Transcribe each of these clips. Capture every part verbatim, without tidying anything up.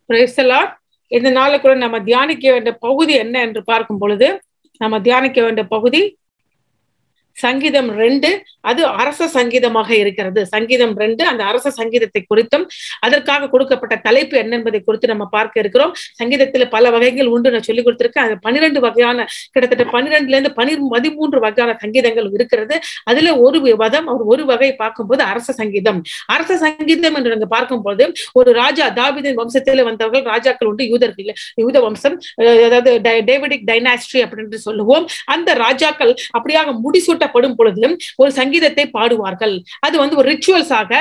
Praise the Lord. இந்த நாளை கூட நம்ம தியானிக்க வேண்டிய பகுதி என்ன என்று பார்க்கும் பொழுது, நம்ம தியானிக்க வேண்டிய பகுதி சங்கீதம் ரெண்டு. அது அரச சங்கீதமாக இருக்கிறது. சங்கீதம் ரெண்டு அந்த அரச சங்கீதத்தை குறித்தும் அதற்காக கொடுக்கப்பட்ட தலைப்பு என்ன என்பதை குறித்து நம்ம பார்க்க இருக்கிறோம். சங்கீதத்துல பல வகைகள் உண்டு, நான் சொல்லி கொடுத்திருக்கேன். அது பன்னிரண்டு வகையான, கிட்டத்தட்ட பன்னிரெண்டுல இருந்து பனி பதிமூன்று வகையான சங்கீதங்கள் இருக்கிறது. அதுல ஒரு வதம் ஒரு வகை பார்க்கும்போது அரச சங்கீதம். அரச சங்கீதம் என்று நாங்க பார்க்கும்போது, ஒரு ராஜா, தாவீதின் வம்சத்திலே வந்தவர்கள் ராஜாக்கள் உண்டு, யூதர்கள், யூத வம்சம், அதாவது டேவிடிக் டைனாஸ்டி அப்படின்னு சொல்லுவோம். அந்த ராஜாக்கள் அப்படியாக முடிசூட்ட படும் பொழுது ஒரு சங்கீதத்தை பாடுவார்கள். அது வந்து ஒரு ரிச்சுவல்ஸாக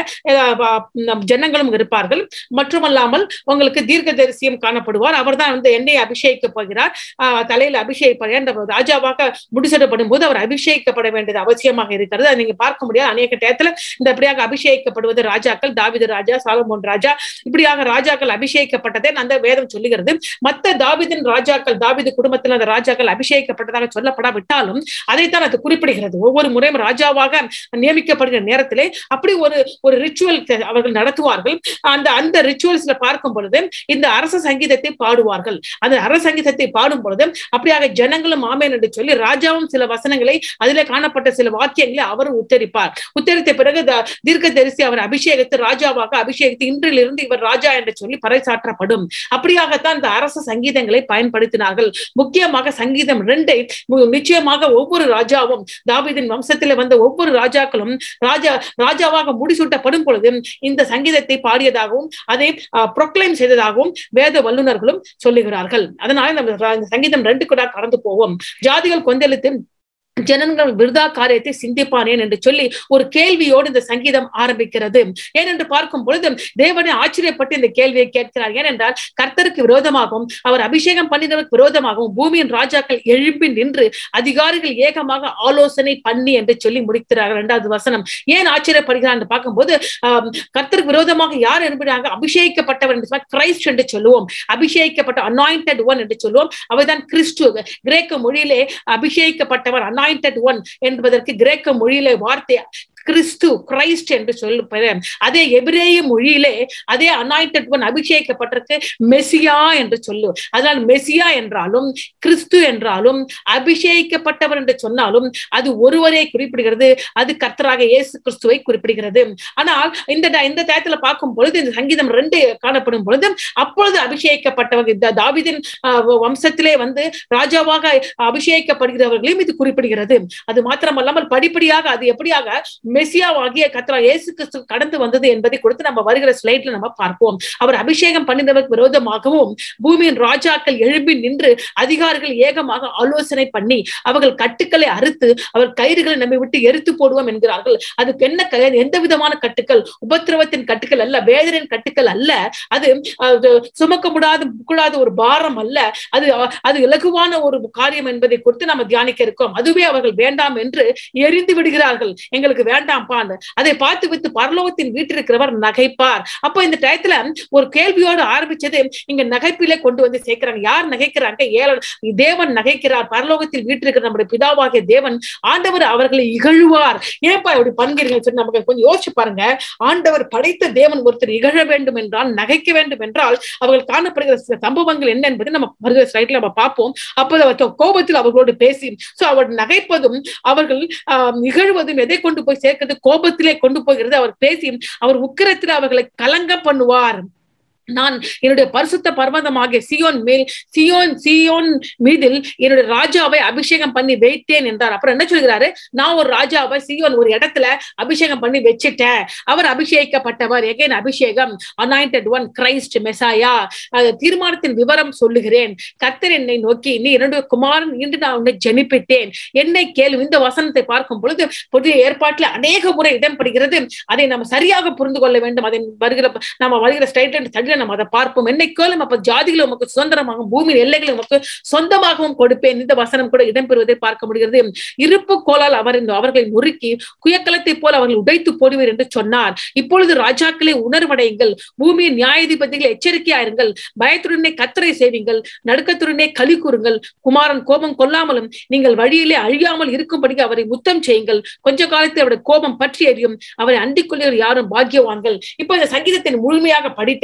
ஜனங்களும் இருப்பார்கள். மட்டுமல்லாமல் உங்களுக்கு தீர்க்கதரிசியும் காணப்படுவார். அவர் தான் வந்து எண்ணெயை அபிஷேகிக்க போகிறார், தலையில அபிஷேகிப்பார். ராஜாவாக முடிசூட்டப்படும் போது அவர் அபிஷேகிக்கப்பட வேண்டியது அவசியமாக இருக்கிறது. அதை நீங்க பார்க்க முடியாது. அநேக டயத்துல இந்த அப்படியாக அபிஷேகிக்கப்படுவது ராஜாக்கள், தாவீது ராஜா, சாலமோன் ராஜா, இப்படியாக ராஜாக்கள் அபிஷேகிக்கப்பட்டதே அந்த வேதம் சொல்லுகிறது. மற்ற தாவீதின் ராஜாக்கள், தாவீது குடும்பத்தில் அந்த ராஜாக்கள் அபிஷேகிக்கப்பட்டதாக சொல்லப்படாவிட்டாலும் அதைத்தான் அது குறிப்பிடுகிறது. ஒவ்வொரு முறையும் ராஜாவாக நியமிக்கப்படுகிற நேரத்திலே அப்படி ஒரு ஒரு ரிச்சுவல் அவர்கள் நடத்துவார்கள். அந்த அந்த ரிச்சுவல்ஸ்ல பார்க்கும் பொழுது இந்த அரச சங்கீதத்தை பாடுவார்கள். அந்த அரச சங்கீதத்தை பாடும் பொழுது அப்படியாக ஜனங்களும் ஆமென் என்று சொல்லி ராஜாவும் சில வசனங்களை, அதிலே காணப்பட்ட சில வாக்கியங்களை அவரும் உத்தரிப்பார். உத்தரித்த பிறகு தீர்க்கதரிசி அவர் அபிஷேகித்து ராஜாவாக அபிஷேகித்து இன்றிலிருந்து இவர் ராஜா என்று சொல்லி பறைசாற்றப்படும். அப்படியாகத்தான் இந்த அரச சங்கீதங்களை பயன்படுத்தினார்கள். முக்கியமாக சங்கீதம் ரெண்டை நிச்சயமாக ஒவ்வொரு ராஜாவும், தாவீதின் வம்சத்திலே வந்த ஒவ்வொரு ராஜாக்களும் ராஜா ராஜாவாக முடிசூட்டப்படும் பொழுது இந்த சங்கீதத்தை பாடியதாகவும் அதை ப்ரொக்ளைம் செய்ததாகவும் வேத வல்லுநர்களும் சொல்லுகிறார்கள். அதனால நம்ம சங்கீதம் ரெண்டு கூட கடந்து போவோம். ஜாதிகள் கொந்தளித்து ஜனங்கள் விருதா காரியத்தை சிந்திப்பானேன் என்று சொல்லி ஒரு கேள்வியோடு இந்த சங்கீதம் ஆரம்பிக்கிறது. ஏனென்று பார்க்கும் பொழுது தேவனே ஆச்சரியப்பட்டு இந்த கேள்வியை கேட்கிறார். ஏனென்றால் கர்த்தருக்கு விரோதமாகவும் அவர் அபிஷேகம் பண்ணினவருக்கு விரோதமாகவும் பூமியின் ராஜாக்கள் எழுப்பி நின்று அதிகாரிகள் ஏகமாக ஆலோசனை பண்ணி என்று சொல்லி முடிக்கிறார்கள். இரண்டாவது வசனம். ஏன் ஆச்சரியப்படுகிறார் என்று பார்க்கும்போது, ஆஹ் கர்த்தருக்கு விரோதமாக யார் என்பதாக அபிஷேகிக்கப்பட்டவர் என்று கிரைஸ்ட் என்று சொல்லுவோம். அபிஷேகிக்கப்பட்ட அனாயிண்டட் ஒன் என்று சொல்லுவோம். அவர்தான் கிறிஸ்து. கிரேக்க மொழியிலே அபிஷேகிக்கப்பட்டவர் அனாயிண்டட் ஒன் என்பதற்கு கிரேக்க மொழியிலே வார்த்தை கிறிஸ்து, கிரைஸ்ட் என்று சொல்லுவது. அதே எபிரேய மொழியிலே அதே அனாயிண்டட் ஒன் அபிஷேகிக்கப்பட்டிருக்கு மெசியா என்று சொல்லு. அதனால் மெசியா என்றாலும் கிறிஸ்து என்றாலும் அபிஷேகிக்கப்பட்டவர் என்று சொன்னாலும் அது ஒருவரை குறிப்பிடுகிறது. அது கர்த்தராக இயேசு கிறிஸ்துவை குறிப்பிடுகிறது. ஆனால் இந்த இந்த டயத்துல பார்க்கும் பொழுது, இந்த சங்கீதம் ரெண்டு காணப்படும் பொழுது அப்பொழுது அபிஷேகிக்கப்பட்டவர் இந்த தாவீதின் வம்சத்திலே வந்து ராஜாவாக அபிஷேகிக்கப்படுகிறவர்களையும் இது குறிப்பிடுகிறது. அது மாத்திரமல்லாமல் படிப்படியாக அது எப்படியாக மெசியாவாகிய கர்த்தர் இயேசு கிறிஸ்து கடந்து வந்தது என்பதை கொடுத்து நம்ம வருகிற ஸ்லைட்ல நம்ம பார்ப்போம். அவர் அபிஷேகம் பண்ணினவருக்கு விரோதமாகவும் பூமியின் ராஜாக்கள் எழும்பி நின்று அதிகாரிகள் ஏகமாக ஆலோசனை பண்ணி அவர்கள் கட்டுக்களை அறுத்து அவர் கயிறுகளை நம்மை விட்டு எரித்து போடுவோம் என்கிறார்கள். அதுக்கு என்ன, எந்த விதமான கட்டுக்கள்? உபத்திரவத்தின் கட்டுக்கள் அல்ல, வேதனையின் கட்டுக்கள் அல்ல, அது சுமக்க முடியாத கூடாத ஒரு பாரம் அல்ல, அது அது இலகுவான ஒரு காரியம் என்பதை குறித்து நம்ம தியானிக்க இருக்கோம். அதுவே அவர்கள் வேண்டாம் என்று எரிந்து விடுகிறார்கள். எங்களுக்கு வேண்டாம் பாண்டு. அதை பார்த்து விட்டு பரலோகத்தின் வீட்டிருக்கிறவர் நகைப்பார். அப்போ இந்த டயத்துல ஒரு கேள்வியோடு ஆரம்பிச்சது இங்க நகைப்பிலே கொண்டு வந்து சேர்க்கிறாங்க. யார் நகைக்கிறாங்க? ஏழன் தேவன் நகைக்கிறார். பரலோகத்தில் வீட்டிருக்கிற நம்முடைய பிதாவாகிய தேவன் ஆண்டவர் அவர்களை இகழ்வார். ஏன்பா இப்படி பண்கிறீங்க சொல்லி நமக்கு கொஞ்சம் யோசிச்சு பாருங்க. ஆண்டவர் படைத்த தேவன் ஒருத்தர் இகழ வேண்டும் என்றால், நகைக்க வேண்டும் என்றால் அவர்கள் காணப்படுகிற சம்பவங்கள் என்ன என்பதை நம்ம வருகிற ஸ்லைட்ல நம்ம பார்ப்போம். அப்போ கோபத்தில் அவர்களோடு பேசி அவர் நகைப்பதும் அவர்கள் ஆஹ் இகழ்வதும் எதை கொண்டு போய் சேர்க்கிறது? கோபத்திலே கொண்டு போகிறது. அவர் பேசி அவர் உக்கிரத்தில் அவர்களை கலங்க பண்ணுவார். நான் என்னுடைய பரிசுத்த பர்வதமாகிய சியோன் மேல் சியோன் சியோன் மீதில் என்னுடைய ராஜாவை அபிஷேகம் பண்ணி வைத்தேன் என்றார். அப்புறம் என்ன சொல்கிறாரு? நான் ஒரு ராஜாவை சியோன் ஒரு இடத்துல அபிஷேகம் பண்ணி வச்சுட்டேன். அவர் அபிஷேகிக்கப்பட்டவர். எகைன் அபிஷேகம், அனாயிண்டட் ஒன், கிரைஸ்ட், மெசாயா. தீர்மானத்தின் விவரம் சொல்லுகிறேன். கர்த்தர் என்னை நோக்கி, நீ என்னுடைய குமாரன் என்று நான் உன்னை ஜெனிப்பித்தேன், என்னை கேளு. இந்த வசனத்தை பார்க்கும் பொழுது புதிய ஏற்பாட்டில் அநேக முறை இடம்பெறுகிறது. அதை நம்ம சரியாக புரிந்து கொள்ள வேண்டும். அதை வருகிற நம்ம வருகிற ஸ்டைட் நம்ம அதை பார்ப்போம். என்னைக்கோலும் அப்ப ஜாதிகளும் உமக்கு சுதந்திரமாகவும் பூமியின் எல்லைகளும் உமக்கு சொந்தமாகவும் கொடுப்பேன். இந்த வசனம் கூட இடம்பெறுவதை பார்க்க முடிகிறது. இருப்பு கோலால் அவர் அவர்களை நொறுக்கி குயக்கலத்தை போல அவர்கள் உடைத்து போடுவீர் என்று சொன்னார். இப்பொழுது ராஜாக்களை உணர்வடையுங்கள், பூமியின் நியாயாதிபதிகளை எச்சரிக்கையாயிருங்கள், பயத்துடனே கத்தரை செய்வீங்கள், நடுக்கத்துடனே களி கூறுங்கள். குமாரன் கோபம் கொள்ளாமலும் நீங்கள் வழியிலே அழியாமல் இருக்கும்படி அவரை முத்தம் செய்யுங்கள். கொஞ்ச காலத்தில் அவருடைய கோபம் பற்றி எரியும், அவரை அண்டிக் கொள்ளுகிற யாரும் பாக்கியவான்கள். இப்போ இந்த சங்கீதத்தின் முழுமையாக படித்தேன். ஆனா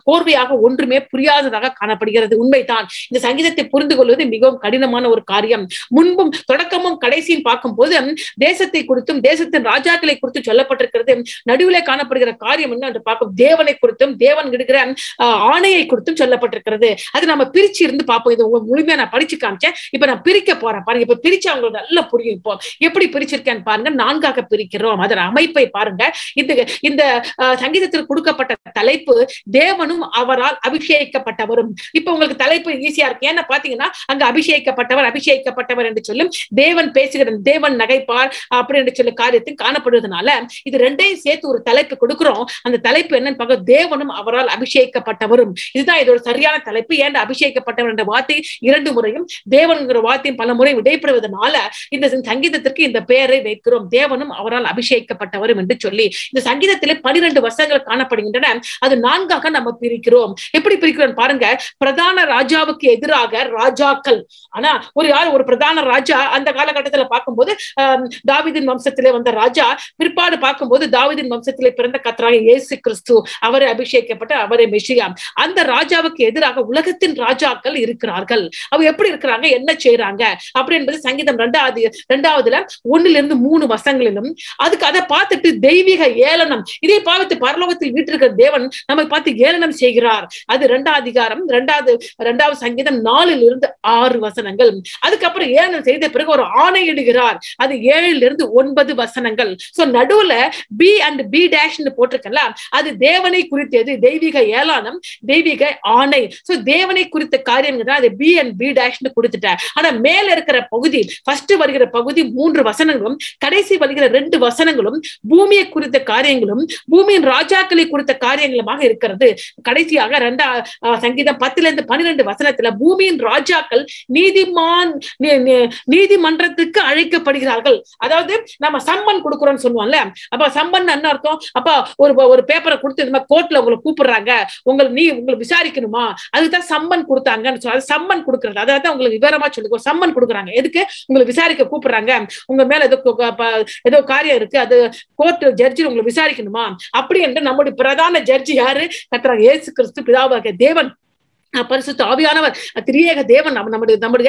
கோர்வையாக ஒன்றுமே புரியாததாக காணப்படுகிறது. உண்மைதான். இந்த சங்கீதத்தை புரிந்து கொள்வது மிகவும் கடினமான ஒரு காரியம். முன்பும் தொடக்கமும் கடைசியும் பார்க்கும் போது தேசத்தை குறித்தும் தேசத்தின் ராஜாக்களை குறித்து சொல்லப்பட்டிருக்கிறது. நடுவிலே காணப்படுகிற காரியம் என்ன என்று பார்க்கும் தேவனை குறித்தும் தேவன் விடுகிற ஆணையை குறித்தும் சொல்லப்பட்டிருக்கிறது. அது நம்ம பிரிச்சு இருந்து பார்ப்போம். இது முழுமையா நான் படிச்சு காமிச்சேன். இப்ப நான் பிரிக்க போறேன் பாருங்க. இப்ப பிரிச்சு அவங்களுக்கு நல்லா புரியும். இப்போ எப்படி பிரிச்சிருக்கேன்னு பாருங்க. நான்காக பிரிக்கிறோம். அதன் அமைப்பை பாருங்க. இந்த இந்த சங்கீதத்தில் கொடுக்கப்பட்ட தலைப்பு தேவனும் அவரால் அபிஷேகிக்கப்பட்டவரும். இப்ப உங்களுக்கு தலைப்பு ஈஸியா இருக்கு. ஏன்னா பாத்தீங்கன்னா அங்க அபிஷேகிக்கப்பட்டவர் அபிஷேகிக்கப்பட்டவர் என்று சொல்லும் தேவன் பேசுகிற தேவன் நகைப்பார் அப்படி என்று சொல்ல காரியத்தில் காணப்படுவதனால இது ரெண்டையும் சேர்த்து ஒரு தலைப்பு கொடுக்கிறோம். அந்த தலைப்பு என்னன்னு பார்க்க தேவனும் அவரால் அபிஷேகிக்கப்பட்டவரும். இதுதான் இதோட சரியான தலைப்பு. ஏன் அபிஷேகிக்கப்பட்டவர் என்ற வார்த்தை இரண்டு முறையும் தேவன்கிற வார்த்தையும் பல முறை விடைபெறுவதனால இந்த சங்கீதத்திற்கு இந்த பெயரை வைக்கிறோம். தேவனும் அவரால் அபிஷேகிக்கப்பட்டவரும் என்று சொல்லி இந்த சங்கீதத்திலே பனிரெண்டு வருஷங்கள் காணப்படுகின்றன. அது நான்காக நம்ம பிரிக்கிறோம். எப்படி பிரிக்கிறோம் பாருங்க. பிரதான ராஜாவுக்கு எதிராக ராஜாக்கள். ஆனா ஒரு யார் ஒரு பிரதான ராஜா அந்த காலகட்டத்தில் பார்க்கும்போது தாவீதின் வம்சத்திலே வந்த ராஜா. பிற்பாடு பார்க்கும்போது தாவீதின் வம்சத்திலே பிறந்த கர்த்தராகிய இயேசு கிறிஸ்து அவரை அபிஷேகிக்கப்பட்ட அவரை மெசியா. அந்த ராஜாவுக்கு எதிராக உலகத்தின் ராஜாக்கள் இருக்கிறார்கள். அவ எப்படி இருக்கிறாங்க என்ன செய்யறாங்க அப்படி என்பது சங்கீதம் ரெண்டாவது இரண்டாவதுல ஒண்ணுல இருந்து மூணு வசங்களிலும் அதுக்கு அதை பார்த்துட்டு தெய்வீக ஏளனம் இதை பார்த்து பரலோகத்தில் வீட்டிருக்கிற தேவன் நம்மை பார்த்து ஏளனம் செய்கிறார். அது இரண்டாவது அதிகாரம் இரண்டாவது இரண்டாவது சங்கீதம் நாலுல இருந்து ஆறு வசனங்கள். அதுக்கப்புறம் ஏளனம் செய்த பிறகு ஒரு ஆணையிடுகிறார். அது ஏழுல இருந்து ஒன்பது வசனங்கள். சோ நடுவுல பி அண்ட் பி டேஷ் போட்டிருக்கல அது தேவனை குறித்தது. தெய்வீக ஏளனம் தெய்வீக ஆணை. சோ தேவனை குறித்த காரியங்கள் அது பி அண்ட் பி டேஷ் கொடுத்துட்டேன். ஆனா மேல இருக்கிற பகுதி ஃபர்ஸ்ட் வருகிற பகுதி மூன்று வசனங்களும் கடைசி வருகிற ரெண்டு வசனங்களும் பூமியை குறித்த காரியங்களும் பூமியின் ராஜாக்களை குறித்த காரியங்களுமாக இருக்கிறது. கடைசியாக ரெண்டா சங்கீதம் பத்துல இருந்து பன்னிரெண்டு வசனத்துல பூமியின் ராஜாக்கள் நீதிமான் நீதிமன்றத்துக்கு அழைக்கப்படுகிறார்கள். அதாவது நம்ம சம்மன் கொடுக்குறோம்னு சொல்லுவோம்ல. அப்ப சம்மன் என்ன அர்த்தம்? அப்ப ஒரு ஒரு பேப்பரை கொடுத்து இந்த மாதிரி கோர்ட்ல உங்களை கூப்பிடுறாங்க, உங்களை நீ உங்களை விசாரிக்கணுமா, அதுதான் சம்மன் கொடுத்தாங்கன்னு சொல்லி சம்மன் கொடுக்கறது. அதாவது உங்களுக்கு விவரமா சொல்லுங்க. சம்மன் கொடுக்குறாங்க எதுக்கு? உங்களை விசாரிக்க கூப்பிடுறாங்க. உங்க மேல ஏதோ ஏதோ காரியம் இருக்கு, அது கோர்ட் ஜட்ஜி உங்களை விசாரிக்கணுமா அப்படி என்று நம்முடைய பிரதான ஜட்ஜி யாரு? கர்த்தராகிய இயேசு கிறிஸ்து பிதாவாகிய தேவன் பரிசுத்த ஆவியானவர் திரியேக தேவன் நம்முடைய நம்முடைய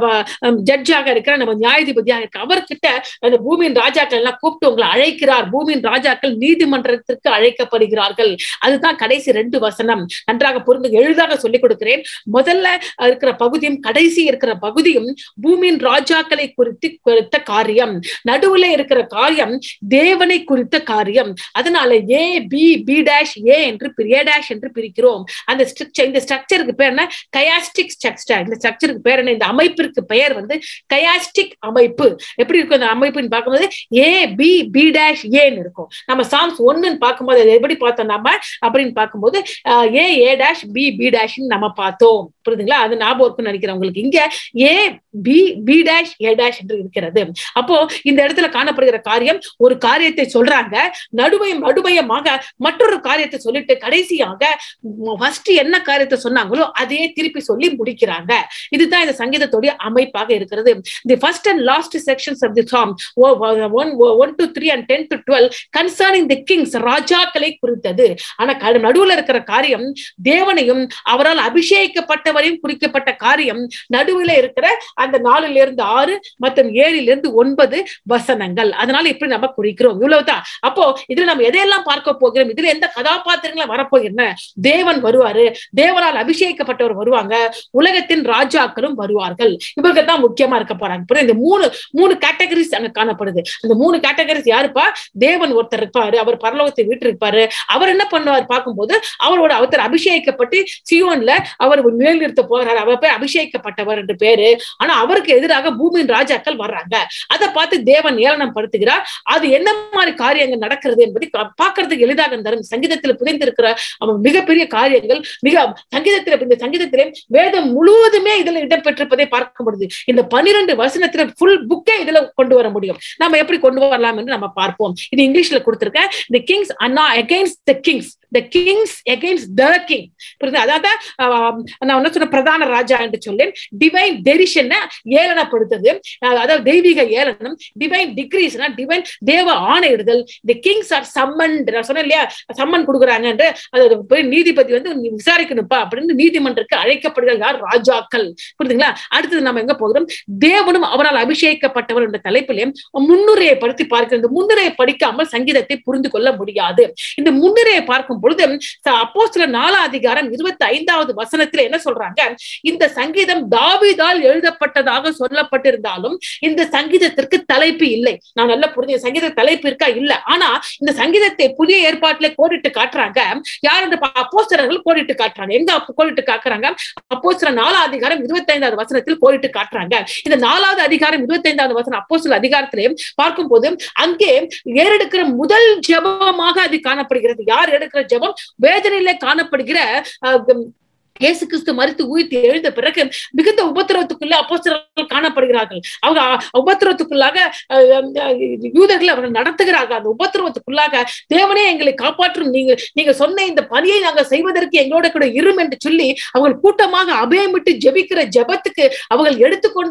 ஜட்ஜாக இருக்கிற நம்ம நியாயாதிபதியாக இருக்க அவர்கிட்ட அந்த பூமியின் ராஜாக்கள் எல்லாம் கூப்பிட்டு உங்களை அழைக்கிறார். பூமியின் ராஜாக்கள் நீதிமன்றத்திற்கு அழைக்கப்படுகிறார்கள். அதுதான் கடைசி ரெண்டு வசனம். நன்றாக புரிந்து எளிதாக சொல்லிக் கொடுக்கிறேன். முதல்ல இருக்கிற பகுதியும் கடைசி இருக்கிற பகுதியும் பூமியின் ராஜாக்களை குறித்து குறித்த காரியம். நடுவுல இருக்கிற காரியம் தேவனை குறித்த காரியம். அதனால A B B dash A என்று ஏ டேஷ் என்று பிரிக்கிறோம். அந்த ஸ்ட்ரக்சர் இந்த ஸ்ட்ரக்சர் பேர் என்ன? Chiastic structure. இந்த ஸ்ட்ரக்சருக்கு பேர் என்ன? இந்த அமைப்பிற்கு பெயர் வந்து கயாஸ்டிக் அமைப்பு. எப்படி இருக்கும் இந்த அமைப்புன்னு பார்க்கும்போது ஏ பி பி டேஷ் ஏன்னு இருக்கும். நம்ம சாம்ஸ் ஒன்னுன்னு பார்க்கும்போது அது எப்படி பார்த்தோம் நாம அப்படின்னு பார்க்கும்போது A A dash B B dash நம்ம பார்த்தோம். புரியுதுங்களா? அது ஞாபகம் இருக்குன்னு நினைக்கிறேன் உங்களுக்கு. இங்க A B B dash A dash என்று இருக்கிறது. அப்போ இந்த இடத்துல காணப்படுகிற காரியம் ஒரு காரியத்தை சொல்றாங்க, நடுமையும் நடுமையமாக மற்றொரு காரியத்தை சொல்லிட்டு கடைசியாக ஃபர்ஸ்ட் என்ன காரியத்தை சொன்னாங்களோ அதே திருப்பி சொல்லி முடிக்கிறாங்க. இதுதான் இந்த சங்கீதத்துடைய அமைப்பாக இருக்கிறது. The first and last sections of the psalm one to three and ten to twelve concerning the kings ராஜாக்களை குறித்தது. ஆனா நடுவுல இருக்கிற காரியம் தேவனையும் அவரால் அபிஷேகிக்கப்பட்டவரையும் குறிக்கப்பட்ட காரியம். நடுவுல இருக்கிற அந்த நாலுல இருந்து ஆறு மற்றும் ஏழுல இருந்து ஒன்பது வசனங்கள். அதனால இப்படி நம்ம குறிக்கிறோம். இவ்வளவுதான். அப்போ இதுல நம்ம எதையெல்லாம் பார்க்க போகிறோம்? இதுல எந்த கதாபாத்திரங்களை வரப்போகிறேன்? தேவன் வருவாரு, தேவனால் அபிஷேகிக்கப்பட்டவர் வருவாங்க, உலகத்தின் ராஜாக்களும் வருவார்கள். இவங்க தான் முக்கியமா இருக்க போறாங்க. இந்த மூணு மூணு கேட்டகரிஸ் அங்க காணப்படுது. அந்த மூணு கேட்டகரிஸ் யாருப்பா? தேவன் ஒருத்தர் இருப்பாரு, அவர் பரலோகத்தை வீட்டு இருப்பாரு. அவர் என்ன பண்ணுவார் பார்க்கும்போது அவரோட ஒருத்தர் அபிஷேகிக்கப்பட்டு சியோன்ல அவர் நிலைநிறுத்த போறாரு. அவர் பேர் அபிஷேகிக்கப்பட்டவர் என்று பேரு. ஆனா அவருக்கு எதிராக பூமியின் ராஜாக்கள் வர்றாங்க. அதை பார்த்து தேவன் ஏளனம் படுத்துகிறார். அது என்ன மாதிரி காரியங்கள் நடக்கிறது என்பதை பார்க்கறதுக்கு எளிதாக இருந்தாலும் சங்கீதத்தில் புரிந்திருக்கிற மிகப்பெரிய காரியங்கள் மிக சங்கீதத்தை சங்கீதத்தில் இந்த சங்கீதத்திலே வேதம் முழுவதுமே இதுல இடம்பெற்றிருப்பதை பார்க்க முடியுது. இந்த பன்னிரண்டு வசனத்துல ஃபுல் புக்கே இதுல கொண்டு வர முடியும். நம்ம எப்படி கொண்டு வரலாம் என்று நம்ம பார்ப்போம். இது இங்கிலீஷ்ல கொடுத்திருக்கேன். The kings are not against the kings, the kings against the king. புரியுது? அதாவது நான் என்ன சொன்ன, பிரதான ராஜா என்று சொல்லேன். டிவைன் டெரிஷன் ஏளனப்படுத்துது, அதாவது தெய்வீக ஏளனம். டிவைன் டிக்ரீஸ் டிவைன் தேவ ஆணையிடுதல். the kings are summoned, நான் சொன்னேன் இல்லையா, சம்மன் கொடுக்குறாங்க என்று. அது நீதிபதி வந்து விசாரிக்கணும்ப்பா அப்படின்னு நீதிமன்றத்துக்கு அழைக்கப்படுகிறார் யார்? ராஜாக்கள். புரியுதுங்களா? அடுத்தது நம்ம எங்க போகிறோம்? தேவனும் அவரால் அபிஷேகிக்கப்பட்டவர் என்ற தலைப்பிலே முன்னுரையை படுத்தி பார்க்கிறது. முன்னுரையை படிக்காமல் சங்கீதத்தை புரிந்து கொள்ள முடியாது. இந்த முன்னுரையை பார்க்கும் பொழுது அப்போஸ்தலர் நாலாம் அதிகாரம் இருபத்தி ஐந்தாவது வசனத்துல என்ன சொல்றாங்க? இந்த சங்கீதம் தாவீதால் எழுதப்பட்டதாக சொல்லப்பட்டிருந்தாலும் இந்த சங்கீதத்திற்கு தலைப்பு இல்லை. நான் நல்லா புரிஞ்ச சங்கீத தலைப்பு இருக்கா? இல்ல. ஆனா இந்த சங்கீதத்தை புதிய ஏற்பாட்டிலே கோடிட்டு காட்டுறாங்க. யார்? அந்த அப்போஸ்தலர்கள் கோடிட்டு காட்டுறாங்க. எங்க கோடிட்டு காட்டுறாங்க? அப்போஸ்தலர் நாலாம் அதிகாரம் இருபத்தி ஐந்தாவது வசனத்தில் கோடிட்டு காட்டுறாங்க. இந்த நாலாவது அதிகாரம் இருபத்தி ஐந்தாவது வசனம் அப்போஸ்தலர் அதிகாரத்திலே பார்க்கும் போது அங்கே ஏறெடுக்கிற முதல் ஜெபமாக அது காணப்படுகிறது. யார் எடுக்கிற ஜெபம்? வேதனையிலே காணப்படுகிற இயேசு கிறிஸ்து மரித்து உயிர்த்து எழுந்த பிறகு மிகுந்த உபத்திரவத்துக்குள்ள அப்போஸ்தலர்கள் காணப்படுகிறார்கள். அவங்க உபத்திரவத்துக்குள்ளாக யூதர்கள் அவர்கள் நடத்துகிறார்கள். அந்த உபத்திரவத்துக்குள்ளாக தேவனே எங்களை காப்பாற்றும், நீங்க நீங்க சொன்ன இந்த பணியை நாங்கள் செய்வதற்கு எங்களோட கூட இரும் என்று சொல்லி அவர்கள் கூட்டமாக அபயமிட்டு ஜெபிக்கிற ஜெபத்துக்கு அவர்கள் எடுத்துக்கொண்ட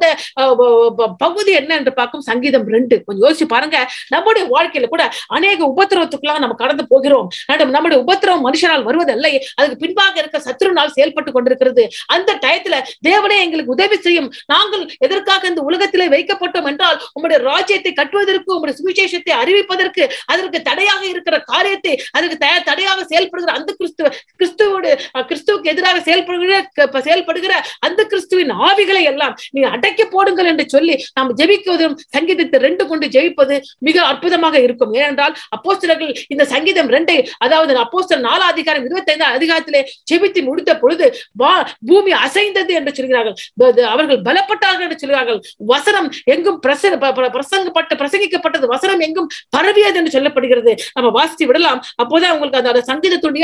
பகுதி என்ன என்று பார்க்கும் சங்கீதம் ரெண்டு. கொஞ்சம் யோசிச்சு பாருங்க. நம்முடைய வாழ்க்கையில கூட அநேக உபத்திரவத்துக்குள்ளாக நம்ம கடந்து போகிறோம். நம்முடைய உபத்திரவம் மனுஷனால் வருவதல்ல, அதுக்கு பின்பாக இருக்க சத்துருனால் செயல் கொண்டிருக்கிறது. அந்த டயத்துல தேவனே எங்களுக்கு உதவி செய்யும். நாங்கள் எதற்காக இந்த உலகத்திலே வைக்கப்பட்டோம் என்றால் உம்முடைய ராஜ்யத்தை கட்டுவதற்கு, உம்முடைய சுவிசேஷத்தை அறிவிப்பதற்கு, அதற்கு தடையாக இருக்கிற காரியத்தை, அதற்கு தடையாக செயல்படுகிற அந்த கிறிஸ்துவ கிறிஸ்துவோடு கிறிஸ்துவுக்கு எதிராக செயல்படுகிற செயல்படுகிற அந்த கிறிஸ்துவின் ஆவிகளை எல்லாம் நீ அடக்கி போடுங்கள் என்று சொல்லி நாம் ஜெபிக்குவதும் சங்கீதத்தை ரெண்டு கொண்டு ஜெயிப்பது மிக அற்புதமாக இருக்கும். ஏனென்றால் அப்போஸ்தலர்கள் இந்த சங்கீதம் ரெண்டை, அதாவது அப்போஸ்தலர் நாலாம் அதிகாரம் இருபத்தி ஐந்தாம் அதிகாரத்திலே ஜெபித்து முடித்த பொழுது பூமி அசைந்தது என்று சொல்கிறார்கள். அவர்கள் பலப்பட்டார்கள் என்று சொல்கிறார்கள். வசனம் எங்கும் பிரசங்கப்பட்ட பிரசங்கிக்கப்பட்டது, வசனம் எங்கும் பரவியது என்று சொல்லப்படுகிறது. நம்ம வாசித்து விடலாம். அப்போதான் உங்களுக்கு அந்த சங்கீதத்துடைய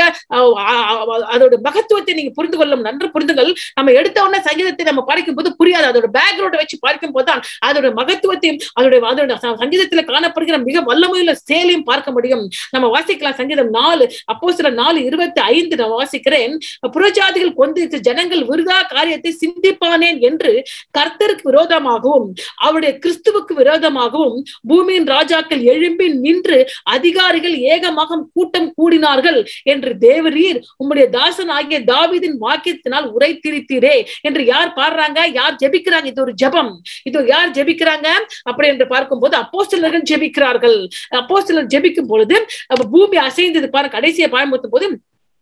அதோட மகத்துவத்தை நீங்க புரிந்து கொள்ளும். நன்று புரிந்துகள். நம்ம எடுத்த உடனே சங்கீதத்தை நம்ம படிக்கும் போது புரியாது. அதோட பேக்ரவுண்டை வச்சு பார்க்கும் போதுதான் அதோட மகத்துவத்தையும் அதோட அதோட சங்கீதத்தில் காணப்படுகிற மிக வல்லமையுள்ள செயலையும் பார்க்க முடியும். நம்ம வாசிக்கலாம். சங்கீதம் நாலு அப்போஸ்தலர் நாலு இருபத்தி ஐந்து நான் வாசிக்கிறேன். புறஜாதிகள் கொந்தித்து ஜனங்கள் விருதா காரியத்தை சிந்திப்பானேன் என்று கர்த்தருக்கு விரோதமாகவும் அவருடைய கிறிஸ்துவுக்கு விரோதமாகவும் பூமியின் ராஜாக்கள் எழும்பி நின்று அதிகாரிகள் ஏகமாக கூட்டம் கூடினார்கள் என்று தேவரீர் உம்முடைய தாசன் ஆகிய தாவீதின் வாக்கியத்தினால் உரைத்திருத்தீரே என்று யார் பாடுறாங்க? யார் ஜெபிக்கிறாங்க? இது ஒரு ஜெபம். இது யார் ஜெபிக்கிறாங்க அப்படி என்று பார்க்கும் போது அப்போஸ்தலர்கள் ஜெபிக்கிறார்கள். அப்போஸ்தலர் ஜெபிக்கும் பொழுது பூமி அசைந்தது பாருங்க. கடைசியை பயன்படுத்தும் போது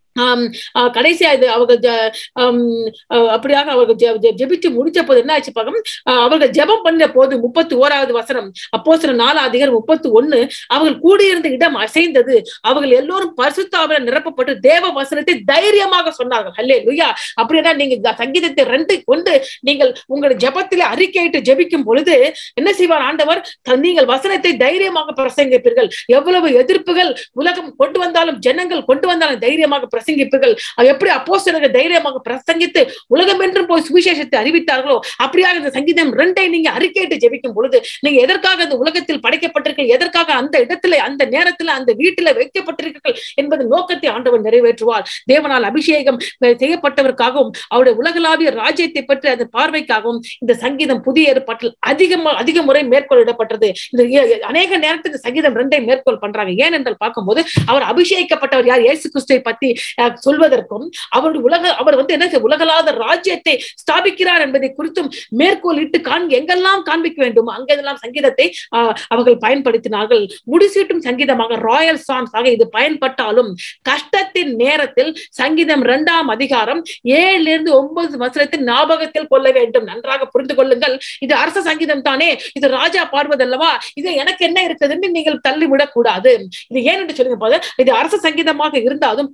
கடைசியா இது அவங்க அப்படியாக அவர்கள் ஜெபிச்சு முடிச்ச போது என்ன ஆச்சு பார்க்க, அவர்கள் ஜெபம் பண்ண போது முப்பத்தி ஓராவது வசனம் அப்போஸ்தலர் நாலாம் அதிகாரம் முப்பத்தி ஒண்ணு அவர்கள் கூடியிருந்த இடம் அசைந்தது, அவர்கள் எல்லோரும் பரிசுத்தாவியால் நிரப்பப்பட்டு தேவ வசனத்தை தைரியமாக சொன்னார்கள். ஹல்லேலூயா. அப்படின்னா நீங்க சங்கீதத்தை ரெண்டு கொண்டு நீங்கள் உங்கள் ஜெபத்திலே அறிக்கையிட்டு ஜெபிக்கும் பொழுது என்ன செய்வார் ஆண்டவர்? நீங்கள் வசனத்தை தைரியமாக பிரசங்கிப்பீர்கள். எவ்வளவு எதிர்ப்புகள் உலகம் கொண்டு வந்தாலும், ஜனங்கள் கொண்டு வந்தாலும் தைரியமாக பிரசங்கிப்பீர்கள். எப்படி அப்போஸ்தலர்கள் தைரியமாக பிரசங்கித்து உலகம் என்றும் போய் சுவிசேஷத்தை அறிவித்தார்களோ அப்படியாக இந்த சங்கீதம் ரெண்டை நீங்க அறிக்கையிட்டு ஜெபிக்கும் பொழுது நீங்க எதற்காக இந்த உலகத்தில் படைக்கப்பட்டிருக்கீர்கள், எதற்காக அந்த இடத்துல அந்த நேரத்துல அந்த வீட்டுல வைக்கப்பட்டிருக்கீர்கள் என்பது நோக்கத்தை ஆண்டவர் நிறைவேற்றுவார். தேவனால் அபிஷேகம் செய்யப்பட்டவருக்காகவும் அவருடைய உலகளாவிய ராஜ்யத்தை பற்றி அந்த பார்வைக்காகவும் இந்த சங்கீதம் புதிய ஏற்பாட்டில் அதிகமா அதிக முறை மேற்கொள்ளப்பட்டது. இந்த அநேக நேரத்துக்கு சங்கீதம் ரெண்டை மேற்கொள் பண்றாங்க. ஏனென்றால் பார்க்கும்போது அவர் அபிஷேகிக்கப்பட்டவர் யார்? இயேசு கிறிஸ்துவை பத்தி சொல்வதற்கும் அவருடைய உலக அவர் வந்து என்ன உலகளாத ராஜ்யத்தை ஸ்தாபிக்கிறார் என்பதை குறித்தும் மேற்கோள் இட்டு காண் எங்கெல்லாம் காண்பிக்க வேண்டும் அங்கெல்லாம் சங்கீதத்தை அவர்கள் பயன்படுத்தினார்கள். முடிசூட்டும் சங்கீதமாக ராயல் சாங்ஸ் ஆக இது பயன்பட்டாலும் கஷ்டத்தின் நேரத்தில் சங்கீதம் இரண்டாம் அதிகாரம் ஏழுல இருந்து ஒன்பது வசனத்தில் ஞாபகத்தில் கொள்ள வேண்டும். நன்றாக புரிந்து கொள்ளுங்கள். இது அரச சங்கீதம் தானே, இது ராஜா பாடுவதல்லவா, இது எனக்கு என்ன இருக்குதுன்னு நீங்கள் தள்ளிவிடக் கூடாது. இது ஏன் என்று சொல்லுங்க போது இது அரச சங்கீதமாக இருந்தாலும் கஷ்டத்தின்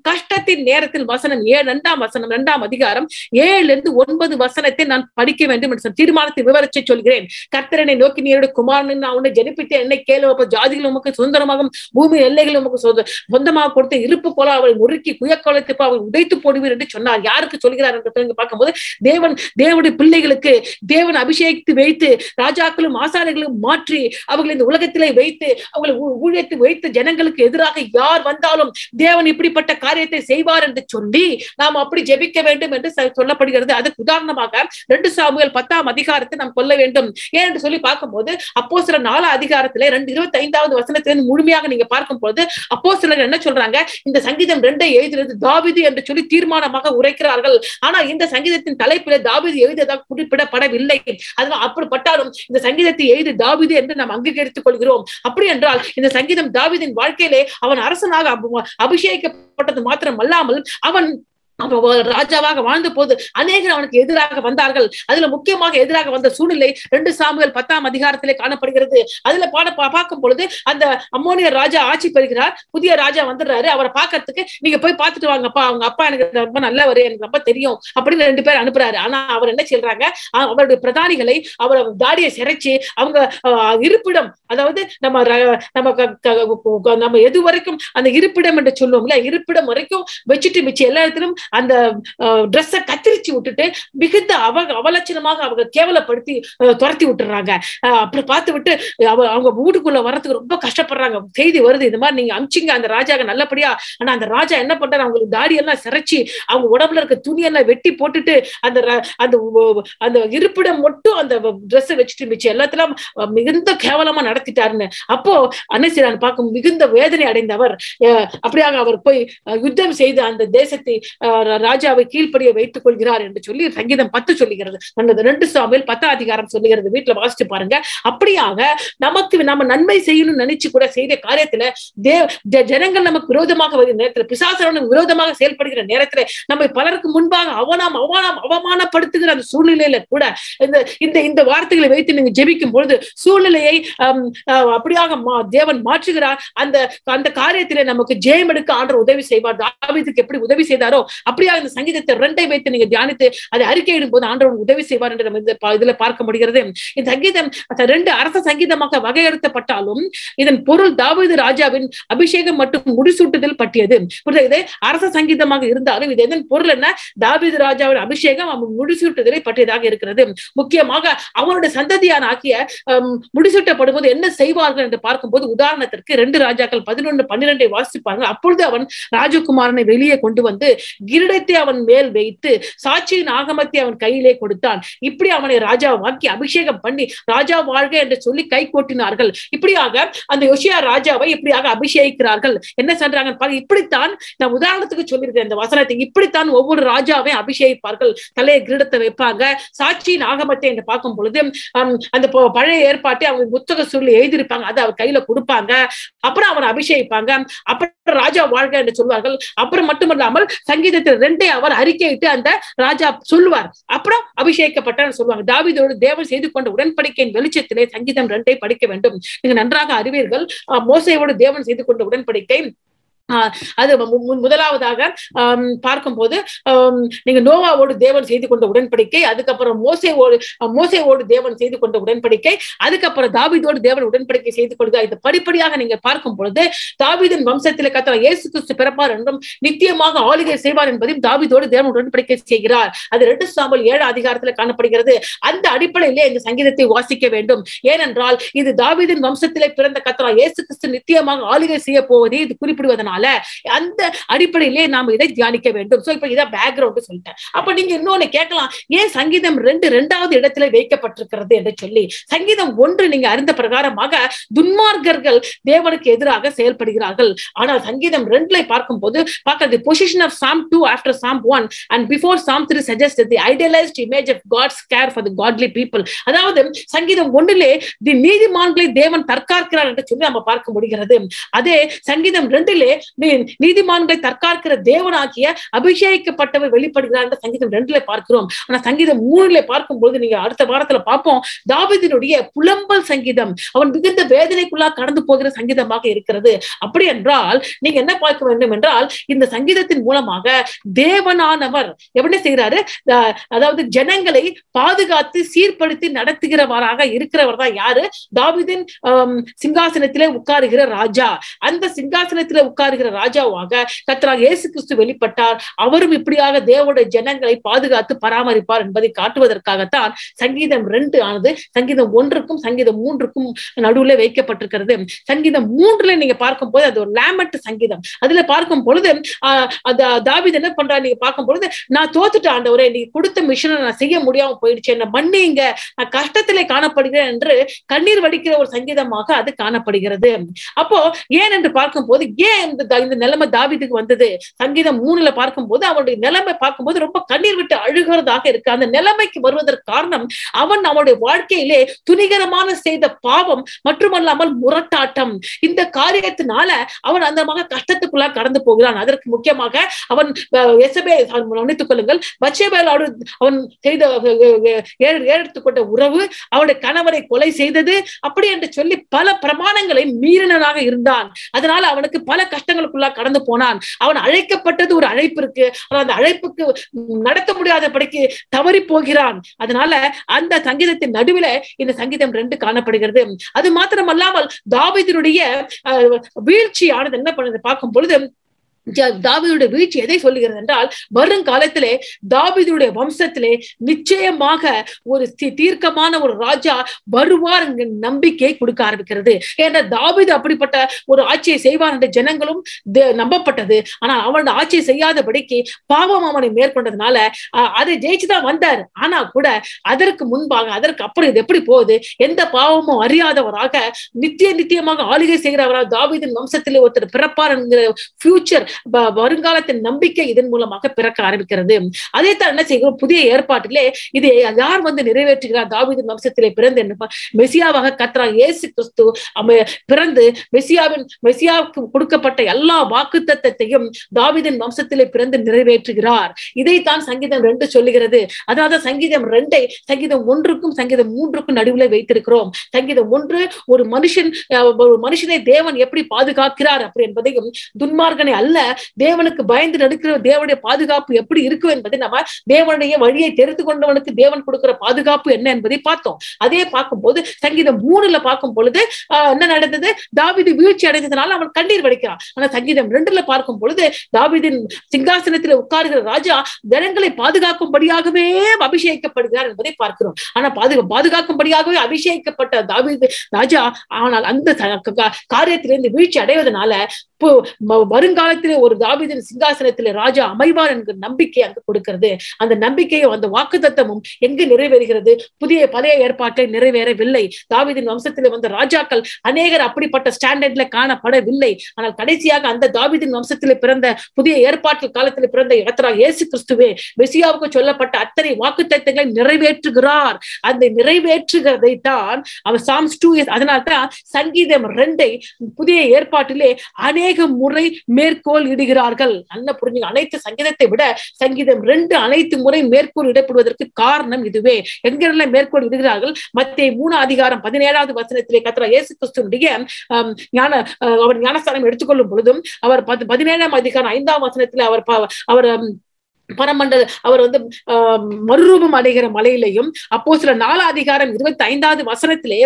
ஜெபத்தின் நேரத்தில் வசனம் ஏழு இரண்டாம் வசனம் இரண்டாம் அதிகாரம் ஏழுல இருந்து ஒன்பது வசனத்தை நான் படிக்க வேண்டும் என்று தீர்மானத்தை விவரிச்சு சொல்கிறேன். கர்த்தரனை நோக்கி நீருடைய குமாரன் நான் உன்னை ஜனிப்பித்து என்னை கேள்வி ஜாதிகள் உமக்கு சுதந்திரமாகவும் பூமி எல்லைகள் உமக்கு சொந்தமாக கொடுத்த இருப்பு போல அவளை முறுக்கி குயக்கோலத்தை அவள் உடைத்து போடுவீர் என்று சொன்னார். யாருக்கு சொல்கிறார் என்று பார்க்கும்போது தேவன் தேவனுடைய பிள்ளைகளுக்கு தேவன் அபிஷேகித்து வைத்து ராஜாக்களும் ஆசாரிகளும் மாற்றி அவர்கள் இந்த உலகத்திலே வைத்து அவங்களை ஊழியத்தை வைத்து ஜனங்களுக்கு எதிராக யார் வந்தாலும் தேவன் இப்படிப்பட்ட காரியத்தை செய்வார் என்று சொல்லி நாம் அப்படி ஜெபிக்க வேண்டும் என்று சொல்லப்படுகிறது. அதுக்கு உதாரணமாக ரெண்டு சாமுவேல் பத்தாம் அதிகாரத்தை நாம் கொள்ள வேண்டும். ஏன் என்று சொல்லி பார்க்கும்போது அப்போஸ்தலர் நாலாம் அதிகாரத்திலே ரெண்டு இருபத்தி ஐந்தாவது வசனத்திலிருந்து முழுமையாக நீங்க பார்க்கும் போது அப்போஸ்தலர் என்ன சொல்றாங்க, இந்த சங்கீதம் ரெண்டை எழுதினது தாவீது என்று சொல்லி தீர்மானமாக உரைக்கிறார்கள். ஆனா இந்த சங்கீதத்தின் தலைப்பிலே தாவீது எழுதியதாக குறிப்பிடப்படவில்லை. அதனால் அப்படிப்பட்டாலும் இந்த சங்கீதத்தை எழுதி தாவீது என்று நாம் அங்கீகரித்துக் கொள்கிறோம். அப்படி என்றால் இந்த சங்கீதம் தாவீதின் வாழ்க்கையிலே அவன் அரசனாக அபிஷேகிக்கப்பட்டது மாத்திரம் அல்லாமல் அவன் ராஜாவாக வாழ்ந்த போது அநேகர் அவனுக்கு எதிராக வந்தார்கள். அதுல முக்கியமாக எதிராக வந்த சூழ்நிலை ரெண்டு சாமுவேல் பத்தாம் அதிகாரத்திலே காணப்படுகிறது. அதுல பாட பார்க்கும் பொழுது அந்த அம்மோனியர் ராஜா ஆட்சி பெறுகிறார். புதிய ராஜா வந்துடுறாரு. அவரை பார்க்கறதுக்கு நீங்க போய் பார்த்துட்டு வாங்கப்பா, அவங்க அப்பா எனக்கு ரொம்ப நல்லவர், எனக்கு ரொம்ப தெரியும் அப்படின்னு ரெண்டு பேர் அனுப்புறாரு. ஆனா அவர் என்ன சொல்றாங்க, அவருடைய பிரதானிகளை அவர் தாடியை சிறைச்சு அவங்க இருப்பிடம், அதாவது நம்ம நம்ம நம்ம எது வரைக்கும் அந்த இருப்பிடம் என்று சொல்லுவோம்ல, இருப்பிடம் வரைக்கும் வச்சுட்டு மிச்சம் எல்லா இடத்திலும் அந்த ட்ரெஸ்ஸை கத்திரிச்சு விட்டுட்டு மிகுந்த அவ அவலட்சணமாக அவங்க கேவலப்படுத்தி துரத்தி விட்டுறாங்க. அப்படி பார்த்து விட்டு அவங்க வீட்டுக்குள்ள வர்றதுக்கு ரொம்ப கஷ்டப்படுறாங்க. செய்தி வருது, இந்த மாதிரி நீங்க அமிச்சிங்க அந்த ராஜாவை நல்லபடியா. ஆனா அந்த ராஜா என்ன பண்றாரு, அவங்களுக்கு தாடியெல்லாம் சிறைச்சி அவங்க உடம்புல இருக்க துணியெல்லாம் வெட்டி போட்டுட்டு அந்த அந்த அந்த இருப்பிடம் மட்டும் அந்த ட்ரெஸ்ஸை வச்சுட்டு மிச்சம் எல்லாத்திலும் மிகுந்த கேவலமா நடத்திட்டாருன்னு. அப்போ அன்னசிரான் பார்க்கும் மிகுந்த வேதனை அடைந்தவர் அப்படியாக அவர் போய் யுத்தம் செய்து அந்த தேசத்தை ராஜாவை கீழ்ப்படிய வைத்துக் கொள்கிறார் என்று சொல்லி சங்கீதம் பத்து சொல்லுகிறது. ரெண்டு சாமுவேல் பத்தாம் அதிகாரம் சொல்லுகிறது. வீட்டுல வாசிச்சு பாருங்க. அப்படியாக நமக்கு நம்ம நன்மை செய்யணும்னு நினைச்சு கூட செய்த காரியத்துல தேவ ஜனங்கள் நமக்கு விரோதமாக வருகிற நேரத்துல, பிசாசனுக்கு விரோதமாக செயல்படுகிற நேரத்துல நம்ம பலருக்கு முன்பாக அவனாம் அவமானம் அவமானப்படுத்துகிற அந்த சூழ்நிலையில கூட இந்த இந்த இந்த வார்த்தைகளை வைத்து நீங்க ஜெபிக்கும் பொழுது சூழ்நிலையை அப்படியாக தேவன் மாற்றுகிறார். அந்த அந்த காரியத்திலே நமக்கு ஜெயம் எடுக்க ஆண்டவர் உதவி செய்வார். தாவீதுக்கு எப்படி உதவி செய்தாரோ அப்படியா இந்த சங்கீதத்தை ரெண்டை வைத்து நீங்க தியானித்து அதை அறிக்கையிடும் போது ஆண்டவர் உதவி செய்வார் என்று நம்ம இதுல பார்க்க முடிகிறது. இந்த சங்கீதம் ரெண்டு அரச சங்கீதமாக வகையறுத்தப்பட்டாலும் இதன் பொருள் தாவீது ராஜாவின் அபிஷேகம் மற்றும் முடிசூட்டுதல் பற்றியது. புரியுது? அரச சங்கீதமாக இருந்தாலும் இது இதன் பொருள் என்ன, தாவீது ராஜாவின் அபிஷேகம் அவன் முடிசூட்டுதலை பற்றியதாக இருக்கிறது. முக்கியமாக அவனுடைய சந்ததியான ஆக்கிய முடிசூட்டப்படும் போது என்ன செய்வார்கள் என்று பார்க்கும்போது உதாரணத்திற்கு ரெண்டு ராஜாக்கள் பதினொன்று பன்னிரெண்டை வாசிப்பாங்க. அப்பொழுது அவன் ராஜகுமாரனை வெளியே கொண்டு வந்து கிரீடத்தை அவன் மேல் வைத்து சாட்சியின் ஆகமத்தை அவன் கையிலே கொடுத்தான். இப்படி அவனை ராஜாவாக்கி அபிஷேகம் பண்ணி ராஜா வாழ்க என்று சொல்லி கை கோட்டினார்கள். இப்படியாக அந்த யோசியா ராஜாவை இப்படியாக அபிஷேகிக்கிறார்கள். என்ன சொல்றாங்க, இப்படித்தான் நான் உதாரணத்துக்கு சொல்லியிருக்கேன் இந்த வசனத்தை. இப்படித்தான் ஒவ்வொரு ராஜாவை அபிஷேகிப்பார்கள். தலையை கிரீடத்தை வைப்பாங்க. சாட்சியின் ஆகமத்தை என்று பார்க்கும் பொழுது அந்த பழைய ஏற்பாட்டை அவங்க புத்தக சொல்லி எழுதியிருப்பாங்க. அதை அவர் கையில கொடுப்பாங்க. அப்புறம் அவனை அபிஷேகிப்பாங்க. அப்புறம் ராஜா வாழ்க என்று சொல்வார்கள். அப்புறம் மட்டுமல்லாமல் சங்கீதத்தில் ரெண்டே அவர் அறிக்கையிட்டு அந்த ராஜா சொல்லுவார். அப்புறம் அபிஷேகப்பட்ட சொல்லுவாங்க. தாவீதோடு தேவன் செய்து கொண்ட உடன்படிக்கையின் வெளிச்சத்திலே சங்கீதம் ரெண்டை படிக்க வேண்டும். நீங்க நன்றாக அறிவீர்கள். மோசேயோடு தேவன் செய்து கொண்ட உடன்படிக்கை அது முதலாவதாக பார்க்கும்போது நீங்க நோவாவோடு தேவன் செய்து கொண்ட உடன்படிக்கை, அதுக்கப்புறம் மோசேவோடு மோசேவோடு தேவன் செய்து கொண்ட உடன்படிக்கை, அதுக்கப்புறம் தாவீதோடு தேவன் உடன்படிக்கை செய்து கொள்கிறார். இது படிப்படியாக நீங்க பார்க்கும் பொழுது தாவீதின் வம்சத்திலே கர்த்தர் இயேசு கிறிஸ்து பிறப்பார் என்றும் நித்தியமாக ஆளுகை செய்வார் என்பதையும் தாவீதோடு தேவன் உடன்படிக்கை செய்கிறார். அது ரெண்டு சாமுவேல் ஏழு அதிகாரத்தில் காணப்படுகிறது. அந்த அடிப்படையிலே இந்த சங்கீதத்தை வாசிக்க வேண்டும். ஏனென்றால் இது தாவீதின் வம்சத்திலே பிறந்த கர்த்தர் இயேசு கிறிஸ்து நித்தியமாக ஆளுகை செய்ய போவதை இது குறிப்பிடுவதனால் அந்த அடிப்படையிலே நாம் இதை தியானிக்க வேண்டும். சோ இப்ப இத பேக்ரவுண்ட் சொல்லிட்டேன். அப்ப நீங்க இன்னொன்னு கேட்கலாம், ஏன் சங்கீதம் ரெண்டு இரண்டாவது இடத்துல வைக்கப்பட்டிருக்கிறது என்று சொல்லி. சங்கீதம் ஒன்று நீங்க அறிந்த பிரகாரமாக துன்மார்க்கர்கள் தேவனுக்கு எதிராக செயல்படுகிறார்கள். ஆனால் சங்கீதம் ரெண்டுல பார்க்கும் போது பார்க்கிறது position of Psalm two after Psalm one and before Psalm three suggested the idealized image of God's care for the godly people. அதாவது சங்கீதம் ஒன்றிலே தி நீதிமான்களை தேவன் தற்காக்கிறார் என்று சொல்லி நம்ம பார்க்க முடிகிறது. அதே சங்கீதம் ரெண்டிலே நீதிமான்களை தற்காக்கிற தேவனாகிய அபிஷேகிக்கப்பட்டவர் வெளிப்படுகிறார் என்ற சங்கீதம் ரெண்டுல பார்க்கிறோம். ஆனா சங்கீதம் மூணுல பார்க்கும்போது நீங்க அடுத்த வாரத்துல பார்ப்போம், தாவீதினுடைய புலம்பல் சங்கீதம், அவன் மிகுந்த வேதனைக்குள்ளா கடந்து போகிற சங்கீதமாக இருக்கிறது. அப்படி என்றால் நீங்க என்ன பார்க்க வேண்டும் என்றால், இந்த சங்கீதத்தின் மூலமாக தேவனானவர் எப்படி செய்கிறாரு, அதாவது ஜனங்களை பாதுகாத்து சீர்படுத்தி நடத்துகிறவராக இருக்கிறவர் தான் யாரு, தாவீதின் சிங்காசனத்திலே உட்காருகிற ராஜா. அந்த சிங்காசனத்திலே உட்காருகிற ராஜாவாக கர்த்தராகிய இயேசு கிறிஸ்து வெளிப்பட்டார். அவரும் இப்படியாக தேவனுடைய ஜனங்களை பாதுகாத்து பராமரிப்பார் என்பதை காட்டுவதற்காகத்தான் சங்கீதம் ரெண்டு ஆனது சங்கீதம் ஒன்றுக்கும் சங்கீதம் மூன்றுக்கும் நடுவுல வைக்கப்பட்டிருக்கிறது. சங்கீதம் மூன்றுல நீங்க பார்க்கும் போது அது ஒரு லேமெண்ட் சங்கீதம். அதுல பார்க்கும் பொழுது ஆஹ் தாவீது என்ன பண்றாரு நீங்க பார்க்கும் பொழுது, நான் தோத்துட்டு ஆண்டவரே, நீ கொடுத்த மிஷனை நான் செய்ய முடியாம போயிடுச்சு, என்ன மன்னிங்க, நான் கஷ்டத்திலே காணப்படுகிறேன் என்று கண்ணீர் வடிக்கிற ஒரு சங்கீதமாக அது காணப்படுகிறது. அப்போ ஏன் என்று பார்க்கும் போது, ஏன் இந்த நிலைமை தாவீதுக்கு வந்தது? சங்கீதம் மூணுல பார்க்கும் போது அவனுடைய நிலைமை பார்க்கும்போது ரொம்ப கண்ணீர் விட்டு அழுகிறதாக இருக்கு. அந்த நிலைமைக்கு வருவதற்கு காரணம், அவன் அவனுடைய வாழ்க்கையிலே துணிகரமான செய்த பாவம் மட்டுமல்லாமல் முரட்டாட்டம். இந்த காரியத்தினால அவன் அந்த மக கஷ்டத்துக்குள்ள கடந்து போகிறான். அதற்கு முக்கியமாக அவன் நினைத்துக் கொள்ளுங்கள், பத்சேபாவோடு அவன் செய்த எடுத்துக்கொண்ட உறவு, அவனுடைய கணவரை கொலை செய்தது, அப்படி என்று சொல்லி பல பிரமாணங்களை மீறினனாக இருந்தான். அதனால அவனுக்கு பல கஷ்டங்களுக்குள்ள கடந்து போனான். அவன் அழைக்கப்பட்டது ஒரு அழைப்பு இருக்கு, அந்த அழைப்புக்கு நடத்த முடியாதபடிக்கு தவறி போகிறான். அதனால அந்த சங்கீதத்தின் நடுவில் இந்த சங்கீதம் ரெண்டு காணப்படுகிறது. அது மாத்திரமல்லாமல் தாவீதினுடைய வீழ்ச்சியானது என்ன பண்ணுது பார்க்கும் பொழுது, தாவீதுடைய வீழ்ச்சி எதை சொல்லுகிறது என்றால், வருங்காலத்திலே தாவீதுடைய வம்சத்திலே நிச்சயமாக ஒரு தீர்க்கமான ஒரு ராஜா வருவார் என்கிற நம்பிக்கையை கொடுக்க ஆரம்பிக்கிறது. ஏன்னா தாவீது அப்படிப்பட்ட ஒரு ஆட்சியை செய்வார் என்ற ஜனங்களும் நம்பப்பட்டது. ஆனால் அவன் ஆட்சியை செய்யாதபடிக்கு பாவம் அவனை மேற்கொண்டதுனால அதை ஜெயிச்சுதான் வந்தார். ஆனா கூட அதற்கு முன்பாக அதற்கு அப்புறம் இது எப்படி போகுது, எந்த பாவமும் அறியாதவராக நித்திய நித்தியமாக ஆளுகை செய்கிறவராக தாவீதின் வம்சத்திலே ஒருத்தர் பிறப்பார் என்கிற ஃபியூச்சர் வருங்காலத்தின் நம்பிக்கை இதன் மூலமாக பிறக்க ஆரம்பிக்கிறது. அதே தான் என்ன செய்கிறோம், புதிய ஏற்பாட்டிலே இது யார் வந்து நிறைவேற்றுகிறார், தாவீதின் வம்சத்திலே பிறந்து மெசியாவாக கர்த்தராகிய இயேசு கிறிஸ்து பிறந்து மெசியாவின் மெசியாவுக்கு கொடுக்கப்பட்ட எல்லா வாக்குத்தத்தத்தையும் தாவீதின் வம்சத்திலே பிறந்து நிறைவேற்றுகிறார். இதைத்தான் சங்கீதம் ரெண்டு சொல்லுகிறது. அதாவது சங்கீதம் ரெண்டை சங்கீதம் ஒன்றுக்கும் சங்கீதம் மூன்றுக்கும் நடுவில் வைத்திருக்கிறோம். சங்கீதம் ஒன்று ஒரு மனுஷன் ஒரு மனுஷனை தேவன் எப்படி பாதுகாக்கிறார் அப்படி என்பதையும், துன்மார்கனை அல்ல தேவனுக்கு பயந்து நடக்கிற தேவனுடைய பாதுகாப்பு எப்படி இருக்கும் என்பதை நம்ம தேவனுடைய வழியை தெரிந்து கொண்டவனுக்கு தேவன் கொடுக்கிற பாதுகாப்பு என்ன என்பதை பார்த்தோம். அதே பார்க்கும்போது சங்கீதம் மூணுல பார்க்கும் பொழுது என்ன நடந்தது, தாவீது வீழ்ச்சி அடைந்ததுனால அவன் கண்ணீர் வடிக்கிறான். ஆனா சங்கீதம் ரெண்டுல பார்க்கும் பொழுது தாவீதின் சிங்காசனத்தில் உட்காருகிற ராஜா ஜனங்களை பாதுகாக்கும்படியாகவே அபிஷேகிக்கப்படுகிறார் என்பதை பார்க்கிறோம். ஆனா பாதுகா பாதுகாக்கும்படியாகவே அபிஷேகிக்கப்பட்ட தாவீது ராஜா ஆனால் அந்த காரியத்திலிருந்து வீழ்ச்சி அடைவதனால வருங்காலத்திலே ஒரு தாவீதின் சிங்காசனத்திலே ராஜா அமைவார் என்கிற நம்பிக்கை அங்கு கொடுக்கிறது. அந்த நம்பிக்கையும் அந்த வாக்குத்தத்தமும் எங்கு நிறைவேறுகிறது, புதிய பழைய ஏற்பாட்டில் நிறைவேறவில்லை. தாவீதின் வம்சத்திலே வந்த ராஜாக்கள் அநேகர் அப்படிப்பட்ட ஸ்டாண்டர்ட்ல காணப்படவில்லை. ஆனால் கடைசியாக அந்த தாவீதின் வம்சத்திலே பிறந்த புதிய ஏற்பாட்டு காலத்தில் பிறந்த கர்த்தராகிய இயேசு கிறிஸ்துவே மெசியாவுக்கு சொல்லப்பட்ட அத்தனை வாக்குத்தத்தங்களை நிறைவேற்றுகிறார். அந்த நிறைவேற்றுகிறதை தான் அவர் சாம்ஸ் டூ அதனால தான் சங்கீதம் ரெண்டை புதிய ஏற்பாட்டிலே அநேக முறை மேற்கோள் இடுகிறார்கள். நல்ல புரிஞ்சுங்க, அனைத்து சங்கீதத்தை விட சங்கீதம் ரெண்டு அனைத்து முறை மேற்கோள் இடப்படுவதற்கு காரணம் இதுவே. எங்கெல்லாம் மேற்கோள் இடுகிறார்கள், மத்தேயு மூணு அதிகாரம் பதினேழாவது வசனத்திலே கர்த்தராகிய இயேசு கிறிஸ்துவினுடைய ஞான அவர் ஞானஸ்தானம் எடுத்துக்கொள்ளும் பொழுதும் அவர் பதினேழாம் அதிகாரம் ஐந்தாம் வசனத்திலே அவர் அவர் பரமண்டல அவர் வந்து ஆஹ் மறுரூபம் அடைகிற மலையிலையும், அப்போ சில நாலு அதிகாரம் இருபத்தி ஐந்தாவது வசனத்திலே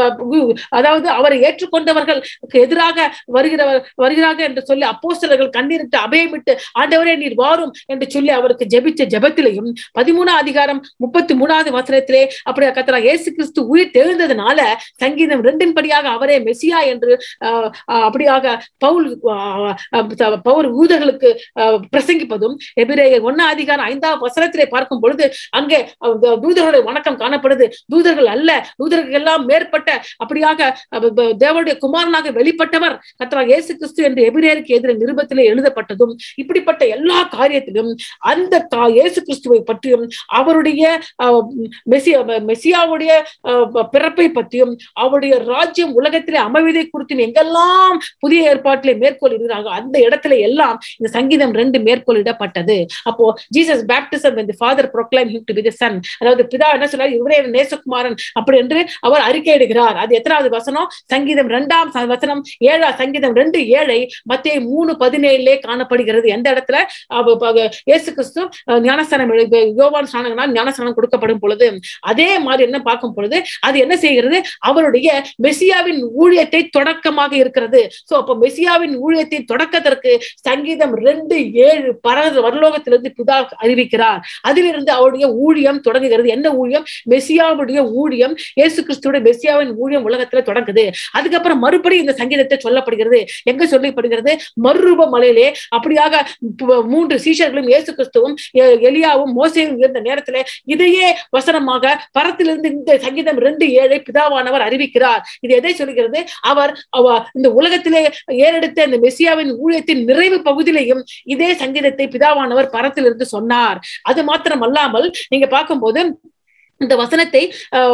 அதாவது அவரை ஏற்றுக்கொண்டவர்களுக்கு எதிராக வருகிறவர் வருகிறார்கள் என்று சொல்லி அப்போஸ்தலர்கள் கண்ணீரிட்டு அபயமிட்டு ஆண்டவரே நீர் வாரும் என்று சொல்லி அவருக்கு ஜெபிச்ச ஜெபத்திலையும், பதிமூணாம் அதிகாரம் முப்பத்தி மூணாவது வசனத்திலே அப்படியே கர்த்தராகிய இயேசு கிறிஸ்து உயிர் தெழுந்ததுனால சங்கீதம் ரெண்டின் படியாக அவரே மெசியா என்று ஆஹ் அப்படியாக பவுல் பவுல் யூதர்களுக்கு பிரசங்கிப்பதும், எபிரேயர் ஒன்னா அதிகாரம் ஐந்தாவது வசனத்திலே பார்க்கும் பொழுது அங்கே தூதர்களுடைய வணக்கம் காணப்படுது. தூதர்கள் அல்ல, தூதர்கள் எல்லாம் மேற்பட்ட அப்படியாக தேவனுடைய குமாரனாக வெளிப்பட்டவர் கர்த்தராகிய இயேசு கிறிஸ்து என்று எபிரேயருக்கு எதிர நிருபத்திலே எழுதப்பட்டதும் இப்படிப்பட்ட எல்லா காரியத்திலும் அந்த இயேசு கிறிஸ்துவை பற்றியும் அவருடைய மெசியா மெசியாவுடைய பிறப்பை பற்றியும் அவருடைய ராஜ்யம் உலகத்திலே அமைவதை குறித்தும் எங்கெல்லாம் புதிய ஏற்பாட்டிலே மேற்கொள்கிறாங்க அந்த இடத்துல எல்லாம் இந்த சங்கீதம் ரெண்டு மேற்கொள்ளிடப்பட்டது. அப்போ Jesus baptism when the father proclaimed him to be the son, அதாவது பிதா என்ன சொல்றாரு, இவரே நேசகுமாரன் அப்படி என்று அவர் அறிக்கையிடுகிறார். அது எத்தனாவது வசனம்? சங்கீதம் இரண்டாம் வசனம் ஏழா சங்கீதம் ரெண்டு ஏழை மத்தேயு மூணு பதினேழுலே காணப்படுகிறது. எந்த இடத்துல இயேசு கிறிஸ்து ஞானஸ்நானம் யோவான் ஸ்நானம் ஞானஸ்நானம் கொடுக்கப்படும் பொழுது அதே மாதிரி என்ன பார்க்கும் பொழுது அது என்ன செய்கிறது, அவருடைய மெசியாவின் ஊழியத்தை தொடக்கமாக இருக்கிறது. சோ அப்ப மெசியாவின் ஊழியத்தை தொடக்கத்திற்கு சங்கீதம் ரெண்டு ஏழு பரத வரலோகத்திலிருந்து பிதா அறிவிக்கிறார். அதிலிருந்து அவருடைய ஊழியம் தொடங்குகிறது. என்ன ஊழியம்? மெசியாவுடைய ஊழியம், இயேசு கிறிஸ்துடைய மெசியாவின் ஊழியம் உலகத்துல தொடங்குது. அதுக்கப்புறம் மறுபடியும் இந்த சங்கீதத்தை சொல்லப்படுகிறது. எங்க சொல்லப்படுகிறது? மறுரூப மலையிலே அப்படியாக மூன்று சீஷர்களும் இயேசு கிறிஸ்துவும் எலியாவும் மோசேயும் இருந்த நேரத்துல இதையே வசனமாக பரத்திலிருந்து இந்த சங்கீதம் ரெண்டு ஏழை பிதாவானவர் அறிவிக்கிறார். இது எதை சொல்கிறது? அவர் இந்த உலகத்திலே ஏறெடுத்த இந்த மெசியாவின் ஊழியத்தின் நிறைவு பகுதியிலையும் இதே சங்கீதத்தை பிதாவானவர் பரத்திலிருந்து சொன்னார். அது மாத்திரம் அல்லாமல் நீங்க பார்க்கும்போது இந்த வசனத்தை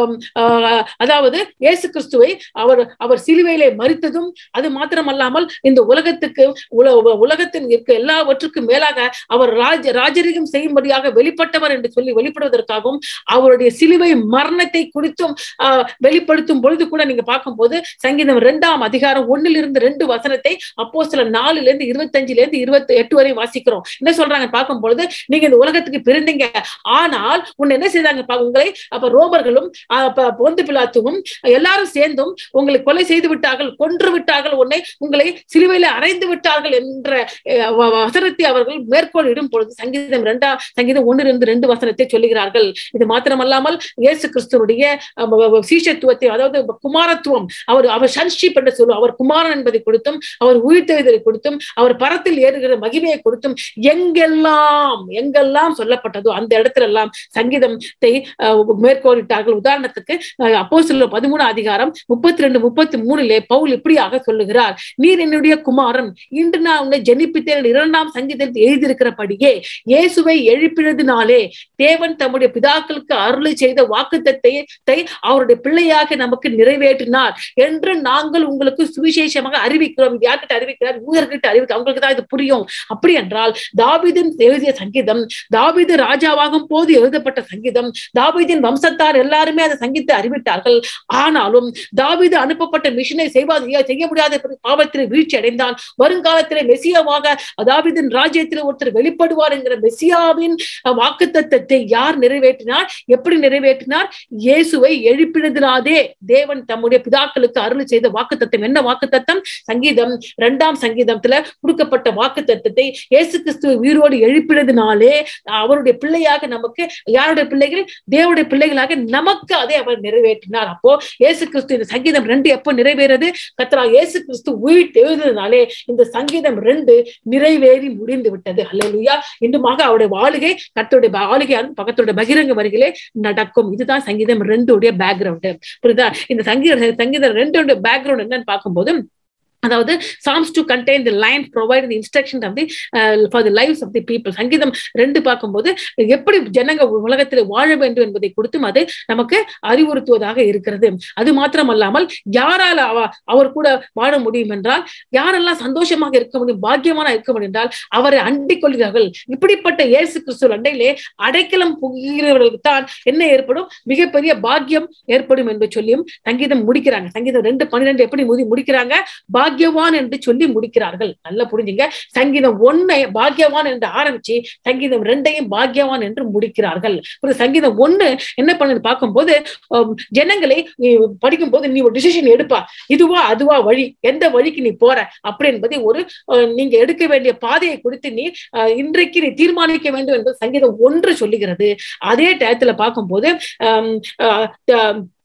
அதாவது இயேசு கிறிஸ்துவை அவர் அவர் சிலுவையிலே மரித்ததும் அது மாத்திரமல்லாமல் இந்த உலகத்துக்கு உலகத்தின் இருக்க எல்லாவற்றுக்கும் மேலாக அவர் ராஜ ராஜரிகம் செய்யும்படியாக வெளிப்பட்டவர் என்று சொல்லி வெளிப்படுவதற்காகவும் அவருடைய சிலுவை மரணத்தை குறித்தும் வெளிப்படுத்தும் பொழுது கூட நீங்க பார்க்கும்போது சங்கீதம் இரண்டாம் அதிகாரம் ஒன்னிலிருந்து ரெண்டு வசனத்தை அப்போஸ்தலர் நாலுல இருந்து இருபத்தஞ்சுல இருந்து இருபத்தி எட்டு வரை வாசிக்கிறோம். என்ன சொல்றாங்க பார்க்கும் பொழுது, நீங்க இந்த உலகத்துக்கு பிறந்தீங்க, ஆனால் உன்னை என்ன செய்தாங்க, உங்களை அப்ப ரோமர்களும் பொந்து பிலாத்துவும் எல்லாரும் சேர்ந்தும் உங்களை கொலை செய்து விட்டார்கள், கொன்று விட்டார்கள், உன்னை உங்களை சிலுவையில அறைந்து விட்டார்கள் என்ற வசனத்தை அவர்கள் மேற்கோள் இடும் பொழுது சங்கீதம் இரண்டாம் சங்கீதம் ஒன்னு இருந்து ரெண்டு வசனத்தை சொல்லுகிறார்கள். இது மாத்திரமல்லாமல் இயேசு கிறிஸ்துவனுடைய சீஷத்துவத்தை, அதாவது குமாரத்துவம், அவர் அவர் சன்ஷிப் என்று சொல்லுவோம், அவர் குமாரன் என்பதை கொடுத்தும் அவர் உயிர்த்தெழுதலை கொடுத்தும் அவர் பரத்தில் ஏறுகிற மகிமையை கொடுத்தும் எங்கெல்லாம் எங்கெல்லாம் சொல்லப்பட்டதோ அந்த இடத்துல எல்லாம் சங்கீதத்தை மேற்கோளிட்டார்கள். உதாரணத்துக்கு அப்போஸ்தலர் பதிமூணு அதிகாரம் முப்பத்தி ரெண்டு முப்பத்தி மூணுலே பவுல் இப்படியாக சொல்லுகிறார், நீர் என்னுடைய குமாரன், இன்று நான் உன்னை ஜனிப்பித்தேன். இரண்டாம் சங்கீதத்தில் எழுதியிருக்கிறபடியே இயேசுவை எழுப்பினதினாலே தேவன் தம்முடைய பிதாக்களுக்கு அருளை செய்த வாக்குத்தத்தத்தை அவருடைய பிள்ளையாக நமக்கு நிறைவேற்றினார் என்று நாங்கள் உங்களுக்கு சுவிசேஷமாக அறிவிக்கிறோம். இது யார்கிட்ட அறிவிக்கிறார்? யூதர்கிட்ட அறிவிக்க, அவங்களுக்கு தான் இது புரியும். அப்படி என்றால் தாவீதின் எழுதிய சங்கீதம், தாவீது ராஜாவாகும் போது எழுதப்பட்ட சங்கீதம், தாவீதின் வம்சத்தார் எல்லாருமே அந்த சங்கீதத்தை அறிவித்தார்கள். ஆனாலும் தாவீது அனுப்பப்பட்ட மிஷனை செய்வாத செய்ய முடியாத பாவத்திலே வீழ்ச்சி அடைந்தான். வருங்காலத்திலே மெசியாவாக தாவீதின் ராஜ்யத்திலே ஒருத்தர் வெளிப்படுவார் என்கிற மெசியாவின் வாக்குத்தத்தத்தை யார் நிறைவேற்றினார்? எப்படி நிறைவேற்றினார்? இயேசுவை எழுப்பினதினாலே தேவன் தம்முடைய பிதாக்களுக்கு அருள் செய்த வாக்குத்தத்தம். என்ன வாக்குத்தத்தம்? சங்கீதம் இரண்டாம் சங்கீதத்துல கொடுக்கப்பட்ட வாக்குத்தத்தத்தை இயேசு கிறிஸ்துவை உயிரோடு எழுப்பினதினாலே அவருடைய பிள்ளையாக நமக்கு, யாருடைய பிள்ளைகள்? தேவனுடைய பிள்ளைகளாக நமக்கு அதை அவர் நிறைவேற்றினார். அப்போ இயேசு கிறிஸ்து இந்த சங்கீதம் ரெண்டு எப்போ நிறைவேறது? கர்த்தராகிய இயேசு கிறிஸ்து உயிர் எழுதினாலே இந்த சங்கீதம் ரெண்டு நிறைவேறி முடிந்து விட்டது. அல்லேலூயா. இன்னுமாக அவருடைய ஆளுகை, கர்த்தருடைய ஆளுகை பக்கத்துடைய பகிரங்க வருகிலே நடக்கும். இதுதான் சங்கீதம் ரெண்டு உடைய பேக்ரவுண்ட். புரியுதா? இந்த சங்கீத சங்கீதம் ரெண்டு உடைய பேக்ரவுண்ட் என்னன்னு பார்க்கும்போது, அதாவது Psalms to contain the line provide the instruction of the for the lives of the people. சங்கீதம் ரெண்டு பார்க்கும்போது எப்படி ஜனங்க உலகத்தில் வாழ வேண்டும் என்பதை கொடுத்தும் அது நமக்கு அறிவுறுத்துவதாக இருக்கிறது. அது மாத்திரமல்லாமல் யாரால அவர் கூட வாழ முடியும் என்றால், யாரெல்லாம் சந்தோஷமாக இருக்க முடியும், பாக்கியமான இருக்க முடியும் என்றால் அவரை அண்டிக் கொள்கிறார்கள். இப்படிப்பட்ட இயேசு கிறிஸ்து அண்டையிலே அடைக்கலம் புகிறவர்களுக்கு தான் என்ன ஏற்படும்? மிகப்பெரிய பாக்கியம் ஏற்படும் என்று சொல்லியும் சங்கீதம் முடிக்கிறாங்க. சங்கீதம் ரெண்டு பன்னிரெண்டு எப்படி முடிக்கிறாங்க? பாக்கியவான் என்று சொல்லி முடிக்கிறார்கள். நல்லா புரிஞ்சுங்க. சங்கீதம் ஒன்னை பாக்கியவான் என்று ஆரம்பிச்சு சங்கீதம் ரெண்டையும் பாக்கியவான் என்று முடிக்கிறார்கள். சங்கீதம் ஒண்ணு என்ன பண்ணு பார்க்கும்போது, ஜனங்களை படிக்கும் போது நீ ஒரு டிசிஷன் எடுப்பா, இதுவா அதுவா வழி, எந்த வழிக்கு நீ போற அப்படி என்பதை ஒரு நீங்க எடுக்க வேண்டிய பாதையை குறித்து நீ இன்றைக்கு நீ தீர்மானிக்க வேண்டும் என்பது சங்கீதம் ஒன்று சொல்லுகிறது. அதே டயத்துல பார்க்கும்போது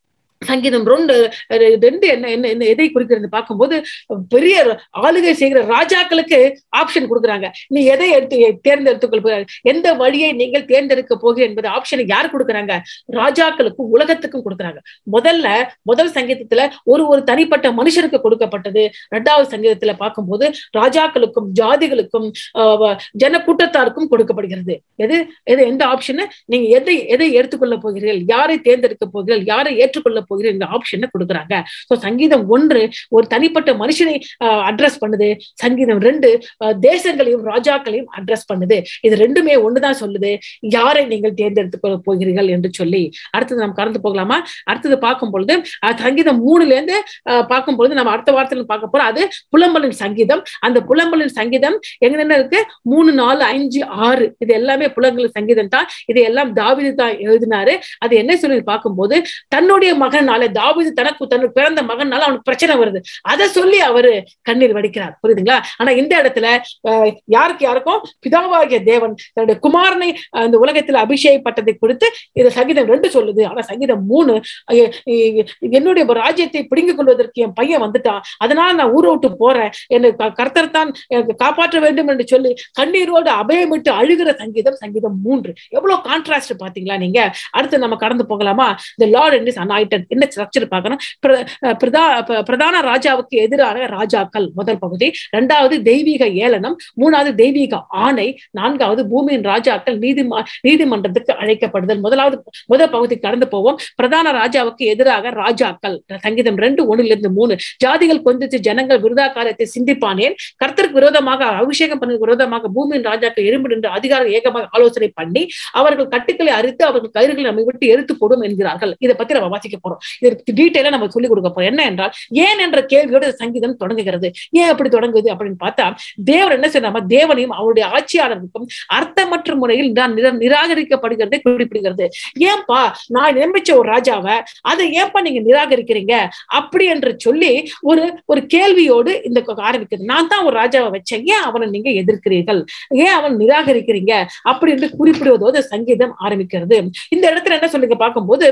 சங்கீதம் ரெண்டு ரெண்டு என்ன என்ன எதை குறிக்கிறது பார்க்கும்போது பெரிய ஆளுகை செய்கிற ராஜாக்களுக்கு ஆப்ஷன் கொடுக்குறாங்க. நீ எதை எடுத்து தேர்ந்தெடுத்துக்கொள்ள, எந்த வழியை நீங்கள் தேர்ந்தெடுக்க போகிறீர்கள் என்பது ஆப்ஷனை யார் கொடுக்குறாங்க? ராஜாக்களுக்கும் உலகத்துக்கும் கொடுக்குறாங்க. முதல்ல முதல் சங்கீதத்துல ஒரு ஒரு தனிப்பட்ட மனுஷனுக்கு கொடுக்கப்பட்டது. இரண்டாவது சங்கீதத்துல பார்க்கும்போது ராஜாக்களுக்கும் ஜாதிகளுக்கும் ஜன கூட்டத்தாருக்கும் கொடுக்கப்படுகிறது. எது எது எந்த ஆப்ஷன்? நீங்க எதை எதை எடுத்துக்கொள்ள போகிறீர்கள், யாரை தேர்ந்தெடுக்க போகிறீர்கள், யாரை ஏற்றுக்கொள்ள போகிறீர்கள் இந்த ஆப்ஷன் கொடுக்குறாங்க. சோ சங்கீதம் ஒன்று ஒரு தனிப்பட்ட மனுஷனை அட்ரஸ் பண்ணுது. சங்கீதம் ரெண்டு தேசங்களையும் ராஜாக்களையும் அட்ரஸ் பண்ணுது. இது ரெண்டுமே ஒண்ணுதான் சொல்லுது, யாரை நீங்கள் தேர்ந்தெடுத்துக் போகிறீர்கள் என்று சொல்லி. அடுத்தது நம்ம கடந்து போகலாமா? அடுத்தது பார்க்கும் பொழுது சங்கீதம் மூணுல இருந்து பார்க்கும் பொழுது நம்ம அடுத்த வாரத்தில் பார்க்க போறோம். அது புலம்பலின் சங்கீதம். அந்த புலம்பலின் சங்கீதம் எங்க இருக்கு? மூணு நாலு அஞ்சு ஆறு இது எல்லாமே புலம்பலின் சங்கீதம் தான். இது எல்லாம் தாவீது தான் எழுதினாரு. அது என்ன சொல்லி பார்க்கும்போது தன்னுடைய மகனால, தாவீது தனக்கு தனக்கு பிறந்த மகனால அவனுக்கு பிரச்சனை வருது, அதை சொல்லி அவரு கண்ணீர் வடிக்கிறார். புரியுதுங்களா? ஆனா இந்த இடத்துல யாருக்கு யாருக்கும் பிதாவாகிய தேவன் தன்னுடைய குமாரனை அந்த உலகத்தில் அபிஷேகப்பட்டதை கொடுத்து இது சங்கீதம் ரெண்டு சொல்லுது. ஆனா சங்கீதம் மூணு என்னுடைய ராஜ்யத்தை பிடுங்கிக் கொள்வதற்கு என் பையன் வந்துட்டான், அதனால நான் ஊரை விட்டு போறேன், என்னை கர்த்தர் தான் எனக்கு காப்பாற்ற வேண்டும் என்று சொல்லி கண்ணீரோடு அபயமிட்டு அழுகிற சங்கீதம் சங்கீதம் மூன்று. எவ்வளவு கான்ட்ராஸ்ட் பாத்தீங்களா நீங்க? அடுத்து நம்ம கடந்து போகலாமா? The Lord and His Anointed என்ன ஸ்ட்ரக்சர் பார்க்கணும். பிரதான ராஜாவுக்கு எதிரான ராஜாக்கள் முதல் பகுதி, இரண்டாவது தெய்வீக ஏளனம், மூணாவது தெய்வீக ஆணை, நான்காவது பூமியின் ராஜாக்கள் நீதிம நீதிமன்றத்துக்கு அழைக்கப்படுதல். முதலாவது முதல் பகுதி கடந்து போவோம். பிரதான ராஜாவுக்கு எதிராக ராஜாக்கள் சங்கீதம் ரெண்டு ஒண்ணுல இருந்து மூணு. ஜாதிகள் கொந்தளித்து ஜனங்கள் விருதா காரியத்தை சிந்திப்பானேன், கர்த்தருக்கு விரோதமாக அபிஷேகம் பண்ண விரோதமாக பூமியின் ராஜாக்கள் எறும்பு நின்று அதிகாரம் ஏகமாக ஆலோசனை பண்ணி அவர்கள் கட்டுக்களை அறுத்து அவர்கள் கயிறுகளை நம்மை விட்டு எடுத்து போடும் என்கிறார்கள். இதை பத்தி நம்ம வாசிக்க போறோம். இதற்கு டீட்டெயிலா நம்ம சொல்லிக் கொடுக்க போறோம். என்ன என்றால், ஏன் என்ற கேள்வியோடு சங்கீதம் தொடங்குகிறது. ஏன் அப்படி தொடங்குது அப்படின்னு பார்த்தா, தேவன் என்ன செய்யறாம தேவனையும் அவருடைய ஆட்சியாளருக்கும் அர்த்தமற்ற முறையில் நிராகரிக்கப்படுகிறதை குறிப்பிடுகிறது. ஏன்பா நான் நியமிச்ச ஒரு ராஜாவை அதை ஏன்பா நீங்க நிராகரிக்கிறீங்க அப்படி என்று சொல்லி ஒரு ஒரு கேள்வியோடு இந்த ஆரம்பிக்கிறது. நான் தான் ஒரு ராஜாவை வச்சேன், ஏன் அவனை நீங்க எதிர்க்கிறீர்கள், ஏன் அவன் நிராகரிக்கிறீங்க அப்படி என்று குறிப்பிடுவதோடு சங்கீதம் ஆரம்பிக்கிறது. இந்த இடத்துல என்ன சொல்லுங்க பார்க்கும்போது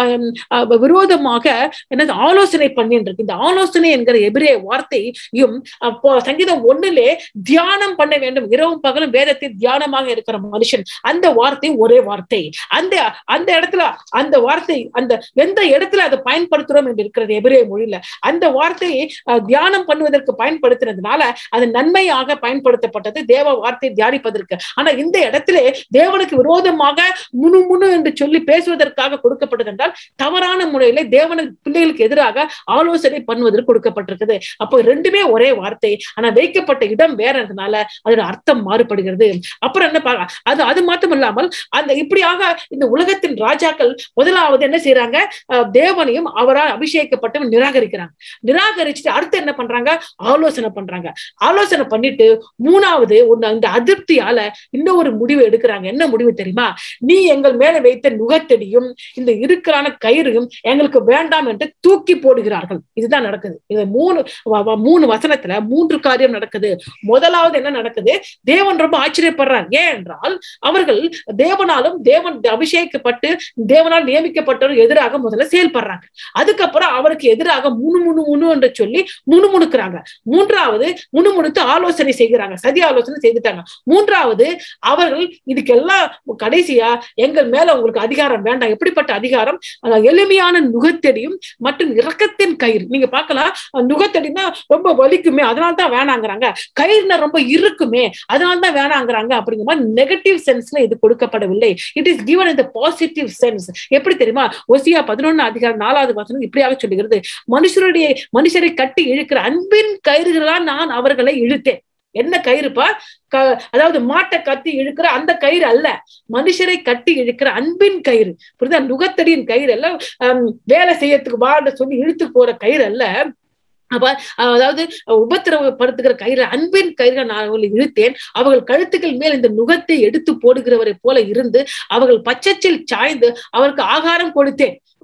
விரோதமாக என்ன ஆலோசனை பண்ணின்றது. இந்த ஆலோசனை என்கிற எபிரேய வார்த்தையும் சங்கீதம் ஒண்ணுலே தியானம் பண்ண வேண்டும், இரவும் பகலும் வேதத்தை தியானமாக இருக்கிற மனுஷன், அந்த வார்த்தை ஒரே வார்த்தை. அந்த அந்த இடத்துல அந்த வார்த்தை அந்த எந்த இடத்துல அதை பயன்படுத்துறோம் என்று இருக்கிறது எபிரேய மொழியில, அந்த வார்த்தையை தியானம் பண்ணுவதற்கு பயன்படுத்தினதுனால அது நன்மையாக பயன்படுத்தப்பட்டது தேவ வார்த்தை தியானிப்பதற்கு. ஆனா இந்த இடத்துல தேவனுக்கு விரோதமாக முனு முனு என்று சொல்லி பேசுவதற்காக கொடுக்கப்பட்டது என்றால் தவறான முறையில தேவனுக்கு பிள்ளைகளுக்கு எதிராக ஆலோசனை பண்ணுவதற்கு கொடுக்கப்பட்டிருக்குது. அப்போ ரெண்டுமே ஒரே வார்த்தை, ஆனா வைக்கப்பட்ட இடம் வேறதுனால அதோட அர்த்தம் மாறுபடுகிறது. அப்புறம் என்ன அது அது மட்டும் இல்லாமல் அந்த இப்படியாக இந்த உலகத்தின் ராஜாக்கள் முதலாவது என்ன செய்யறாங்க, தேவனையும் அவரால் அபிஷேகப்பட்டவன் நிராகரிக்கிறாங்க. நிராகரிச்சுட்டு அடுத்து என்ன பண்றாங்க, ஆலோசனை பண்றாங்க. ஆலோசனை பண்ணிட்டு மூணாவது இந்த அதிருப்தியால இன்னும் ஒரு முடிவு எடுக்கிறாங்க. என்ன முடிவு தெரியுமா? நீ எங்கள் மேல வைத்த நுகத்தடியும் இந்த இருக்கிறான கயிறையும் எங்களுக்கு வேண்டாம் என்று தூக்கி போடுகிறார்கள். இதுதான் நடக்குது. இது மூணு மூணு வசனத்துல மூன்று காரியம் நடக்குது. முதலாவது என்ன நடக்குது, தேவன் ரொம்ப ஆச்சரியப்படுறார். ஏன் என்றால் அவர்கள் தேவனாலும் தேவன் அபிஷேகிக்கப்பட்டு தேவனால் நியமிக்கப்பட்டவர்கள் எதிராக முதல்ல செயல்படுறாங்க. அதுக்கப்புறம் அவருக்கு எதிராக முணு முணு முணு என்று சொல்லி முணுமுணுக்கிறாங்க. மூன்றாவது முணுமுணுத்து ஆலோசனை செய்கிறாங்க, சதி ஆலோசனை செய்துட்டாங்க. மூன்றாவது அவர்கள் இதுக்கெல்லாம் கடைசியா எங்கள் மேல உங்களுக்கு அதிகாரம் வேண்டாம். எப்படிப்பட்ட அதிகாரம்? எளிமையான நுகத்தடியும் மற்றும் இரக்கத்தின் கயிறு. நீங்க பார்க்கலாம், நுகத்தடினா ரொம்ப வலிக்குமே அதனால்தான் வேணாங்கிறாங்க, கயிறுனா ரொம்ப இருக்குமே அதனால்தான் வேணாங்கிறாங்க. அப்படிங்கிற மாதிரி நெகட்டிவ் சென்ஸ்ல இது கொடுக்கப்படவில்லை. It is given in the positive sense. எப்படி தெரியுமா? ஓசியா பதினொன்னு அதிகாரம் நாலாவது வசனம் இப்படியாக சொல்லுகிறது, மனுஷருடைய மனுஷரை கட்டி இழுக்கிற அன்பின் கயிறுகளால் நான் அவர்களை இழுத்தேன். என்ன கயிறுப்பா? அதாவது மாட்டை கட்டி இழுக்கிற அந்த கயிறு அல்ல, மனுஷரை கட்டி இழுக்கிற அன்பின் கயிறு. புரியுதா? நுகத்தடியின் கயிறு எல்லாம் வேலை செய்யறதுக்கு வாட சொல்லி இழுத்து போற கயிறு அல்ல. அப்ப அதாவது உபத்திரவப்படுத்துகிற கயிறு அன்பின் கயிறு நான் அவர்களை இழுத்தேன். அவர்கள் கழுத்துக்கள் மேல் இந்த நுகத்தை எடுத்து போடுகிறவரை போல இருந்து அவர்கள் பச்சைச்சில் சாய்ந்து அவருக்கு ஆகாரம் கொடுத்தேன்.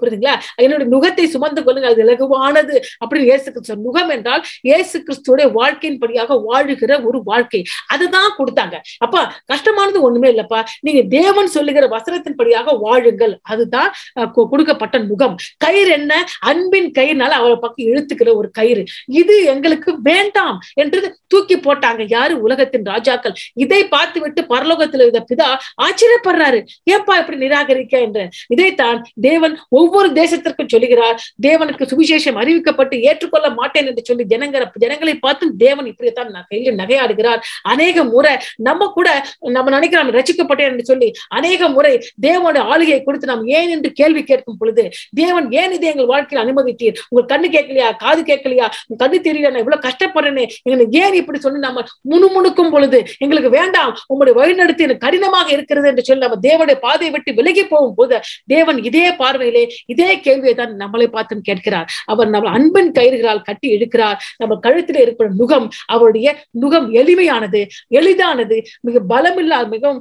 புரியுதுங்களா? என்னுடைய நுகத்தை சுமந்து கொள்ளுங்க, அது இலகுவானது அப்படின்னு இயேசு கிறிஸ்து. நுகம் என்றால் இயேசு கிறிஸ்துவோட வாழ்க்கையின் படியாக வாழுகிற ஒரு வாழ்க்கை, அதுதான் கொடுத்தாங்க. அப்ப கஷ்டமானது ஒண்ணுமே இல்லப்பா, நீங்க தேவன் சொல்லுகிற வசனத்தின் படியாக வாழுங்கள், அதுதான் கொடுக்கப்பட்ட நுகம். கயிறு என்ன? அன்பின் கயிறுனால அவரை பக்கம் இழுத்துக்கிற ஒரு கயிறு. இது எங்களுக்கு வேண்டாம் என்று தூக்கி போட்டாங்க. யாரு? உலகத்தின் ராஜாக்கள். இதை பார்த்து விட்டு பரலோகத்தில் இருந்த பிதா ஆச்சரியப்படுறாரு, ஏப்பா இப்படி நிராகரிக்க என்று. இதைத்தான் தேவன் ஒவ்வொரு தேசத்திற்கும் சொல்லுகிறார். தேவனுக்கு சுவிசேஷம் அறிவிக்கப்பட்டு ஏற்றுக்கொள்ள மாட்டேன் என்று சொல்லி ஜனங்களை ஜனங்களை பார்த்து தேவன் இப்படித்தான் கையில் நகையாடுகிறார். அநேக முறை நம்ம கூட நம்ம நினைக்கிறோம் ரட்சிக்கப்பட்டேன் என்று சொல்லி அநேக முறை தேவனுடைய ஆளுகையை கொடுத்து நாம் ஏன் என்று கேள்வி கேட்கும் பொழுது, தேவன் ஏன் இதை எங்கள் வாழ்க்கையில் அனுமதித்தீர்? உங்க கண்ணு கேட்கலையா? காது கேட்கலையா? உங்க கண்ணு தெரியல, நான் இவ்வளவு கஷ்டப்படுறேனே, எங்களுக்கு ஏன் இப்படி சொல்லி நம்ம முணுமுணுக்கும் பொழுது, எங்களுக்கு வேண்டாம், உங்களுடைய வழிநடத்தி எனக்கு கடினமாக இருக்கிறது என்று சொல்லி நம்ம தேவனுடைய பாதையை விட்டு விலகி போகும் போது தேவன் இதே பார்வையிலே இதே கேள்வியை தான் நம்மளை பார்த்து கேட்கிறார். அவர் நம்ம அன்பின் கயிறுகளால் கட்டி இழுக்கிறார். நம்ம கழுத்தில் இருக்கிற நுகம், அவருடைய நுகம் எளிமையானது, எளிதானது, மிக பலமில்லாத, மிகவும்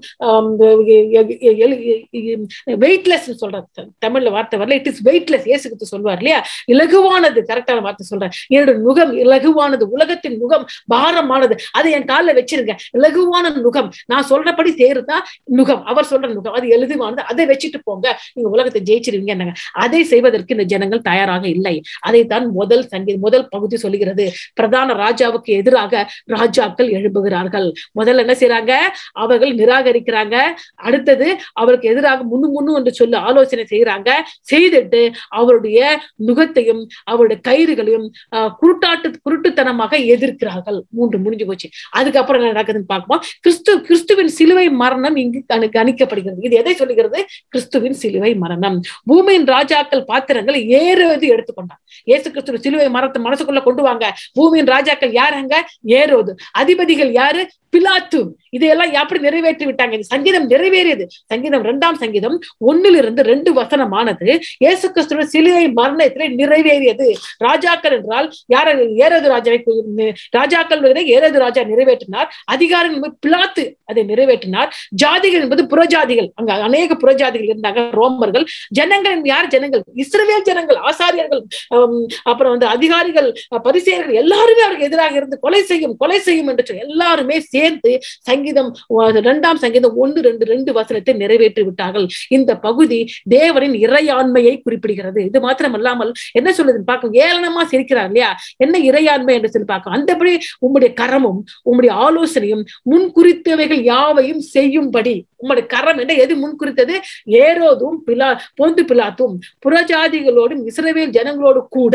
வெயிட்லெஸ் சொல்ற தமிழ்ல வார்த்தை வரல, இட் இஸ் வெயிட்லெஸ். இயேசுக்கு சொல்வார் இல்லையா, இலகுவானது, கரெக்டான வார்த்தை சொல்றேன். என்னோட நுகம் இலகுவானது, உலகத்தின் நுகம் பாரமானது, அதை என் காலில் வச்சிருங்க. இலகுவான நுகம், நான் சொல்றபடி செய்யறதுதான் நுகம், அவர் சொல்ற நுகம் அது எழுதுவானது, அதை வச்சுட்டு போங்க, நீங்க உலகத்தை ஜெயிச்சிருவீங்க. என்னங்க அதை செய்வதற்கு இந்த ஜனங்கள் தயாராக இல்லை. அதைத்தான் முதல் சங்கீத முதல் பகுதி சொல்லுகிறது. பிரதான ராஜாவுக்கு எதிராக ராஜாக்கள் எழும்புகிறார்கள். முதல்ல என்ன செய்யறாங்க? அவர்கள் நிராகரிக்கிறாங்க. அடுத்தது அவருக்கு எதிராக முன்னு முன்னு என்று சொல்லி ஆலோசனை செய்யறாங்க. செய்துட்டு அவருடைய நுகத்தையும் அவருடைய கயிறுகளையும் குருட்டாட்டு குருட்டுத்தனமாக எதிர்க்கிறார்கள். மூன்று முடிஞ்சு போச்சு. அதுக்கப்புறம் என்ன நடக்குதுன்னு பார்ப்போம். கிறிஸ்து கிறிஸ்துவின் சிலுவை மரணம் இங்கு கணிக்கப்படுகிறது. இது எதை சொல்லுகிறது? கிறிஸ்துவின் சிலுவை மரணம். பூமியின் ராஜாக்கள் பாத்திரங்கள் ஏரோது எடுத்துக்கொண்டார். இயேசு கிறிஸ்து சிலுவை மரத்தை மனசுக்குள்ள கொண்டு வாங்க. பூமியின் ராஜாக்கள் யாருங்க? ஏரோது. அதிபதிகள் யாரு? பிலாத்து. இதையெல்லாம் எப்படி நிறைவேற்றி விட்டாங்க? இந்த சங்கீதம் நிறைவேறியது. சங்கீதம் இரண்டாம் சங்கீதம் ஒன்னிலிருந்து ரெண்டு வசனமானது இயேசு கிறிஸ்துவின் சிலுவை மரணத்திலே நிறைவேறியது. ராஜாக்கள் என்றால் யார்? ஏரோது ராஜாவை ராஜாக்கள் ஏரோது ராஜா நிறைவேற்றினார். அதிகாரம் என்பது பிலாத்து அதை நிறைவேற்றினார். ஜாதிகள் என்பது புறஜாதிகள், அங்க அநேக புறஜாதிகள் இருந்தாங்க, ரோமர்கள். ஜனங்கள் யார்? ஜனங்கள் இஸ்ரவேல் ஜனங்கள், ஆசாரியர்கள், அப்புறம் வந்து அதிகாரிகள், பரிசேயர்கள் எல்லாருமே அவருக்கு எதிராக இருந்து கொலை செய்யும் கொலை செய்யும் என்று சொல்லி எல்லாருமே சேர்ந்து சங்கீதம் இரண்டாம் சங்கீதம் ஒன்று ரெண்டு ரெண்டு வசனத்தை நிறைவேற்றி விட்டார்கள். இந்த பகுதி தேவனின் இறையாண்மையை குறிப்பிடுகிறது. இது மாத்திரம் அல்லாமல் என்ன சொல்லுதுன்னு பார்க்க ஏளனமா சிரிக்கிறார் இல்லையா? என்ன இறையாண்மை என்று சொல்லி பார்க்க, அந்தபடி உம்முடைய கரமும் உம்முடைய ஆலோசனையும் முன் குறித்தவைகள் யாவையும் செய்யும்படி. உம்முடைய கரம் என்ன? எது முன் குறித்தது? ஏரோதும் பிலா பொந்து பிலாத்தும் புறஜாதிகளோடும் இஸ்ரவேல் ஜனங்களோடு கூட.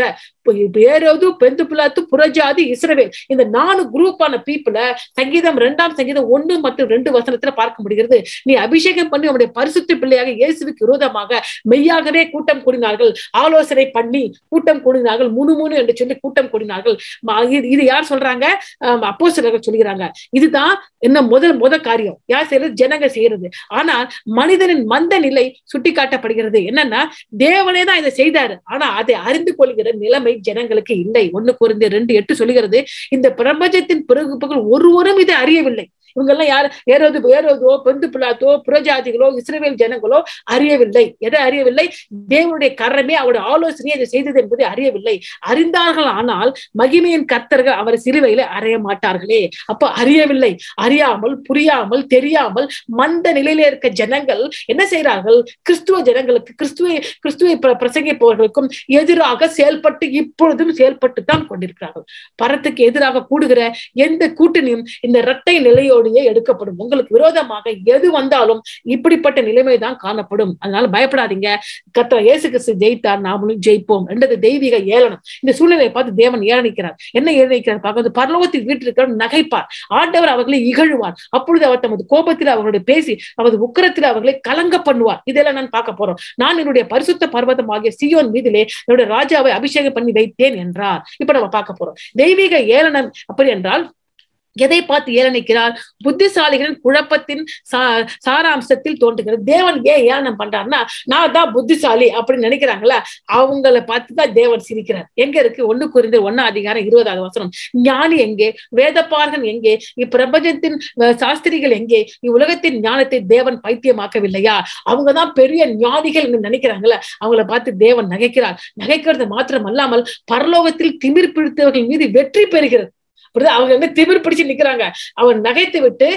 ஏரோது, பெந்து பிலாத்து, புறஜாதி, இஸ்ரவேல், இந்த நாலு குரூப்பான பீப்புள சங்கீதம் இரண்டாம் சங்கீதம் ஒன்று மற்றும் ரெண்டு வசனத்துல பார்க்க முடிகிறது. நீ அபிஷேகம் பண்ணி உங்களுடைய பரிசுத்த பிள்ளையாக இயேசுவுக்கு விரோதமாக மெய்யாகவே கூட்டம் கூடினார்கள். ஆலோசனை பண்ணி கூட்டம் கூடினார்கள். மூணு மூணு என்று சொல்லி கூட்டம் கூடினார்கள். இது யார் சொல்றாங்க? அப்போஸ்தலர்கள் சொல்கிறாங்க. இதுதான் என்ன முதல் முத காரியம் யார் செய்யறது? ஜனங்க செய்யறது. ஆனால் மனிதனின் மந்த நிலை சுட்டி காட்டப்படுகிறது. என்னன்னா, தேவனே தான் இதை செய்தாரு, ஆனா அதை அறிந்து கொள்கிற நிலைமை ஜனங்களுக்கு இல்லை. ஒண்ணு கொரிந்தியர் ரெண்டு எட்டு சொல்லுகிறது, இந்த பிரபஞ்சத்தின் பிறகுகள் ஒருவரும் இதை அறியவில்லை. இவங்க எல்லாம் யார்? ஏரோது ஏரோதோ பெந்து பிலாத்தோ புறஜாதிகளோ இஸ்ரவேல் ஜனங்களோ அறியவில்லை. எதை அறியவில்லை? தேவனுடைய கரமே அவருடைய ஆலோசனையை அதை செய்தது என்பதை அறியவில்லை. அறிந்தார்கள், ஆனால் மகிமையின் கர்த்தர்கள் அவரை சிலுவையில அறைய மாட்டார்களே. அப்ப அறியவில்லை. அறியாமல், புரியாமல், தெரியாமல் மந்த நிலையில இருக்க ஜனங்கள் என்ன செய்யறார்கள்? கிறிஸ்துவ ஜனங்களுக்கு, கிறிஸ்துவை கிறிஸ்துவை பிரசங்கிப்பவர்களுக்கும் எதிராக செயல்பட்டு இப்பொழுதும் செயல்பட்டு தான் கொண்டிருக்கிறார்கள். பரத்துக்கு எதிராக கூடுகிற எந்த கூட்டணியும் இந்த இரட்டை நிலையோடு எடுக்கப்படும். உங்களுக்கு விரோதமாக எது வந்தாலும் இப்படிப்பட்ட நிலைமை தான் காணப்படும். அதனால பயப்படாதீங்க. கர்த்தர் இயேசு கிறிஸ்து ஜெயித்தார், நாமளும் ஜெயிப்போம். ரெண்டது தெய்வீக ஏளனம். இந்த சூழ்நிலையை பார்த்து தேவன் ஏளனிக்கிறார். என்ன ஏளனிக்கிறார் பார்க்க? பரலோகத்தில் வீட்டில் நகைப்பார். ஆண்டவர் அவர்களை இகழுவார். அப்பொழுது அவர் தமது கோபத்தில் அவர்களுடைய பேசி அவரது உக்கிரத்தில் அவர்களை கலங்க பண்ணுவார். இதெல்லாம் நான் பார்க்க போறோம். நான் என்னுடைய பரிசுத்த பர்வதம் ஆகிய சியோன் மீதிலே என்னுடைய ராஜாவை அபிஷேகம் பண்ணி வைத்தேன் என்றார். இப்ப நம்ம பார்க்க போறோம். தெய்வீக ஏளனம் அப்படி என்றால் எதை பார்த்து ஏளனிக்கிறார்? புத்திசாலிகளின் குழப்பத்தின் சா சாராம்சத்தில் தோன்றுகிறது. தேவன் ஏன் ஏளனம் பண்றாருன்னா, நான் தான் புத்திசாலி அப்படின்னு நினைக்கிறாங்களா, அவங்களை பார்த்துதான் தேவன் சிரிக்கிறார். எங்க இருக்கு? ஒண்ணு கொரிந்தியர் ஒண்ணாம் அதிகாரம் இருபதாவது வசனம். ஞானி எங்கே? வேதபாரகன் எங்கே? இப்பிரபஞ்சத்தின் சாஸ்திரிகள் எங்கே? இவ்வுலகத்தின் ஞானத்தை தேவன் பைத்தியமாக்கவில்லையா? அவங்கதான் பெரிய ஞானிகள் நினைக்கிறாங்களா, அவங்கள பார்த்து தேவன் நகைக்கிறார். நகைக்கிறது மாத்திரம் அல்லாமல் பரலோகத்தில் திமிர் பிடித்தவர்கள் மீது வெற்றி பெறுகிறது. அவங்க வந்து திமிர் பிடிச்சு நிக்கிறாங்க. அவன் நகைத்து விட்டு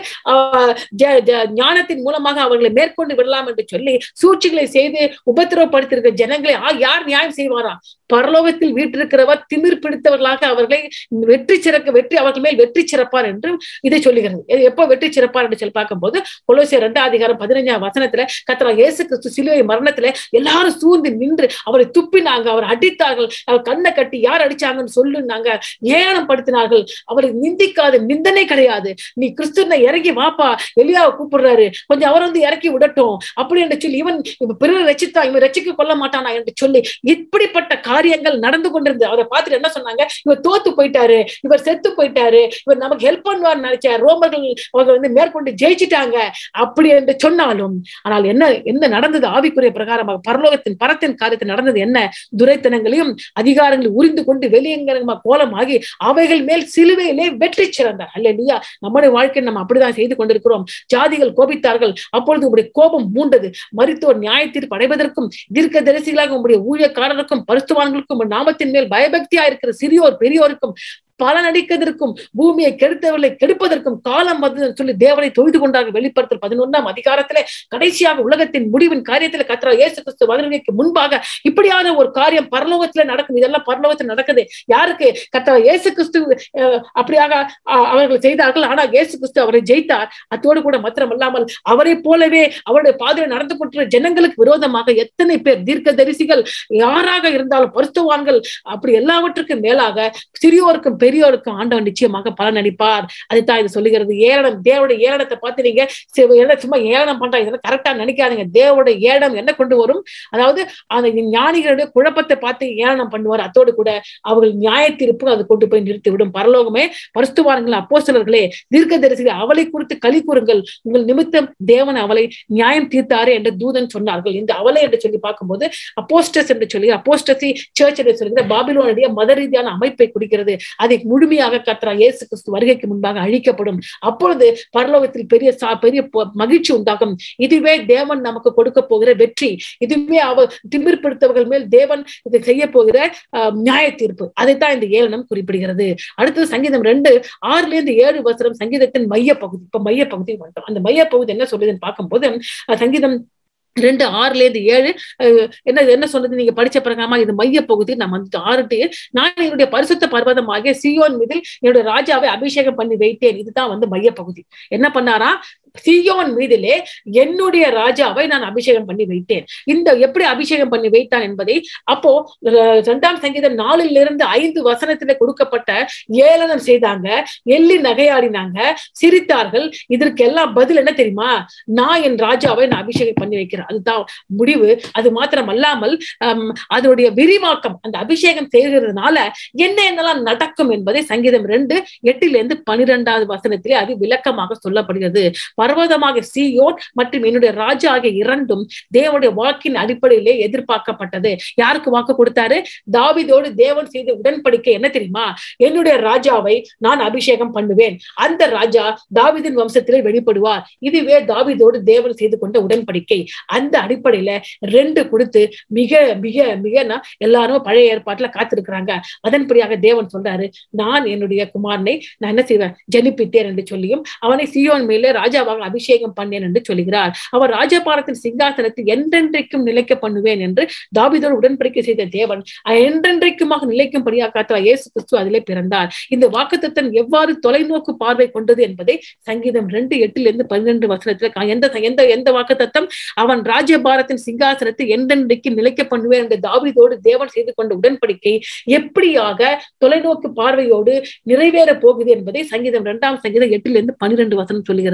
ஞானத்தின் மூலமாக அவர்களை மேற்கொண்டு விடலாம் என்று சொல்லி சூழ்ச்சிகளை செய்து உபத்திரவப்படுத்திருக்கிற ஜனங்களை யார் நியாயம் செய்வாரா? பரலோகத்தில் வீட்டிருக்கிறவர் திமிர் பிடித்தவர்களாக அவர்களை வெற்றி சிறக்க வெற்றி அவர்கள் மேல் வெற்றி சிறப்பார் என்று இதை சொல்லுகிறது. எப்போ வெற்றி சிறப்பார் என்று சொல்லி பார்க்கும்போது கொலோசியர் இரண்டாம் அதிகாரம் பதினைஞ்சாம் வசனத்துல கர்த்தராகிய இயேசு கிறிஸ்து சிலுவை மரணத்துல எல்லாரும் சூழ்ந்து நின்று அவரை துப்பினாங்க, அவர் அடித்தார்கள், அவர் கண்ணை கட்டி யார் அடிச்சாங்கன்னு சொல்லுனாங்க, ஏளனம் படுத்தினார்கள். அவரை நிந்திக்காத நிந்தனை கிடையாது. நீ கிறிஸ்துவனை இறங்கி வாப்பா, எலியாவை கூப்பிடுறாரு, கொஞ்சம் அவர் வந்து இறக்கி விடட்டும் அப்படி என்று சொல்லி, இவன் பிறரை ரசித்தா இவன் ரசிக்க கொள்ள மாட்டானா என்று சொல்லி இப்படிப்பட்ட காரியங்கள் நடந்து கொண்டிருந்து அவரை பார்த்துட்டு என்ன சொன்னாங்க? இவர் தோத்து போயிட்டாரு, இவர் செத்து போயிட்டாரு, இவர் நமக்கு ஹெல்ப் பண்ணுவார் நினைச்சார், ரோமர்கள் அவங்க வந்து மேற்கொண்டு ஜெயிச்சுட்டாங்க அப்படி என்று சொன்னாலும், ஆனால் என்ன என்ன நடந்தது? ஆவிக்குரிய பிரகாரமாக பரலோகத்தின் பரத்தின் காரியத்தில் நடந்தது என்ன? துரைத்தனங்களையும் அதிகாரங்களை உரிந்து கொண்டு வெளியங்கரமா கோலமாகி அவைகள் மேல் சிலுவையிலே வெற்றி சிறந்தார். அல்லேலூயா. நம்முடைய வாழ்க்கை நம்ம அப்படிதான் செய்து கொண்டிருக்கிறோம். ஜாதிகள் கோபித்தார்கள், அப்பொழுது உங்களுடைய கோபம் மூண்டது. மரித்தோர் நியாயத்தீர்ப்பு அடைவதற்கும் தீர்க்க தரிசிகளாக உங்களுடைய ஊழியக்காரருக்கும் பரிசுத்தவான்களுக்கும் நாமத்தின் மேல் பயபக்தியா இருக்கிற சிறியோர் பெரியோருக்கும் பலனடிக்கிறதற்கும் பூமியை கெடுத்தவர்களை கெடுப்பதற்கும் காலம் வந்து சொல்லி தேவனை தொழுது கொண்டார்கள். வெளிப்படுத்தல் பதினொன்றாம் அதிகாரத்திலே கடைசியாக உலகத்தின் முடிவின் காரியத்துல கர்த்தராகிய இயேசு கிறிஸ்து வருகைக்கு முன்பாக இப்படியான ஒரு காரியம் பரலோகத்துல நடக்கும். இதெல்லாம் பரலோகத்தில் நடக்குது. யாருக்கு? கர்த்தராகிய இயேசு கிறிஸ்து அப்படியாக அவர்கள் செய்தார்கள். ஆனா இயேசு கிறிஸ்து அவரை ஜெயித்தார். அத்தோடு கூட மாத்திரமல்லாமல் அவரை போலவே அவருடைய பாதையில் நடந்து கொண்டிருக்கிற ஜனங்களுக்கு விரோதமாக எத்தனை பேர் தீர்க்க தரிசிகள் யாராக இருந்தாலும் பரிசுத்தவான்கள் அப்படி எல்லாவற்றுக்கும் மேலாக சிறியோருக்கும் பெரியோருக்கும் ஆண்டவன் நிச்சயமாக பலன் அளிப்பார். அதுதான் இது சொல்லுகிறது. ஏளனம், தேவனுடைய ஏளனத்தை பார்த்து நீங்க சும்மா ஏளனம் பண்றா இதெல்லாம் கரெக்டா நினைக்காதீங்க. தேவனுடைய ஏளனம் என்ன கொண்டு வரும்? அதாவது அந்த ஞானிகளுடைய குழப்பத்தை பார்த்து ஏளனம் பண்ணுவார். அத்தோடு கூட அவர்கள் நியாய தீர்ப்பு அது கொண்டு போய் நிறுத்தி விடும். பரலோகமே பரிசுத்தவான்கள் அப்போஸ்தலர்களே தீர்க்க தரிசிகள் அவளை குறித்து களி கூறுங்கள், உங்கள் நிமித்தம் தேவன் அவளை நியாயம் தீர்த்தாரே என்று தூதன் சொன்னார்கள். இந்த அவளை என்று சொல்லி பார்க்கும்போது அப்போஸ்டஸ் என்று சொல்லி அப்போஸ்டசி சர்ச் என்று சொல்கிற பாபிலோனுடைய மத ரீதியான அமைப்பை குறிக்கிறது. அதை முழுமையாக கர்த்தராகிய இயேசு கிறிஸ்து வருகைக்கு முன்பாக அழிக்கப்படும். அப்பொழுது பரலோகத்தில் பெரிய பெரிய மகிழ்ச்சி உண்டாகும். இதுவே தேவன் நமக்கு கொடுக்க போகிற வெற்றி. இதுவே அவர் திமிர்படுத்தவர்கள் மேல் தேவன் இதை செய்ய போகிற நியாய தீர்ப்பு. அதைத்தான் இந்த ஏளனம் குறிப்பிடுகிறது. அடுத்தது சங்கீதம் ரெண்டு ஆறுல இருந்து ஏழு வசனம் சங்கீதத்தின் மைய பகுதி. இப்ப மைய பகுதி மட்டும் அந்த மைய பகுதி என்ன சொல்லுதுன்னு பார்க்கும்போது சங்கீதம் ரெண்டு ஆறுல இருந்து ஏழு என்ன என்ன சொல்றது நீங்க படிச்ச பிரகாரமா இது மைய பகுதி. நம்ம வந்து ஆறுட்டு நான் என்னுடைய பரிசுத்த பர்வதமாகிய சீயோன் மீதில் என்னுடைய ராஜாவை அபிஷேகம் பண்ணி வைத்தேன். இதுதான் வந்து மைய பகுதி. என்ன பண்ணாரா? சீயோன் மீதிலே என்னுடைய ராஜாவை நான் அபிஷேகம் பண்ணி வைத்தேன். இந்த எப்படி அபிஷேகம் பண்ணி வைத்தான் என்பதை அப்போ இரண்டாம் சங்கீதம் நாலுல இருந்து ஐந்து வசனத்திலே கொடுக்கப்பட்ட ஏளனம் செய்தாங்க, எள்ளி நகையாடினாங்க, சிரித்தார்கள். இதற்கு எல்லாம் பதில் என்ன தெரியுமா? நான் என் ராஜாவை நான் அபிஷேகம் பண்ணி வைக்கிறேன். அதுதான் முடிவு. அது மாத்திரம் அல்லாமல் அஹ் அதனுடைய விரிவாக்கம் அந்த அபிஷேகம் செய்கிறதுனால என்ன என்னெல்லாம் நடக்கும் என்பதை சங்கீதம் ரெண்டு எட்டுல இருந்து பனிரெண்டாவது வசனத்திலே அது விளக்கமாக சொல்லப்படுகிறது. பர்வதமாக சீயோன் மற்றும் என்னுடைய ராஜா ஆகிய இரண்டும் தேவனுடைய வாக்கின் அடிப்படையிலே எதிர்பார்க்கப்பட்டது. யாருக்கு வாக்கு கொடுத்தாரு? தாவீதோடு தேவன் செய்த உடன்படிக்கை என்ன தெரியுமா? என்னுடைய ராஜாவை நான் அபிஷேகம் பண்ணுவேன், அந்த ராஜா தாவீதின் வம்சத்திலே வெளிப்படுவார். இதுவே தாவீதோடு தேவன் செய்து கொண்ட உடன்படிக்கை. அந்த அடிப்படையில ரெண்டு கொடுத்து மிக மிக மிக எல்லாரும் பழைய ஏற்பாட்டுல காத்திருக்கிறாங்க. அதன்படியாக தேவன் சொல்றாரு, நான் என்னுடைய குமாரனை நான் என்ன செய்வேன்? ஜனிப்பித்தேன் என்று சொல்லியும் அவனை சீயோன் மேலே ராஜாவாக அபிஷேகம் பண்ணேன் என்று சொல்கிறார். அவர் ராஜபாரத்தின் சிங்காசனத்தில் என்றென்றைக்கும் நிலைக்க பண்ணுவேன் என்று தாவீதோடு உடன்படிக்கை செய்த தேவன் என்றென்றைக்குமாக நிலைக்கும்படியாக கர்த்தராகிய இயேசு கிறிஸ்து அதிலே பிறந்தார். இந்த வாக்குத்தத்தம் எவ்வாறு தொலைநோக்கு பார்வை கொண்டது என்பதை சங்கீதம் ரெண்டு எட்டுல இருந்து பன்னிரண்டு வசனத்துல எந்த எந்த எந்த வாக்குத்தத்தம்? அவன் ராஜபாரத்தின் சிங்காசனத்தை என்றென்றைக்கு நிலைக்க பண்ணுவேன் என்று தாவீதோடு தேவன் செய்து கொண்ட உடன்படிக்கை எப்படியாக தொலைநோக்கு பார்வையோடு நிறைவேற போகுது என்பதை சங்கீதம் இரண்டாம் சங்கீதம் எட்டுல இருந்து பன்னிரண்டு வசனம் சொல்லுகிறது.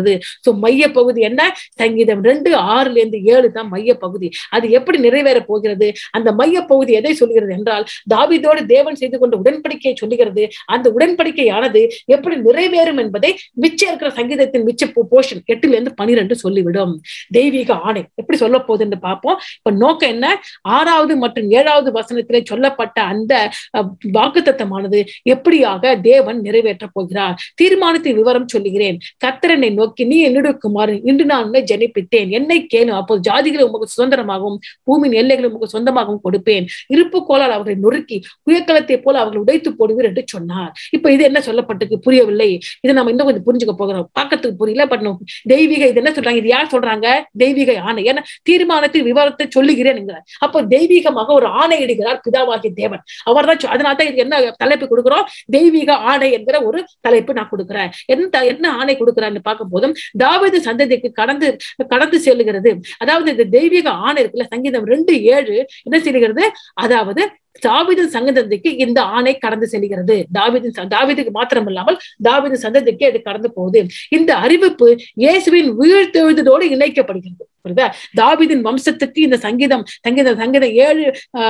சோ மைய பகுதி என்ன? சங்கீதம் ரெண்டு ஆறுல இருந்து ஏழு தான் மைய பகுதி. அது எப்படி நிறைவேற போகிறது? அந்த மைய பகுதி எதை சொல்கிறது என்றால், தாவீதோடு தேவன் செய்து கொண்ட உடன்படிக்கையை சொல்லுகிறது. அந்த உடன்படிக்கையானது எப்படி நிறைவேறும் என்பதை மிச்சம் இருக்கிற சங்கீதத்தின் மிச்ச போர்ஷன் எட்டுல இருந்து பனிரெண்டு சொல்லிவிடும். தெய்வீக ஆணை எப்படி சொல்ல போகுதுன்னு பார்ப்போம். இப்ப நோக்கம் என்ன? ஆறாவது மற்றும் ஏழாவது வசனத்திலே சொல்லப்பட்ட அந்த வாக்குத்தத்தமானது எப்படியாக தேவன் நிறைவேற்ற போகிறார். தீர்மானத்தின் விவரம் சொல்லுகிறேன். கர்த்தர் என்னை நோக்கி, நீ என்னுடைய குமாரன், இன்று நான் உன்னை ஜனிப்பித்தேன், என்னை கேளு, அப்போது ஜாதிகளை உமக்கு சுதந்திரமாகவும் பூமியின் எல்லைகளை உமக்கு சொந்தமாகவும் கொடுப்பேன். இருப்பு கோலால் அவர்களை நொறுக்கி குயக்கலத்தை போல அவர்கள் உடைத்து போடுவீர் என்று சொன்னார். இப்ப இது என்ன சொல்லப்பட்டது? புரியவில்லை. இதை நம்ம இன்னும் கொஞ்சம் புரிஞ்சுக்க போகிறோம். பார்க்கறதுக்கு புரியல. பட் தெய்வீக இது என்ன சொல்றாங்க? இது யார் சொல்றாங்க? தெய்வீக ஆணை. ஏன்னா தீர்மானத்தின் விவரத்தை சொல்லுகிறேன் என்கிறார். அப்போ தெய்வீகமாக ஒரு ஆணை இடுகிறார் பிதாவாகிய தேவன். அவர் தான். அதனால தான் இது என்ன தலைப்பு கொடுக்கிறோம்? தெய்வீக ஆணை என்கிற ஒரு தலைப்பு நான் கொடுக்கிறேன். என்ன என்ன ஆணை கொடுக்கிறான்னு பார்க்கும் போதும் தாவீது சந்ததிக்கு கடந்து கடந்து செல்லுகிறது. அதாவது இந்த தெய்வீக ஆணை இருக்குல்ல, சங்கீதம் ரெண்டு ஏழு என்ன செய்கிறது? அதாவது தாவீதின் சந்ததிக்கு இந்த ஆணை கடந்து செல்கிறது. தாவீதின் தாவீதுக்கு மாத்திரம் இல்லாமல் தாவீதின் சந்ததிக்கு அது கடந்து போகுது. இந்த அறிவிப்பு இயேசுவின் உயிர்த்தெழுதலோடு இணைக்கப்படுகிறது. புரியுதா? தாவீதின் வம்சத்துக்கு இந்த சங்கீதம் சங்கீதம் சங்கீதம் ஏழு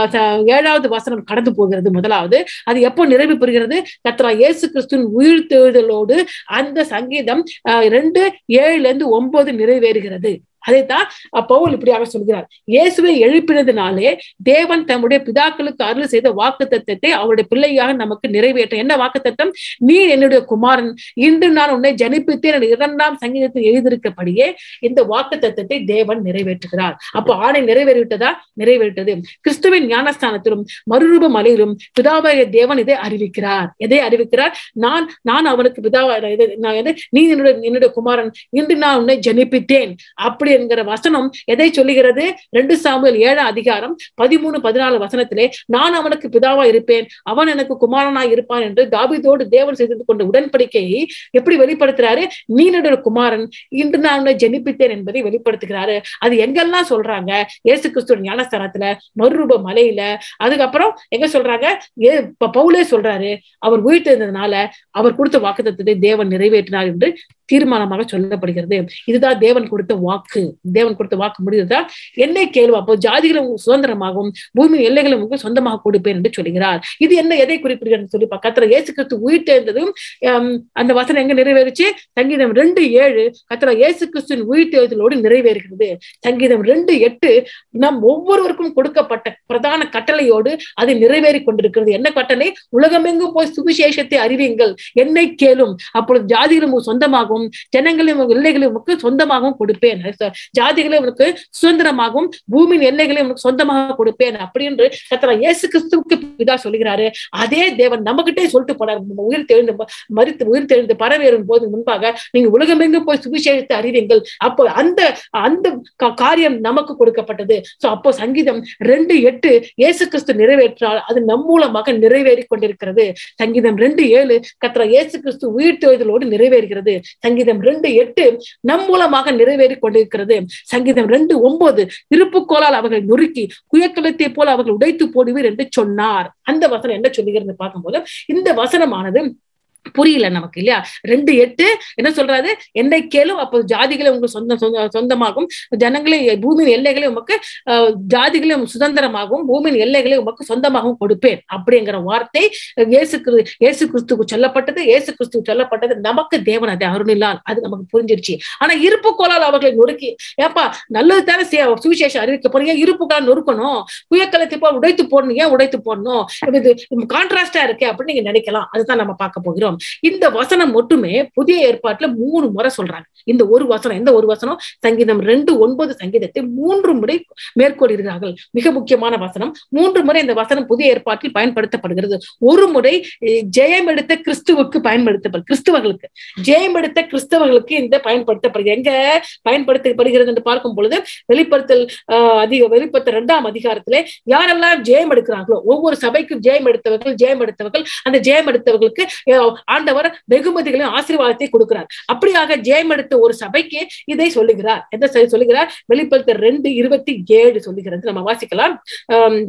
ஏழாவது வசனம் கடந்து போகிறது. முதலாவது அது எப்போ நிறைவு பெறுகிறது? கர்த்தராகிய இயேசு கிறிஸ்துவின் உயிர்த்தெழுதலோடு அந்த சங்கீதம் ரெண்டு ஏழுல இருந்து ஒன்பது நிறைவேறுகிறது. அதைத்தான் பவுல் இப்படியாக சொல்கிறார். இயேசுவை எழுப்பினதுனாலே தேவன் தம்முடைய பிதாக்களுக்கு அருள் செய்த வாக்குத்தத்தத்தை அவருடைய பிள்ளையாக நமக்கு நிறைவேற்ற. என்ன வாக்குத்தத்தம்? நீ என்னுடைய குமாரன், இன்று நான் உன்னை ஜனிப்பித்தேன் இரண்டாம் சங்கீதத்தில் எழுதியிருக்கபடியே இந்த வாக்குத்தத்தத்தை தேவன் நிறைவேற்றுகிறார். அப்போ ஆணை நிறைவேறிவிட்டதா? நிறைவேறிட்டது. கிறிஸ்துவின் ஞானஸ்தானத்திலும் மறுரூப மலையிலும் பிதாவாகிய தேவன் இதை அறிவிக்கிறார். எதை அறிவிக்கிறார்? நான் நான் அவனுக்கு பிதாவா, நீ என்னுடைய என்னுடைய குமாரன், இன்று நான் உன்னை ஜனிப்பித்தேன் அப்படி என்கிற வசனம் எதை சொல்லுகிறது? ரெண்டு சாமுவேல் ஏழாம் அதிகாரம் பதிமூணு பதினாலு வசனத்திலே, நான் அவனுக்கு பிதாவா இருப்பேன், அவன் எனக்கு குமாரனாய் இருப்பான் என்று தாவீதோடு தேவன் செய்து கொண்ட உடன்படிக்கையை எப்படி வெளிப்படுத்துறாரு? நீ என்னுடைய குமாரன், இன்று நான் உன்னை ஜனிப்பித்தேன் என்பதை வெளிப்படுத்துகிறாரு. அது எங்கெல்லாம் சொல்றாங்க? இயேசு கிறிஸ்துவின் ஞானஸ்தானத்துல, மறுரூப மலையில, அதுக்கப்புறம் எங்க சொல்றாங்க? பவுலே சொல்றாரு, அவர் உயிர்த்தெழுந்ததுனால அவர் கொடுத்த வாக்குத்தத்தத்தை தேவன் நிறைவேற்றினார் என்று தீர்மானமாக சொல்லப்படுகிறது. இதுதான் தேவன் கொடுத்த வாக்கு. தேவன் கொடுத்த வாக்கு முடிவுதா? என்னை கேள்வி, அப்போ ஜாதிகளும் சுதந்திரமாகவும் பூமி எல்லைகளும் சொந்தமாக கொடுப்பேன் என்று சொல்கிறார். இது என்ன எதை குறிப்பிடுகிறது சொல்லி கர்த்தர் இயேசு கிறிஸ்து உயிர்த்தெழுந்ததும் அந்த வசனம் எங்க நிறைவேறுச்சு? சங்கீதம் ரெண்டு ஏழு கர்த்தர் இயேசு கிறிஸ்துவின் உயிர்த்தெழுதலோடு நிறைவேறுகிறது. சங்கீதம் ரெண்டு எட்டு நம் ஒவ்வொருவருக்கும் கொடுக்கப்பட்ட பிரதான கட்டளையோடு அது நிறைவேறி கொண்டிருக்கிறது. என்ன கட்டளை? உலகமெங்கும் போய் சுவிசேஷத்தை அறிவியுங்கள், என்னை கேளும், அப்பொழுது ஜாதிகளும் சொந்தமாகவும் ஜனங்களையும் எல்லைகளையும் உனக்கு சொந்தமாகவும் கொடுப்பேன். ஜாதிகளை உனக்கு சுதந்திரமாகவும் பூமியின் எல்லைகளை உனக்கு சொந்தமாக கொடுப்பேன் அப்படி என்று கர்த்தர் இயேசு கிறிஸ்துவுக்கு பிதா சொல்கிறாரு. அதே தேவன் நம்மகிட்டே சொல்லிட்டு போனார். உயிர் தெழுந்து மரித்து உயிர் தெழுந்து பரவேறும் போது முன்பாக நீங்க உலகமெங்கும் போய் சுவிசேஷத்தை அறிவீங்கள். அப்போ அந்த அந்த காரியம் நமக்கு கொடுக்கப்பட்டது. சோ அப்போ சங்கீதம் ரெண்டு எட்டு இயேசு கிறிஸ்து நிறைவேற்றால் அது நம் மூலமாக நிறைவேறி கொண்டிருக்கிறது. சங்கீதம் ரெண்டு ஏழு கர்த்தர் இயேசு கிறிஸ்து உயிர்த்தெழுதலோடு நிறைவேறுகிறது. சங்கீதம் ரெண்டு எட்டு நம் மூலமாக நிறைவேறி கொண்டிருக்கிறது. சங்கீதம் ரெண்டு ஒன்பது இருப்புக்கோளால் அவர்களை நொறுக்கி குயக்கலத்தை போல அவர்கள் உடைத்து போடுவீர் என்று சொன்னார். அந்த வசனம் என்ன சொல்லுகிறது பார்க்கும்போது இந்த வசனமானது புரியல நமக்கு இல்லையா? ரெண்டு எட்டு என்ன சொல்றாரு? என்னை கேளும், அப்போது ஜாதிகளை உங்களுக்கு சொந்த சொந்தமாகும் ஜனங்களை பூமியின் எல்லைகளை உமக்கு ஜாதிகளை சுதந்திரமாகவும் பூமியின் எல்லைகளை உமக்கு சொந்தமாகவும் கொடுப்பேன் அப்படிங்கிற வார்த்தை இயேசு இயேசு கிறிஸ்துக்கு சொல்லப்பட்டது. இயேசு கிறிஸ்துக்கு சொல்லப்பட்டது நமக்கு தேவன் அதை அருளினார். அது நமக்கு புரிஞ்சிருச்சு. ஆனா இருப்பு கோலால் அவர்களை நொறுக்கி, ஏப்பா நல்லது தானே சுவிசேஷம் அறிவிக்க போறீங்க, இருப்பு கோலால் நொறுக்கணும், குயக்கலத்தை போல் உடைத்து போடணும், ஏன் உடைத்து போடணும்? இது கான்ட்ராஸ்டா இருக்கு அப்படின்னு நீங்க நினைக்கலாம். அதுதான் நம்ம பார்க்க போகிறோம். இந்த வசனம் மட்டுமே புதிய ஏற்பாட்டுல மூணு முறை சொல்றாங்க. இந்த ஒரு வசனம், எந்த ஒரு வசனம்? சங்கீதம் ரெண்டு ஒன்பது சங்கீதத்தை மூன்று முறை மேற்கொள்கிறார்கள். மிக முக்கியமான வசனம். மூன்று முறை இந்த வசனம் புதிய ஏற்பாட்டில் பயன்படுத்தப்படுகிறது. ஒரு முறை ஜெயம் எடுத்த கிறிஸ்துவுக்கு பயன்படுத்தப்படும், கிறிஸ்தவர்களுக்கு ஜெயம் எடுத்த கிறிஸ்தவர்களுக்கு இந்த பயன்படுத்தப்படுகிறது. எங்க பயன்படுத்தப்படுகிறது என்று பார்க்கும் பொழுது வெளிப்படுத்தல் ஆஹ் அதிக வெளிப்படுத்த இரண்டாம் அதிகாரத்திலே யாரெல்லாம் ஜெயம் எடுக்கிறார்களோ ஒவ்வொரு சபைக்கும் ஜெயம் எடுத்தவர்கள் ஜெயம் எடுத்தவர்கள் அந்த ஜெயம் எடுத்தவர்களுக்கு ஆண்டவர் வெகுமதிகளின் ஆசீர்வாதத்தை கொடுக்கிறார். அப்படியாக ஜெயம் எடுத்த ஒரு சபைக்கு இதை சொல்லுகிறார். எந்த சொல்லுகிறார்? வெளிப்படுத்த ரெண்டு இருபத்தி ஏழு சொல்லுகிறது. நம்ம வாசிக்கலாம்.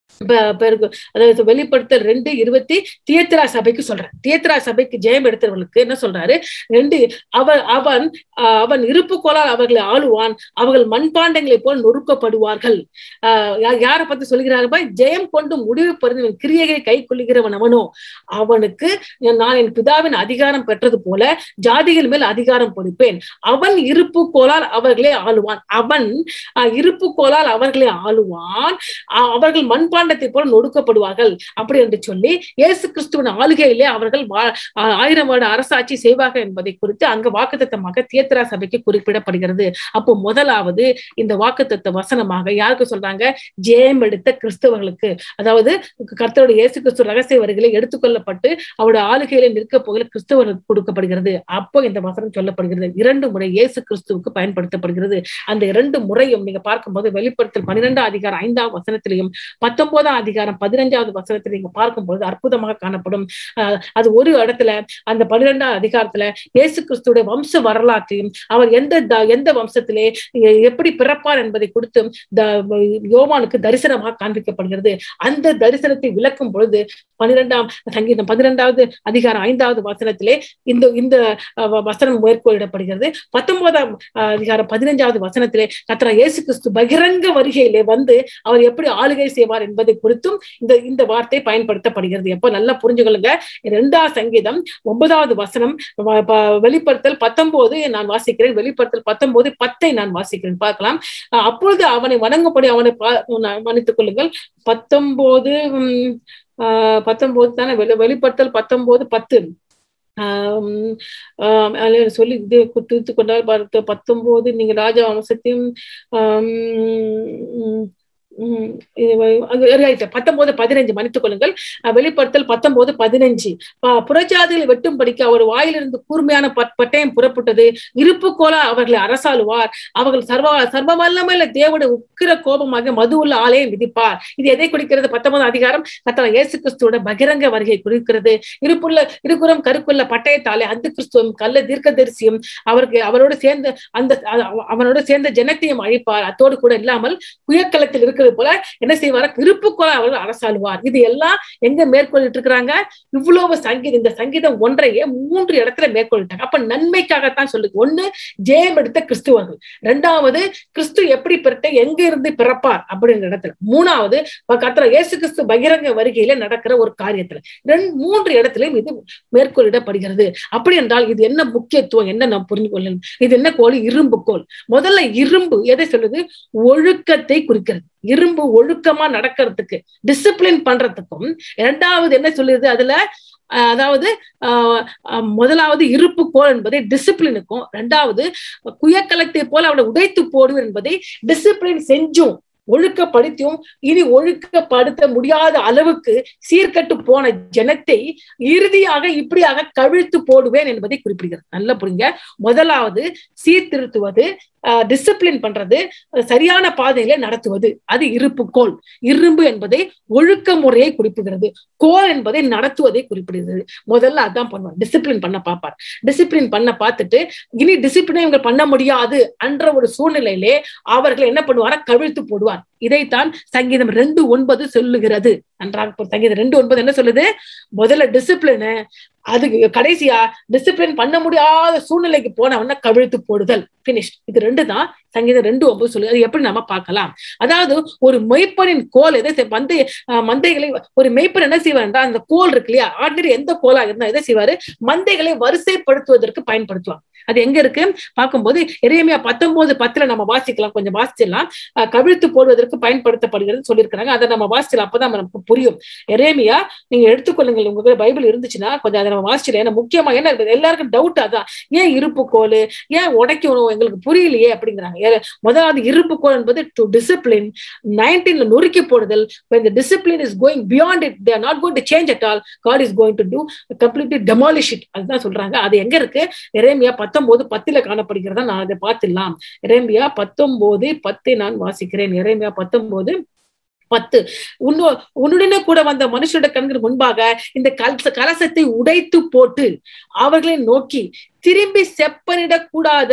அதாவது வெளிப்படுத்தல் ரெண்டு இருபத்தி தியத்திரா சபைக்கு சொல்றேன். தியத்திரா சபைக்கு ஜெயம் எடுத்தவர்களுக்கு என்ன சொல்றாரு? ரெண்டு அவன் அவன் அவன் இருப்பு கோலால் அவர்களை ஆளுவான், அவர்கள் மண்பாண்டங்களை போல் நொறுக்கப்படுவார்கள். ஆஹ் யாரை பத்தி சொல்கிறாரு? ஜெயம் கொண்டு முடிவு பறிந்தவன் கிரியையை கை கொள்ளுகிறவன் அவனோ அவனுக்கு நான் என் பிதாவின் அதிகாரம் பெற்றது போல ஜாதிகள் மேல் அதிகாரம் கொடுப்பேன். அவன் இருப்பு கோலால் அவர்களே ஆளுவான். அவன் இருப்பு கோலால் அவர்களை ஆளுவான், அவர்கள் மண்பாண்ட போல நொடுக்கப்படுவார்கள் அப்படி என்று சொல்லி இயேசு கிறிஸ்துவின் ஆளுகையிலே அவர்கள் ஆயிரம் வருட அரசாட்சி செய்வார்கள் என்பதை குறித்து அங்கு வாக்குத்தத்தமாக தியத்திரா சபைக்கு குறிப்பிடப்படுகிறது. அப்போ முதலாவது இந்த வாக்குத்தத்த வசனமாக யாருக்கு சொல்றாங்க? ஜெயம் எடுத்த கிறிஸ்தவர்களுக்கு, அதாவது கர்த்தருடைய இயேசு கிறிஸ்து ரகசிய வருகையிலே எடுத்துக்கொள்ளப்பட்டு அவருடைய ஆளுகையிலே நிற்க போகிற கிறிஸ்தவர்களுக்கு கொடுக்கப்படுகிறது. அப்போ இந்த வசனம் சொல்லப்படுகிறது. இரண்டு முறை இயேசு கிறிஸ்துவுக்கு பயன்படுத்தப்படுகிறது. அந்த இரண்டு முறையும் நீங்க பார்க்கும்போது வெளிப்படுத்தல் பன்னிரெண்டாம் அதிகாரம் ஐந்தாம் வசனத்திலையும் பத்தொன்பதாம் அதிகாரம் பதினஞ்சாவது வசனத்தில் நீங்க பார்க்கும்போது அற்புதமாக காணப்படும். அது ஒரு இடத்துல அந்த பன்னிரெண்டாம் அதிகாரத்துல இயேசு கிறிஸ்துடைய வம்ச வரலாற்றையும் அவர் எந்த எந்த வம்சத்திலே எப்படி பிறப்பார் என்பதை கொடுத்து யோவானுக்கு தரிசனமாக காண்பிக்கப்படுகிறது. அந்த தரிசனத்தை விளக்கும் பொழுது பன்னிரெண்டாம் சங்கீதம் பன்னிரெண்டாவது அதிகாரம் ஐந்தாவது வசனத்திலே இந்த இந்த வசனம் மேற்கோளிடப்படுகிறது. பத்தொன்பதாம் அதிகாரம் பதினஞ்சாவது வசனத்திலே கர்த்தர் இயேசு கிறிஸ்து பகிரங்க வருகையிலே வந்து அவர் எப்படி ஆளுகை செய்வார் என்பதை குறித்தும் இந்த இந்த வார்த்தை பயன்படுத்தப்படுகிறது. எப்ப நல்லா புரிஞ்சுக்கொள்ளுங்க. இரண்டாம் சங்கீதம் ஒன்பதாவது வசனம், வெளிப்படுத்தல் பத்தொன்பது நான் வாசிக்கிறேன், வெளிப்படுத்தல் பத்தொன்பது பத்தை நான் வாசிக்கிறேன், பார்க்கலாம். அப்பொழுது அவனை வணங்கும்படி அவனை மன்னித்துக் கொள்ளுங்கள். பத்தொன்பது ஆஹ் பத்தொன்பது தானே, வெளிப்படுத்தல் பத்தொன்பது பத்து ஆஹ் சொல்லி இது குறித்து கொண்டால் பார்த்து பத்தொன்பது நீங்க ராஜா வம்சத்தையும் ஆஹ் பத்தொன்பது பதினஞ்சு மன்னித்துக் கொள்ளுங்கள். வெளிப்படுத்தல் பத்தொன்பது பதினஞ்சு புறஜாதிகளை வெட்டும் படிக்க அவர் வாயிலிருந்து கூர்மையான பட்டயம் புறப்பட்டது. இருப்பு கோலா அவர்களை அரசாளுவார், அவர்கள் சர்வ சர்வ வல்லமையில தேவனுடைய உக்கிர கோபமாக மது உள்ள ஆலயம் விதிப்பார். இது எதை குறிக்கிறது? பத்தொன்பது அதிகாரம் கர்த்தர் இயேசு கிறிஸ்துவோட பகிரங்க வருகை குறிக்கிறது. இருப்புள்ள இருபுறம் கருக்குள்ள பட்டயத்தாலே அந்த கிறிஸ்துவும் கள்ள தீர்க்கதரிசியும் அவருக்கு அவரோடு சேர்ந்த அந்த அவனோடு சேர்ந்த ஜனத்தையும் அழிப்பார். அத்தோடு கூட இல்லாமல் புயக்களத்தில் இருக்கிற போல என்ன செய்வார்? இருப்புக்கோல அவர்கள் அரசாளுவார். இது எல்லாம் எங்க மேற்கொள்ளிட்டு இருக்கிறாங்க? இவ்வளவு சங்கீதம், இந்த சங்கீதம் ஒன்றையே மூன்று இடத்துல மேற்கொள்ளிட்டாங்க. அப்ப நன்மைக்காகத்தான் சொல்லுது. ஒண்ணு ஜெயம் எடுத்த கிறிஸ்துவர்கள், இரண்டாவது கிறிஸ்து எப்படி பிறட்ட எங்க இருந்து பிறப்பார் அப்படிங்கிற இடத்துல, மூணாவது கர்த்தர் இயேசு கிறிஸ்து பகிரங்க வருகையில நடக்கிற ஒரு காரியத்துல, ரெண்டு மூன்று இடத்திலும் இது மேற்கொள்ளிடப்படுகிறது. அப்படி என்றால் இது என்ன முக்கியத்துவம், என்ன நாம் புரிந்து கொள்ளணும்? இது என்ன கோல்? இரும்பு கோல். முதல்ல இரும்பு எதை சொல்லுது? ஒழுக்கத்தை குறிக்கிறது. இரும்பு ஒழுக்கமா நடக்கிறதுக்கு, டிசிப்ளின் பண்றதுக்கும். இரண்டாவது என்ன சொல்லுது அதுல? அதாவது ஆஹ் முதலாவது இருப்பு கோல் என்பதை டிசிப்ளினுக்கும், இரண்டாவது குயக்கலத்தை போல அவனை உடைத்து போடுவது என்பதை டிசிப்ளின் செஞ்சும் ஒழுக்கப்படுத்தியும் இனி ஒழுக்கப்படுத்த முடியாத அளவுக்கு சீர்கட்டு போன ஜனத்தை இறுதியாக இப்படியாக கவிழ்த்து போடுவேன் என்பதை குறிப்பிடுகிறது. நல்லா புரியுங்க. முதலாவது சீர்திருத்துவது, டிசிப்ளின் பண்றது, சரியான பாதையில நடத்துவது, அது இருப்பு கோல். இரும்பு என்பதை ஒழுக்க முறையை குறிப்பிடுகிறது, கோல் என்பதை நடத்துவதை குறிப்பிடுகிறது. முதல்ல அதான் பண்ணுவார், டிசிப்ளின் பண்ண பார்ப்பார். டிசிப்ளின் பண்ண பார்த்துட்டு இனி டிசிப்ளினை இவங்க பண்ண முடியாது என்ற ஒரு சூழ்நிலையிலே அவர்கள் என்ன பண்ணுவாரா? கவிழ்த்து போடுவார். இதைத்தான் சங்கீதம் ரெண்டு ஒன்பது சொல்லுகிறது. நன்றாக சங்கீதம் ரெண்டு ஒன்பது என்ன சொல்லுது? முதல்ல டிசிப்ளின், அது கடைசியா டிசிப்ளின் பண்ண முடியாத சூழ்நிலைக்கு போனவன கவிழ்த்து போடுதல். பினிஷ். இது ரெண்டு தான் சங்கீதம் ரெண்டு ஒன்பது சொல்லுது. அது எப்படி நம்ம பார்க்கலாம்? அதாவது ஒரு மெய்ப்பனின் கோல் எதை மந்தை மந்தைகளை ஒரு மெய்ப்பன் என்ன செய்வார்? அந்த கோல் இருக்கு இல்லையா, ஆர்டினரி எந்த கோலா இருந்தா எதை செய்வாரு? மந்தைகளை வரிசைப்படுத்துவதற்கு பயன்படுத்துவாங்க. அது எங்க இருக்கு பார்க்கும்போது எரேமியா பத்தொன்பது பத்துல நம்ம வாசிக்கலாம், கொஞ்சம் வாசிச்சிடலாம். கவிழ்த்து போடுவதற்கு பயன்படுத்தப்படுகிறது சொல்லியிருக்கிறாங்க. அதை நம்ம வாசிச்சலாம், அப்பதான் நமக்கு புரியும். எரேமியா நீங்க எடுத்துக்கொள்ளுங்கள், உங்க பைபிள் இருந்துச்சுன்னா கொஞ்சம் அதை நம்ம வாசிச்சிடலாம். ஏன்னா முக்கியமா என்ன எல்லாருக்கும் டவுட் அதான், ஏன் இருப்பு கோல், ஏன் உடைக்கணும், எங்களுக்கு புரியலையே அப்படிங்கிறாங்க. முதலாவது இருப்பு கோல் என்பது டு டிசிப்ளின், நைன்டீன்ல நொறுக்கி போடுதல். when the discipline is going beyond it, they are not going to change at all, God is going to do completely demolish it. அதுதான் சொல்றாங்க. அது எங்க இருக்கு? எரேமியா பத்தொன்பது பத்துல காணப்படுகிறதா? நான் அதை பார்த்துடலாம். எரேமியா பத்தொன்பது பத்தை நான் வாசிக்கிறேன். எரேமியா பத்தொன்பது பத்து. உன்னு உன்னுடனே கூட வந்த மனுஷனுடைய கண்கள் முன்பாக இந்த கல கலசத்தை உடைத்து போட்டு அவர்களை நோக்கி திரும்பி செப்பனிடக் கூடாத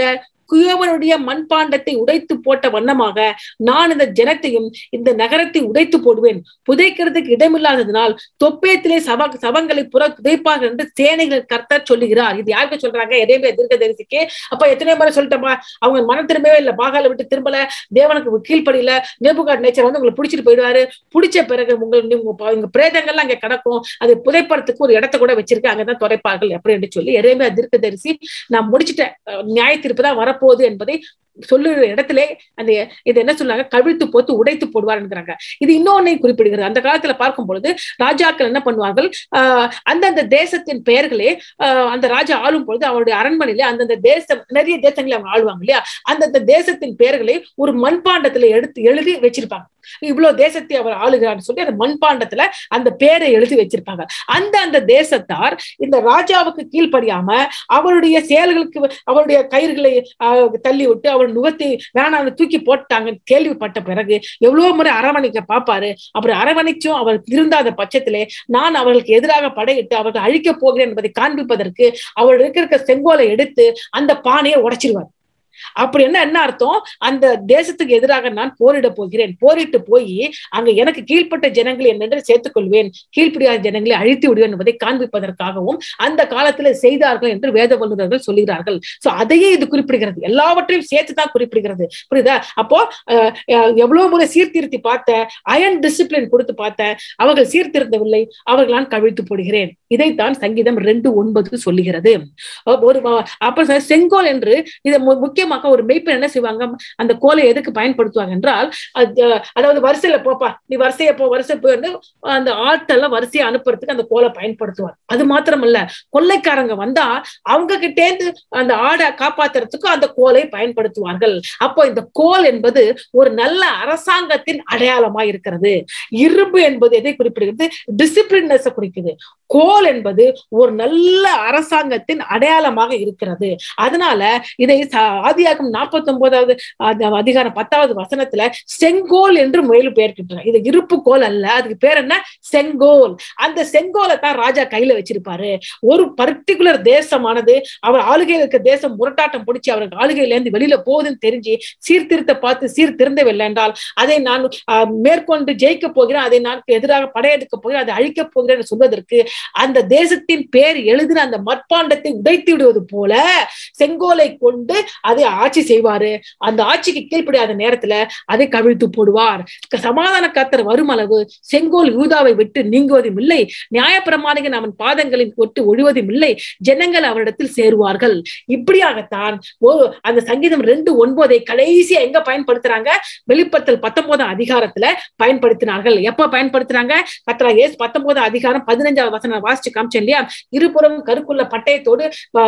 குயவனுடைய மண்பாண்டத்தை உடைத்து போட்ட வண்ணமாக நான் இந்த ஜனத்தையும் இந்த நகரத்தை உடைத்து போடுவேன், புதைக்கிறதுக்கு இடமில்லாததினால் தொப்பேத்திலே சப சபங்களை புற புதைப்பார்கள் என்று சேனைகள் கர்த்தர் சொல்லுகிறார். இது யாருக்கு சொல்றாங்க? எரேமியா தீர்க்கதரிசிக்கு. அப்ப எத்தனை முறை சொல்லிட்டோமா? அவங்க மனம் திரும்பவே இல்லை, பாகாலை விட்டு திரும்பல, தேவனுக்கு கீழ்ப்படியில, நேபுகாத்நேச்சர் வந்து உங்களை பிடிச்சிட்டு போயிடுவாரு. பிடிச்ச பிறகு உங்க பிரேதங்கள்லாம் அங்க கிடக்கும், அது புதைப்பறதுக்கு ஒரு இடத்த கூட வச்சிருக்க, அங்கதான் துடைப்பார்கள் அப்படின்னு சொல்லி எரேமியா தீர்க்கதரிசி நான் முடிச்சுட்டேன், நியாய தீர்ப்பு தான் வரப்போகுது என்பதை சொல்லுற இடத்திலே அந்த இது என்ன சொன்னாங்க? கவிழ்த்து போத்து உடைத்து போடுவாருங்கிறாங்க. இது இன்னொன்னை குறிப்பிடுகிறது. அந்த காலத்துல பார்க்கும் பொழுது ராஜாக்கள் என்ன பண்ணுவார்கள்? ஆஹ் அந்தந்த தேசத்தின் பெயர்களே ஆஹ் அந்த ராஜா ஆளும் பொழுது அவருடைய அரண்மனையிலே அந்தந்த தேசம், நிறைய தேசங்களை அவங்க ஆளுவாங்க இல்லையா, அந்தந்த தேசத்தின் பெயர்களை ஒரு மண்பாண்டத்துல எடுத்து எழுதி வச்சிருப்பாங்க. இவ்வளவு தேசத்தை அவர் ஆளுகிறான்னு சொல்லி அந்த மண்பாண்டத்துல அந்த பேரை எழுதி வச்சிருப்பாங்க. அந்த அந்த தேசத்தார் இந்த ராஜாவுக்கு கீழ்ப்படியாம அவருடைய செயல்களுக்கு அவருடைய கயிறுகளை தள்ளி விட்டு அவர் நுகத்தை வேணாம் தூக்கி போட்டாங்க கேள்விப்பட்ட பிறகு எவ்வளவு முறை அரவணைக்க பார்ப்பாரு. அப்படி அரவணைச்சும் அவர் திருந்தாத பட்சத்திலே நான் அவர்களுக்கு எதிராக படையிட்டு அவர்கள் அழிக்க போகிறேன் என்பதை காண்பிப்பதற்கு அவர் இருக்கிற செங்கோலை எடுத்து அந்த பானையை உடைச்சிருவார். அப்படி என்ன என்ன அர்த்தம்? அந்த தேசத்துக்கு எதிராக நான் போரிட போகிறேன், போரிட்டு போய் அங்க எனக்கு கீழ்ப்பட்ட ஜனங்களை என்னென்று சேர்த்துக் கொள்வேன், கீழ்ப்படியாத ஜனங்களை அழித்து விடுவேன் என்பதை காண்பிப்பதற்காகவும் அந்த காலத்துல செய்தார்கள் என்று வேத வல்லுநர்கள் சொல்லுகிறார்கள். சோ அதையே இது குறிப்பிடுகிறது, எல்லாவற்றையும் சேர்த்துதான் குறிப்பிடுகிறது. புரியுதா? அப்போ எவ்வளவு முறை சீர்திருத்தி பார்த்த, அயன் டிசிப்ளின் கொடுத்து பார்த்த, அவர்கள் சீர்திருத்தவில்லை, அவர்கள் நான் கவிழ்த்து போடுகிறேன். இதைத்தான் சங்கீதம் ரெண்டு ஒன்பது சொல்லுகிறது. ஒரு அப்ப செங்கோல் என்று இதை முக்கியமாக ஒரு மெய்ப்பெண் என்ன செய்வாங்க? அந்த கோலை எதுக்கு பயன்படுத்துவாங்க என்றால், அதாவது வரிசையில போப்பா, நீ வரிசைய போ வரிசை போயிருந்து அந்த ஆட்களை வரிசையை அனுப்புறதுக்கு அந்த கோலை பயன்படுத்துவார். அது மாத்திரமல்ல, கொள்ளைக்காரங்க வந்தா அவங்க கிட்டே இருந்து அந்த ஆடை காப்பாத்துறதுக்கும் அந்த கோலை பயன்படுத்துவார்கள். அப்போ இந்த கோல் என்பது ஒரு நல்ல அரசாங்கத்தின் அடையாளமா இருக்கிறது. இரும்பு என்பது எதை குறிப்பிடுகிறது? டிசிப்ளின்னஸ் குறிக்குது. கோல் என்பது ஒரு நல்ல அரசாங்கத்தின் அடையாளமாக இருக்கிறது. அதனால இதை ஆதியாகமம் நாற்பத்தி ஒன்பதாவது அதிகாரம் பத்தாவது வசனத்துல செங்கோல் என்று மேலும் பெயர் கிட்டாங்க. இது இருப்பு கோல் அல்ல, அதுக்கு பேர் என்ன? செங்கோல். அந்த செங்கோலை தான் ராஜா கையில வச்சிருப்பாரு. ஒரு பர்டிகுலர் தேசமானது அவர் ஆளுகையில் இருக்க தேசம் முரட்டாட்டம் பிடிச்சி அவருக்கு ஆளுகையில இருந்து வெளியில போகுதுன்னு தெரிஞ்சு சீர்திருத்த பார்த்து சீர்திருந்தவில்லை என்றால் அதை நான் மேற்கொண்டு ஜெயிக்க போகிறேன், அதை நான் எதிராக படையெடுக்க போகிறேன், அதை அழிக்க போகிறேன் சொல்வதற்கு அந்த தேசத்தின் பேர் எழுதின அந்த மட்பாண்டத்தை உடைத்து விடுவது போல செங்கோலை கொண்டு அதை ஆட்சி செய்வாரு. அந்த ஆட்சிக்கு கீழ்ப்படியாத நேரத்துல அதை கவிழ்த்து போடுவார். சமாதான கர்த்தர் வரும் அளவு செங்கோல் யூதாவை விட்டு நீங்குவதும் இல்லை, நியாயப்பிரமாணிகன் அவன் பாதங்களின் கொட்டு ஒழிவதும் இல்லை, ஜனங்கள் அவரிடத்தில் சேருவார்கள். இப்படியாகத்தான் அந்த சங்கீதம் ரெண்டு ஒன்பதை கடைசியா எங்க பயன்படுத்துறாங்க? வெளிப்படுத்தல் பத்தொன்பதாம் அதிகாரத்துல பயன்படுத்தினார்கள். எப்ப பயன்படுத்துறாங்க? கர்த்தர் இயேசு பத்தொன்பதாம் அதிகாரம் பதினஞ்சாவது வசனம் வாசிச்சு காமிச்சேன் இல்லையா? இருபுறம் கருக்குள்ள பட்டயத்தோடு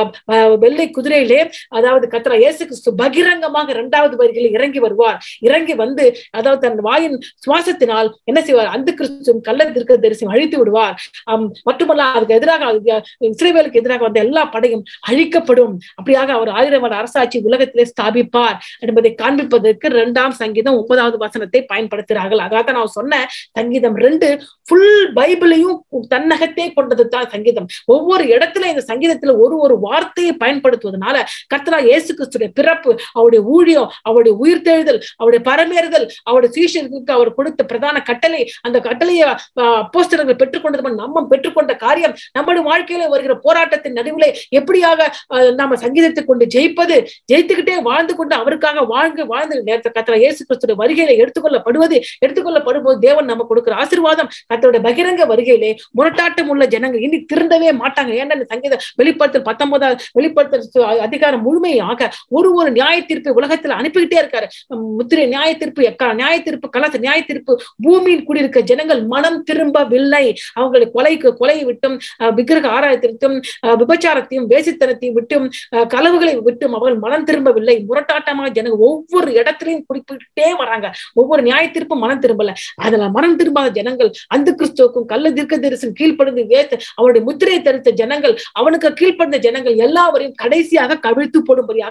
வெள்ளை குதிரையிலே, அதாவது கர்த்தர் இயேசு கிறிஸ்து பகிரங்கமாக இரண்டாவது வரிகளில் இறங்கி வருவார். இறங்கி வந்து அதாவது தன் வாயின் சுவாசத்தினால் என்ன செய்வார்? அந்த கிறிஸ்துவும் கள்ள தீர்க்கதரிசியும் அழித்து விடுவார். மட்டுமல்ல, அதுக்கு எதிராக இஸ்ரவேலுக்கு எதிராக வந்த எல்லா படையும் அழிக்கப்படும். அப்படியாக அவர் ஆயிரம் வருட அரசாட்சி உலகத்திலே ஸ்தாபிப்பார் என்பதை காண்பிப்பதற்கு இரண்டாம் சங்கீதம் ஒன்பதாவது வசனத்தை பயன்படுத்துகிறார்கள். அதாவது நான் சொன்ன சங்கீதம் ரெண்டு புல் பைபிளையும் தன்னகத்தே கொண்டது தான் சங்கீதம். ஒவ்வொரு இடத்துல இந்த சங்கீதத்துல ஒரு ஒரு வார்த்தையை பயன்படுத்துவதனால கர்த்தராகிய இயேசு கிறிஸ்துவின் பிறப்பு, அவருடைய ஊழியம், அவருடைய உயிர்த்தெழுதல், அவருடைய பரமேறுதல், அவருடைய சீஷர்களுக்கு அவர் கொடுத்த பிரதான கட்டளை, அந்த கட்டளையை அப்போஸ்தலர்கள் பெற்றுக்கொண்டது நம்ம பெற்றுக்கொண்ட காரியம், நம்முடைய வாழ்க்கையில வருகிற போராட்டத்தின் நடுவிலே எப்படியாக நாம சங்கீதத்தை கொண்டு ஜெயிப்பது, ஜெயித்துக்கிட்டே வாழ்ந்து கொண்டு அவருக்காக வாழ்ந்து வாழ்ந்து நேரத்தை கர்த்தராகிய இயேசு கிறிஸ்துவின் வருகையில எடுத்துக்கொள்ளப்படுவது எடுத்துக்கொள்ளப்படும்போது தேவன் நம்ம கொடுக்கிற ஆசீர்வாதம். கர்த்தருடைய பகிரங்க வருகையிலே முரட்டாட்டம் உள்ள ஜனங்கள் இனி திருந்தவே மாட்டாங்க. ஏன்னா சங்கீதம் வெளிப்படுத்தல் பத்தொன்பதாவது வெளிப்படுத்தல் அதிகாரம் முழுமையாக ஒரு ஒரு நியாய தீர்ப்பை உலகத்துல அனுப்பிக்கிட்டே இருக்காரு. முத்திரை நியாய தீர்ப்பு, எக்கா நியாய தீர்ப்பு, கலாச நியாய தீர்ப்பு. பூமியில் குடியிருக்க ஜனங்கள் மனம் திரும்பவில்லை. அவங்களை கொலைக்கு கொலையை விட்டும், விக்கிரக ஆராயத்திற்கும், விபச்சாரத்தையும் வேசித்தனத்தையும் விட்டும், களவுகளை விட்டும் அவர்கள் மனம் திரும்பவில்லை. முரட்டாட்டமாக ஜனங்கள் ஒவ்வொரு இடத்திலையும் குறிப்பிட்டே வராங்க. ஒவ்வொரு நியாய தீர்ப்பும் மனம் திரும்பல. அதுல மனம் திரும்பாத ஜனங்கள் அந்த கிறிஸ்துவுக்கும் கள்ள தீர்க்கதரிசிக்கும் கீழ்ப்படுந்து வேத்து அவருடைய முத்திரையை தரித்த ஜனங்கள், அவனுக்கு கீழ்ப்படுந்த ஜனங்கள் எல்லாவரையும் கடைசியாக கவிழ்த்து போடும்படியாக வருகிறார்.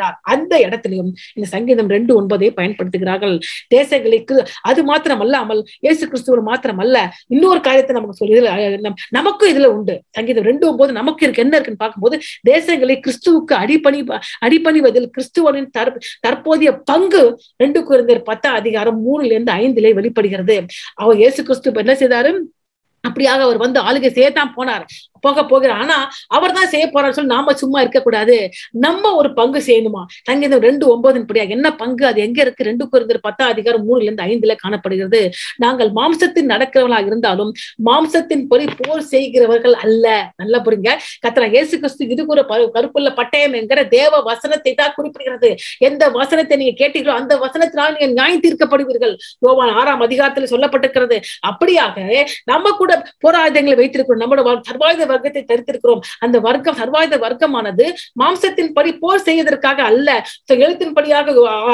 இருக்கிறார். அந்த இடத்திலையும் இந்த சங்கீதம் ரெண்டு ஒன்பதை பயன்படுத்துகிறார்கள். தேசங்களுக்கு அது மாத்திரம் அல்லாமல் இயேசு கிறிஸ்துவ மாத்திரம் அல்ல, இன்னொரு காரியத்தை நமக்கு சொல்லி நமக்கும் இதுல உண்டு. சங்கீதம் ரெண்டு ஒன்பது நமக்கு இருக்கு, என்ன இருக்குன்னு பார்க்கும்போது, தேசங்களை கிறிஸ்துவுக்கு அடிப்பணி அடிப்பணிவதில் கிறிஸ்துவனின் தற்போதைய பங்கு ரெண்டு கொரிந்தியர் பத்தாம் அதிகாரம் மூணுல இருந்து ஐந்திலே வெளிப்படுகிறது. அவர் இயேசு கிறிஸ்து என்ன செய்தாரு? அப்படியாக அவர் வந்து ஆளுகை செய்யத்தான் போனார், போக போகிறார். ஆனா அவர் தான் செய்ய போறாரு சொல்லி நாம சும்மா இருக்கக்கூடாது, நம்ம ஒரு பங்கு செய்யணுமா. சங்கீதம் ரெண்டு ஒன்பதின் படியா என்ன பங்கு, அது எங்க இருக்கு? ரெண்டு கொரிந்தியர் பத்தாம் அதிகாரம் மூணுல இருந்து ஐந்துல காணப்படுகிறது. நாங்கள் மாம்சத்தின் நடக்கிறவர்களாக இருந்தாலும் மாம்சத்தின் படி போர் செய்கிறவர்கள் அல்ல. நல்லா புரிங்க. கர்த்தர் இயேசு கிறிஸ்து இது ஒரு கருப்புள்ள பட்டயம் என்கிற தேவ வசனத்தை தான் குறிப்பிடுகிறது. எந்த வசனத்தை நீங்க கேட்டீர்களோ அந்த வசனத்தினால் நீங்க நியாயம் தீர்க்கப்படுவீர்கள். யோவான் ஆறாம் அதிகாரத்தில் சொல்லப்பட்டிருக்கிறது. அப்படியாக நம்ம கூட போராயுதங்களை வைத்திருக்கிறோம், நம்மளோட சர்வாயுத வர்க்கத்தை தரித்திருக்கிறோம். அந்த வர்க்கம் சர்வாயுத வர்க்கமானது மாம்சத்தின் படி போர் செய்வதற்காக அல்ல, எழுத்தின் படியாக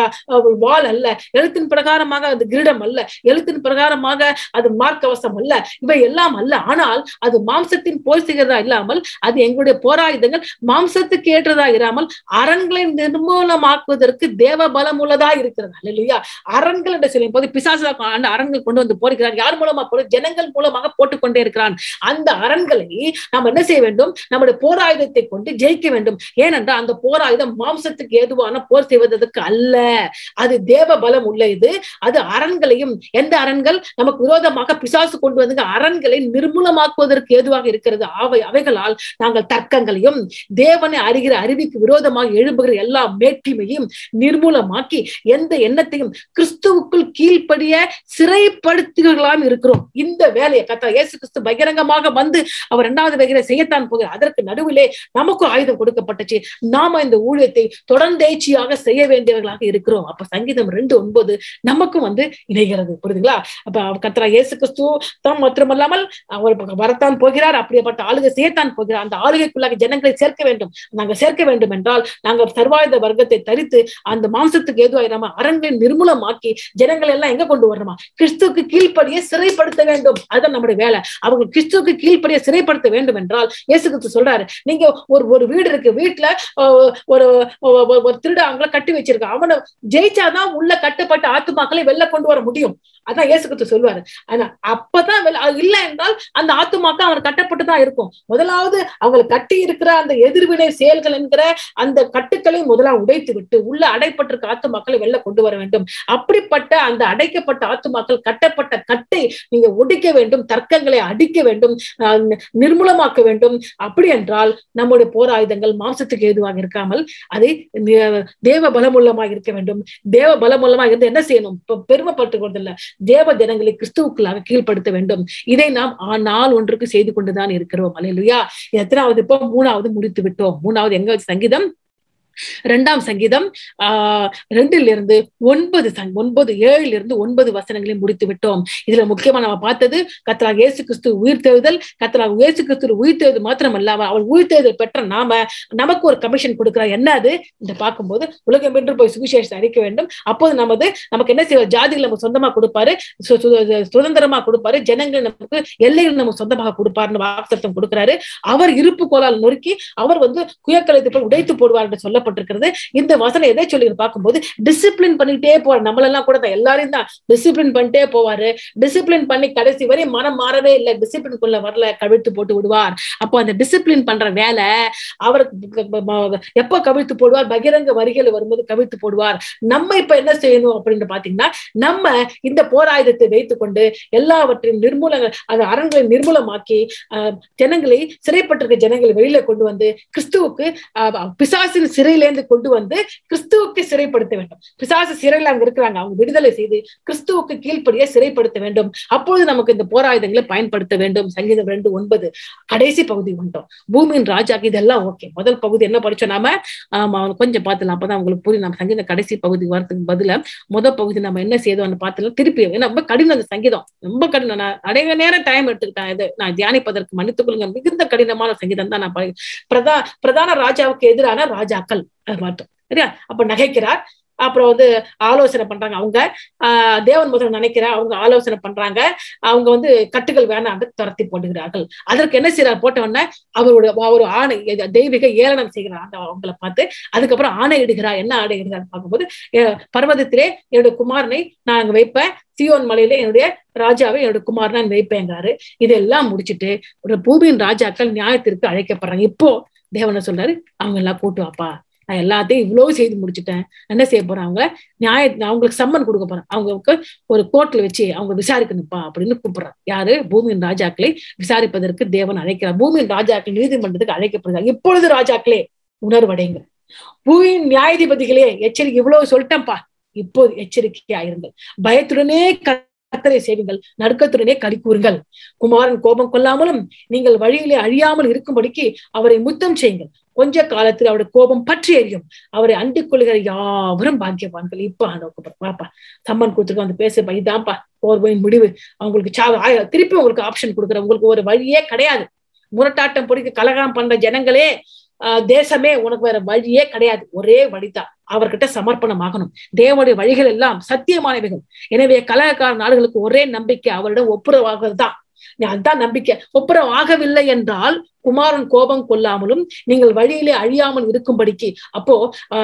வாள் அல்ல, எழுத்தின் பிரகாரமாக அது கிரீடம் அல்ல, எழுத்தின் பிரகாரமாக அது மார்க்கவசம் அல்ல, இவை எல்லாம் அல்ல. ஆனால் அது மாம்சத்தின் போர் செய்கிறதா இல்லாமல் அது எங்களுடைய போராயுதங்கள் மாம்சத்துக்கு ஏற்றதா இராமல் அரண்களை நிர்மூலமாக்குவதற்கு தேவ பலம் உள்ளதா இருக்கிறது. அல்லேலூயா. அரண்கள் என்று சொல்லும் போது பிசாசு அரண்கள் கொண்டு வந்து போடுகிறார். யார் மூலமா போடு? ஜனங்கள் மூலமாக போட்டுக்கொண்டே இருக்கிறான். அந்த அரண்களை நாம் என்ன செய்ய வேண்டும்? நம்முடைய போராயுதத்தை கொண்டு ஜெயிக்க வேண்டும். ஏனென்றால் அந்த போராயுதம் மாம்சத்துக்கு ஏதுவான போர் செய்வதற்கு அல்ல, அது தேவ பலம் உள்ளது. அது அரண்களையும், எந்த அரண்கள் நமக்கு விரோதமாக பிசாசு கொண்டு வந்து அரண்களை நிர்மூலமாக்குவதற்கு ஏதுவாக இருக்கிறது. அவை அவைகளால் நாங்கள் தர்க்கங்களையும் தேவனை அறிகிற அறிவிக்கு விரோதமாக எழும்புகிற எல்லா மேட்டிமையும் நிர்மூலமாக்கி எந்த எண்ணத்தையும் கிறிஸ்துவுக்குள் கீழ்ப்படிய சிறைப்படுத்துகளாம் இருக்கிறோம். இந்த வேலையை கர்த்தர் இயேசு கிறிஸ்து பகிரங்கமாக வந்து அவர் இரண்டாவது வகையில செய்யத்தான் போகிறார். அதற்கு நடுவிலே நமக்கு ஆயுதம் கொடுக்கப்பட்டுச்சு. நாம இந்த ஊழியத்தை தொடர்ந்தேச்சியாக செய்ய வேண்டியவர்களாக இருக்கிறோம். அப்ப சங்கீதம் ரெண்டு ஒன்பது நமக்கும் வந்து இணைகிறது. புரியுதுங்களா? அப்ப கர்த்தர் இயேசு கிறிஸ்து தான் மாத்திரமல்லாமல் அவர் வரத்தான் போகிறார். அப்படிப்பட்ட ஆளுகை செய்யத்தான் போகிறார். அந்த ஆளுகைக்குள்ளாக ஜனங்களை சேர்க்க வேண்டும். நாங்க சேர்க்க வேண்டும் என்றால் நாங்கள் சர்வாயுத வர்க்கத்தை தரித்து அந்த மாம்சத்துக்கு ஏதுவாக நம்ம அரண்களை நிர்மூலமாக்கி ஜனங்கள் எல்லாம் எங்க கொண்டு வரணுமா? கிறிஸ்துவுக்கு கீழ்ப்படிய சிறைப்படுத்த வேண்டும். அதுதான் நம்முடைய வேலை. அவங்க கிறிஸ்துவுக்கு கீழ்ப்படிய சிறைப்படுத்த வேண்டும் என்றால் இயேசு கிறிஸ்து சொல்றாரு, நீங்க ஒரு ஒரு வீடு இருக்கு, வீட்டுல ஒரு ஒரு திருட அவங்கள கட்டி வச்சிருக்க, அவனை ஜெயிச்சாதான் உள்ள கட்டப்பட்ட ஆத்துமாக்களை வெளில கொண்டு வர முடியும். அதான் இயேசு கிறிஸ்து சொல்லுவாரு. ஆனா அப்பதான் இல்ல என்றால் அந்த ஆத்துமாக்கள் அவன் கட்டப்பட்டுதான் இருக்கும். முதலாவது அவங்களை கட்டி இருக்கிற அந்த எதிர்வினை செயல்கள் என்கிற அந்த கட்டுக்களை முதலாக உடைத்து விட்டு உள்ள அடைப்பட்டிருக்க ஆத்துமாக்களை வெளில கொண்டு வர வேண்டும். அப்படிப்பட்ட அந்த அடைக்கப்பட்ட ஆத்துமாக்கள் கட்டப்பட்ட கட்டை நீங்க ஒடிக்க வேண்டும், தர்க்கங்களை அடிக்க வேண்டும், நிர்மூலமாக்க வேண்டும். அப்படி என்றால் நம்முடைய போராயுதங்கள் மாம்சத்துக்கு ஏதுவாக இருக்காமல் அதை தேவ பலமுள்ளமாக இருக்க வேண்டும். தேவ பலமுள்ளமாக இருந்து என்ன செய்யணும்? பெருமைப்பட்டுக் கொண்டதில்லை, தேவ ஜனங்களை கிறிஸ்துவுக்குள்ளாக கீழ்ப்படுத்த வேண்டும். இதை நாம் நாள் ஒன்றுக்கு செய்து கொண்டுதான் இருக்கிறோம். அல்லேலூயா. எத்தனாவது? இப்போ மூணாவது முடித்து விட்டோம். மூணாவது எங்க வச்சு? சங்கீதம் இரண்டாம் சங்கீதம் ஆஹ் ரெண்டுல இருந்து ஒன்பது ஒன்பது ஏழுல இருந்து ஒன்பது வசனங்களை முடித்து விட்டோம். இதுல முக்கியமா நம்ம பார்த்தது கர்த்தராகிய இயேசு கிறிஸ்து உயிர்த்தெழுதல். கர்த்தராகிய இயேசு கிறிஸ்து உயிர்த்தெழுதல் மாத்திரமல்ல, அவள் உயிர்த்தெழுதல் பெற்ற நாம நமக்கு ஒரு கமிஷன் கொடுக்கிறார். என்ன அது என்று பார்க்கும்போது, உலகம் என்று போய் சுவிசேஷத்தை அறிக்க வேண்டும். அப்போது நமது நமக்கு என்ன செய்வார்? ஜாதிகள் நமக்கு சொந்தமா கொடுப்பாரு, சுதந்திரமா கொடுப்பாரு, ஜனங்கள் நமக்கு எல்லைகள் நமக்கு சொந்தமாக கொடுப்பாருன்னு வாக்குத்தத்தம் கொடுக்கிறாரு. அவர் இருப்பு கோலால் நொறுக்கி அவர் வந்து குயக்கலத்தை போய் உடைத்து போடுவார் என்று சொல்ல இருக்கிறது. இந்த வசனம் எதை சொல்லி பார்க்கும்போது டிசிப்ளின் பண்ணிட்டே போவார். நம்மளெல்லாம் கூட எல்லாரையும் தான் டிசிப்ளின் பண்ணிட்டே போவாரு. டிசிப்ளின் பண்ணி கடைசி வரை மனம் மாறவே இல்லை, டிசிப்ளின்குள்ள வரல, கவிழ்த்து போட்டு விடுவார். அப்போ அந்த டிசிப்ளின் பண்ற வேலை அவருக்கு எப்ப கவிழ்த்து போடுவார்? பகிரங்க வருகையில் வரும்போது கவிழ்த்து போடுவார். நம்ம இப்ப என்ன செய்யணும் அப்படின்னு பாத்தீங்கன்னா, நம்ம இந்த போராயுதத்தை வைத்துக் கொண்டு எல்லாவற்றையும் நிர்மூல அந்த அரண்களை நிர்மூலமாக்கி ஜனங்களை சிறைப்பட்டிருக்க ஜனங்களை வெளியில கொண்டு வந்து கிறிஸ்துவுக்கு பிசாசின் சிறையில இருந்து கொண்டு வந்து கிறிஸ்துவுக்கு சிறைப்படுத்த வேண்டும். பிசாசு சிறையில் அங்க இருக்கிறாங்க, அவங்க விடுதலை செய்து கிறிஸ்துவுக்கு கீழ்ப்படிய சிறைப்படுத்த வேண்டும். அப்பொழுது நமக்கு இந்த போராயுதங்களை பயன்படுத்த வேண்டும். சங்கீதம் ரெண்டு ஒன்பது கடைசி பகுதி உண்டோம். பூமியின் ராஜாக்கு இதெல்லாம் ஓகே. முதல் பகுதி என்ன படிச்சோம் நாம? ஆமா, கொஞ்சம் பார்த்துலாம், அப்பதான் உங்களுக்கு புரியும். நம்ம சங்கீதம் கடைசி பகுதி வரதுக்கு பதில முதல் பகுதி நம்ம என்ன செய்தோம்னு பார்த்துலாம். திருப்பி ரொம்ப கடினம் அந்த சங்கீதம், ரொம்ப கடினம். நான் அடைய நேரம் டைம் எடுத்துக்கிட்டேன். இது நான் தியானிப்பதற்கு மன்னித்துக் கொள்ளுங்க. மிகுந்த கடினமான சங்கீதம் தான். நான் பிரதா பிரதான ராஜாவுக்கு எதிரான ராஜாக்கள் பார்த்தோம். சரியா? அப்ப நகைக்கிறார். அப்புறம் வந்து ஆலோசனை பண்றாங்க. அவங்க ஆஹ் தேவன் முதல்ல நினைக்கிற அவங்க ஆலோசனை பண்றாங்க. அவங்க வந்து கட்டுகள் வேணாம் துரத்தி போடுகிறார்கள். அதற்கு என்ன செய்யறார்? போட்டவொடனே அவருடைய ஒரு ஆணை தெய்வீக ஏளனம் செய்கிறார் அந்த அவங்களை பார்த்து. அதுக்கப்புறம் ஆணை இடுகிறார். என்ன ஆணை இடுகிறார் பார்க்கும்போது, பர்வதத்திலே என்னுடைய குமாரனை நான் அங்க வைப்பேன், சியோன் மலையில என்னுடைய ராஜாவை என்னோட குமாரனை வைப்பேங்கிறாரு. இதெல்லாம் முடிச்சுட்டு ஒரு பூமியின் ராஜாக்கள் நியாயத்திற்கு அழைக்கப்படுறாங்க. இப்போ தேவனை சொல்றாரு, அவங்க எல்லாம் கூட்டு வாப்பா, நான் எல்லாத்தையும் இவ்வளவு செய்து முடிச்சுட்டேன், என்ன செய்ய போறேன், அவங்க நியாய அவங்களுக்கு சம்மன் கொடுக்க போறேன், அவங்களுக்கு ஒரு கோர்ட்ல வச்சு அவங்க விசாரிக்கணும்ப்பா அப்படின்னு கூப்பிடுறான். யாரு? பூமியின் ராஜாக்களை விசாரிப்பதற்கு தேவன் அழைக்கிறார். பூமியின் ராஜாக்கள் நீதிமன்றத்துக்கு அழைக்கப்படுகிறார். இப்பொழுது ராஜாக்களே உணர்வடைங்க, பூமியின் நியாயாதிபதிகளே எச்சரிக்கை, இவ்வளவு சொல்லிட்டேன்ப்பா, இப்போது எச்சரிக்கையா இருங்கள், பயத்துடனே கர்த்தரை சேவிங்கள், நடுக்கத்துடனே களி கூறுங்கள், குமாரன் கோபம் கொள்ளாமலும் நீங்கள் வழியிலே அழியாமல் இருக்கும்படிக்கு அவரை முத்தம் செய்யுங்கள், கொஞ்ச காலத்தில் அவருடைய கோபம் பற்றி எரியும், அவரை அண்டிக் கொள்கிற யாவரும் பாக்கியவான்கள். இப்ப வாப்பா சம்மன் கொடுத்துருக்க வந்து பேசுப்பா, இதான்ப்பா போர்வையின் முடிவு, அவங்களுக்கு சா திருப்பி உங்களுக்கு ஆப்ஷன் கொடுக்குற, உங்களுக்கு ஒரு வழியே கிடையாது, முரட்டாட்டம் பொடிக்க கலகம் பண்ற ஜனங்களே, ஆஹ் தேசமே, உனக்கு வேற வழியே கிடையாது, ஒரே வழிதான், அவர்கிட்ட சமர்ப்பணம் ஆகணும். தேவனுடைய வழிகள் எல்லாம் சத்தியமானவைகள். எனவே கலகக்கார நாடுகளுக்கு ஒரே நம்பிக்கை அவரிடம் ஒப்புரவாகிறது தான். அதுதான் நம்பிக்கை. ஒப்புரவு ஆகவில்லை என்றால் குமாரன் கோபம் கொள்ளாமலும் நீங்கள் வழியிலே அழியாமல் இருக்கும்படிக்கு, அப்போ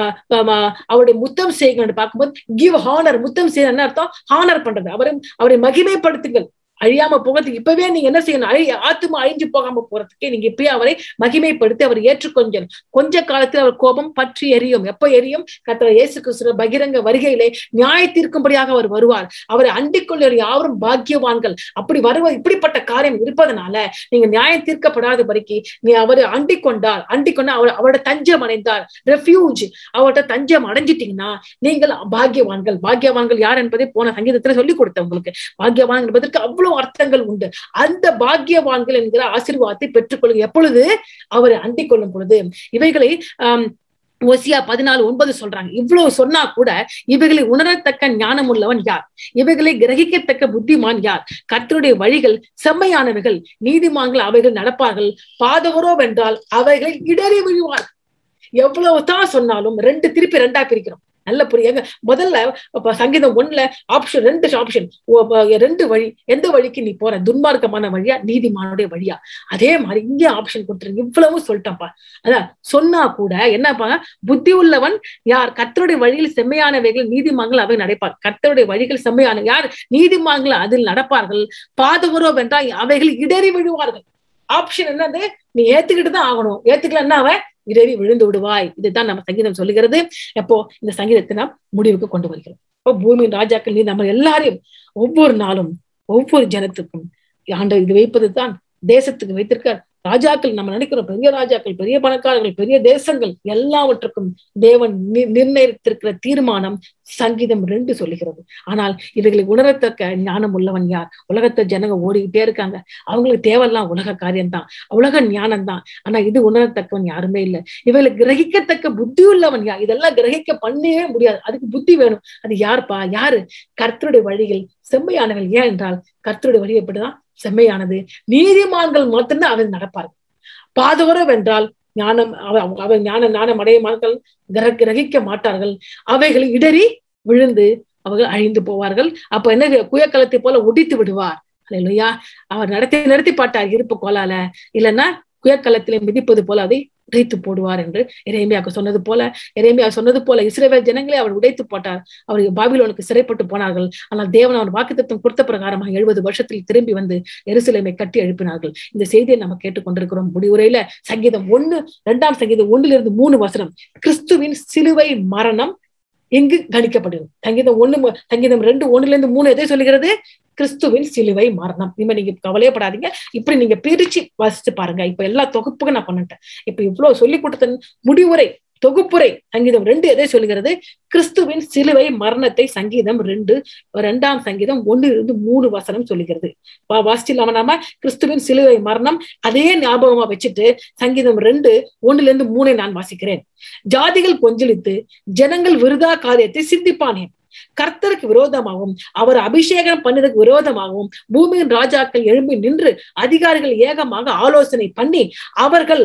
ஆஹ் அவருடைய முத்தம் செய்யுங்கள் பார்க்கும்போது, கிவ் ஹானர், முத்தம் செய்ய என்ன அர்த்தம்? ஹானர் பண்றது, அவரை அவரை மகிமைப்படுத்துங்கள். அழியாம போகிறதுக்கு இப்பவே நீங்க என்ன செய்யணும்? அழி ஆத்துமா அழிஞ்சு போகாம போறதுக்கே நீங்க இப்பயே அவரை மகிமைப்படுத்தி அவர் ஏற்றுக்கொள்ளணும். கொஞ்ச காலத்தில் அவர் கோபம் பற்றி எரியும். எப்ப எரியும்? கர்த்தர் இயேசு கிறிஸ்து பகிரங்க வருகையிலே நியாய தீர்க்கும்படியாக அவர் வருவார். அவரை அண்டிக் கொள்ள யாவரும் பாக்கியவான்கள். அப்படி வருவது, இப்படிப்பட்ட காரியம் இருப்பதனால நீங்க நியாயம் தீர்க்கப்படாத வரைக்கும் நீ அவரை அண்டிக் கொண்டார், அண்டிக் கொண்டா அவர் அவரோட தஞ்சம் அடைந்தார், ரெஃப்யூஜ், அவர்கிட்ட தஞ்சம் அடைஞ்சிட்டீங்கன்னா நீங்கள் பாக்கியவான்கள். பாக்கியவான்கள் யார் என்பதை போன சங்கீதத்துல சொல்லி கொடுத்தேன் உங்களுக்கு. பாக்கியவான் என்பதற்கு அவ்வளவு அர்த்தங்கள் உண்டு. அந்த பாக்கியவான்கள் என்கிற ஆசீர்வாதத்தை பெற்றுக்கொள்ளுங்க எப்பொழுது? அவரை அண்டிக் கொள்ளும் பொழுது. இவைகளை ஆஹ் ஓசியா பதினாலு ஒன்பது சொல்றாங்க. இவ்வளவு சொன்னா கூட இவைகளை உணரத்தக்க ஞானம் உள்ளவன் யார்? இவைகளை கிரகிக்கத்தக்க புத்திமான் யார்? கர்த்தருடைய வழிகள் செம்மையானவைகள், நீதிமான்கள் அவைகள் நடப்பார்கள், பாதகரோ வென்றால் அவைகள் இடறி விழுவார். எவ்வளவுதான் சொன்னாலும் ரெண்டு திருப்பி ரெண்டா பிரிக்கிறோம். நல்ல புரியுங்க. முதல்ல சங்கீதம் ஒண்ணுல ஆப்ஷன் ரெண்டு ஆப்ஷன் ரெண்டு வழி. எந்த வழிக்கு நீ போற? துன்மார்க்கமான வழியா, நீதிமானுடைய வழியா? அதே மாதிரி இங்க ஆப்ஷன் கொடுத்துருங்க. இவ்வளவு சொல்லிட்டேன்ப்பா. அதான் சொன்னா கூட என்னப்பா, புத்தி உள்ளவன் யார்? கர்த்தருடைய வழியில் செம்மையானவைகள், நீதிமான்கள் அவை நடப்பார். கர்த்தருடைய வழிகள் செம்மையான யார்? நீதிமான்கள் அதில் நடப்பார்கள், பாதகரோ வென்றால் அவைகள் இடறி விழுவார்கள். ஆப்ஷன் என்னது? நீ ஏத்துக்கிட்டு தான் ஆகணும். ஏத்துக்கல என்ன அவன் இடறி விழுந்து விடுவாய். இதுதான் நம்ம சங்கீதம் சொல்லுகிறது. எப்போ இந்த சங்கீதத்தை நாம் முடிவுக்கு கொண்டு வருகிறோம். இப்போ பூமியின் ராஜாக்கள் நீ நம்ம எல்லாரையும் ஒவ்வொரு நாளும் ஒவ்வொரு ஜனத்துக்கும் ஆண்டவர் இது வைப்பது தான் தேசத்துக்கு வைத்திருக்கார். ராஜாக்கள் நம்ம நினைக்கிறோம், பெரிய ராஜாக்கள், பெரிய பணக்காரர்கள், பெரிய தேசங்கள் எல்லாவற்றுக்கும் தேவன் நிர்ணயித்திருக்கிற தீர்மானம் சங்கீதம் ரெண்டு சொல்லுகிறது. ஆனால் இவைகளை உணரத்தக்க ஞானம் உள்ளவன் யார்? உலகத்தை ஜனங்க ஓடிக்கிட்டே இருக்காங்க, அவங்களுக்கு தேவையெல்லாம் உலக காரியம்தான், உலக ஞானம் தான். ஆனா இது உணரத்தக்கவன் யாருமே இல்லை. இவைகளை கிரகிக்கத்தக்க புத்தி உள்ளவன் யார்? இதெல்லாம் கிரகிக்க பண்ணவே முடியாது, அதுக்கு புத்தி வேணும். அது யாருப்பா? யாரு? கர்த்தருடைய வழிகள் செம்மையானவர்கள். ஏன் என்றால் கர்த்தருடைய வழி எப்படிதான் செம்மையானது, நீதிமான்கள் மட்டும்தான் அவன் நடப்பார்கள். பாதகரம் என்றால் ஞானம் அவன் ஞான ஞானம் அடைய மக்கள் கிரகிக்க மாட்டார்கள், அவைகளை இடறி விழுந்து அவர்கள் அழிந்து போவார்கள். அப்ப என்ன, குயக்கலத்தை போல ஒடித்து விடுவார். இல்லையா? அவர் நடத்தி நடத்தி பாட்டார் இருப்பு கோலால, இல்லைன்னா குயக்கலத்திலே மிதிப்பது போல அதை உடைத்து போடுவார் என்று எரேமியாவுக்கு சொன்னது போல, எரேமியா சொன்னது போல இஸ்ரவேல் ஜனங்களே அவர் உடைத்து போட்டார். அவர் பாபிலோனுக்கு சிறைப்பட்டு போனார்கள். ஆனால் தேவன் அவர் வாக்குத்தத்தம் கொடுத்த பிரகாரமாக எழுபது வருஷத்தில் திரும்பி வந்து எருசலேமை கட்டி எழுப்பினார்கள். இந்த செய்தியை நம்ம கேட்டுக்கொண்டிருக்கிறோம். முடிவுரையில சங்கீதம் ஒண்ணு இரண்டாம் சங்கீதம் ஒண்ணுல இருந்து மூணு வசனம் கிறிஸ்துவின் சிலுவை மரணம் எங்கு கணிக்கப்படுகிறது. சங்கீதம் ஒண்ணு சங்கீதம் ரெண்டு ஒண்ணுல இருந்து மூணு எதை சொல்லுகிறது? கிறிஸ்துவின் சிலுவை மரணம். இனிமே நீங்க கவலையப்படாதீங்க, இப்படி நீங்க பிரிச்சு வாசிச்சு பாருங்க. இப்ப எல்லா தொகுப்புக்கும் நான் பண்ணிட்டேன். இப்ப இவ்வளவு சொல்லி கொடுத்த முடிவுரை தொகுப்புரை சங்கீதம் ரெண்டு எதை சொல்லுகிறது? கிறிஸ்துவின் சிலுவை மரணத்தை சங்கீதம் ரெண்டு இரண்டாம் சங்கீதம் ஒண்ணு இருந்து மூணு வசனம் சொல்லுகிறது. வாசிச்சில்லாம நாம கிறிஸ்துவின் சிலுவை மரணம் அதே ஞாபகமா வச்சுட்டு சங்கீதம் ரெண்டு ஒண்ணுல இருந்து மூணை நான் வாசிக்கிறேன். ஜாதிகள் கொஞ்சலித்து ஜனங்கள் விருதா காரியத்தை சிந்திப்பானேன். கர்த்தருக்கு விரோதமாகவும் அவர் அபிஷேகம் பண்ணதுக்கு விரோதமாகவும் பூமியின் ராஜாக்கள் எழும்பி நின்று அதிகாரிகள் ஏகமாக ஆலோசனை பண்ணி அவர்கள்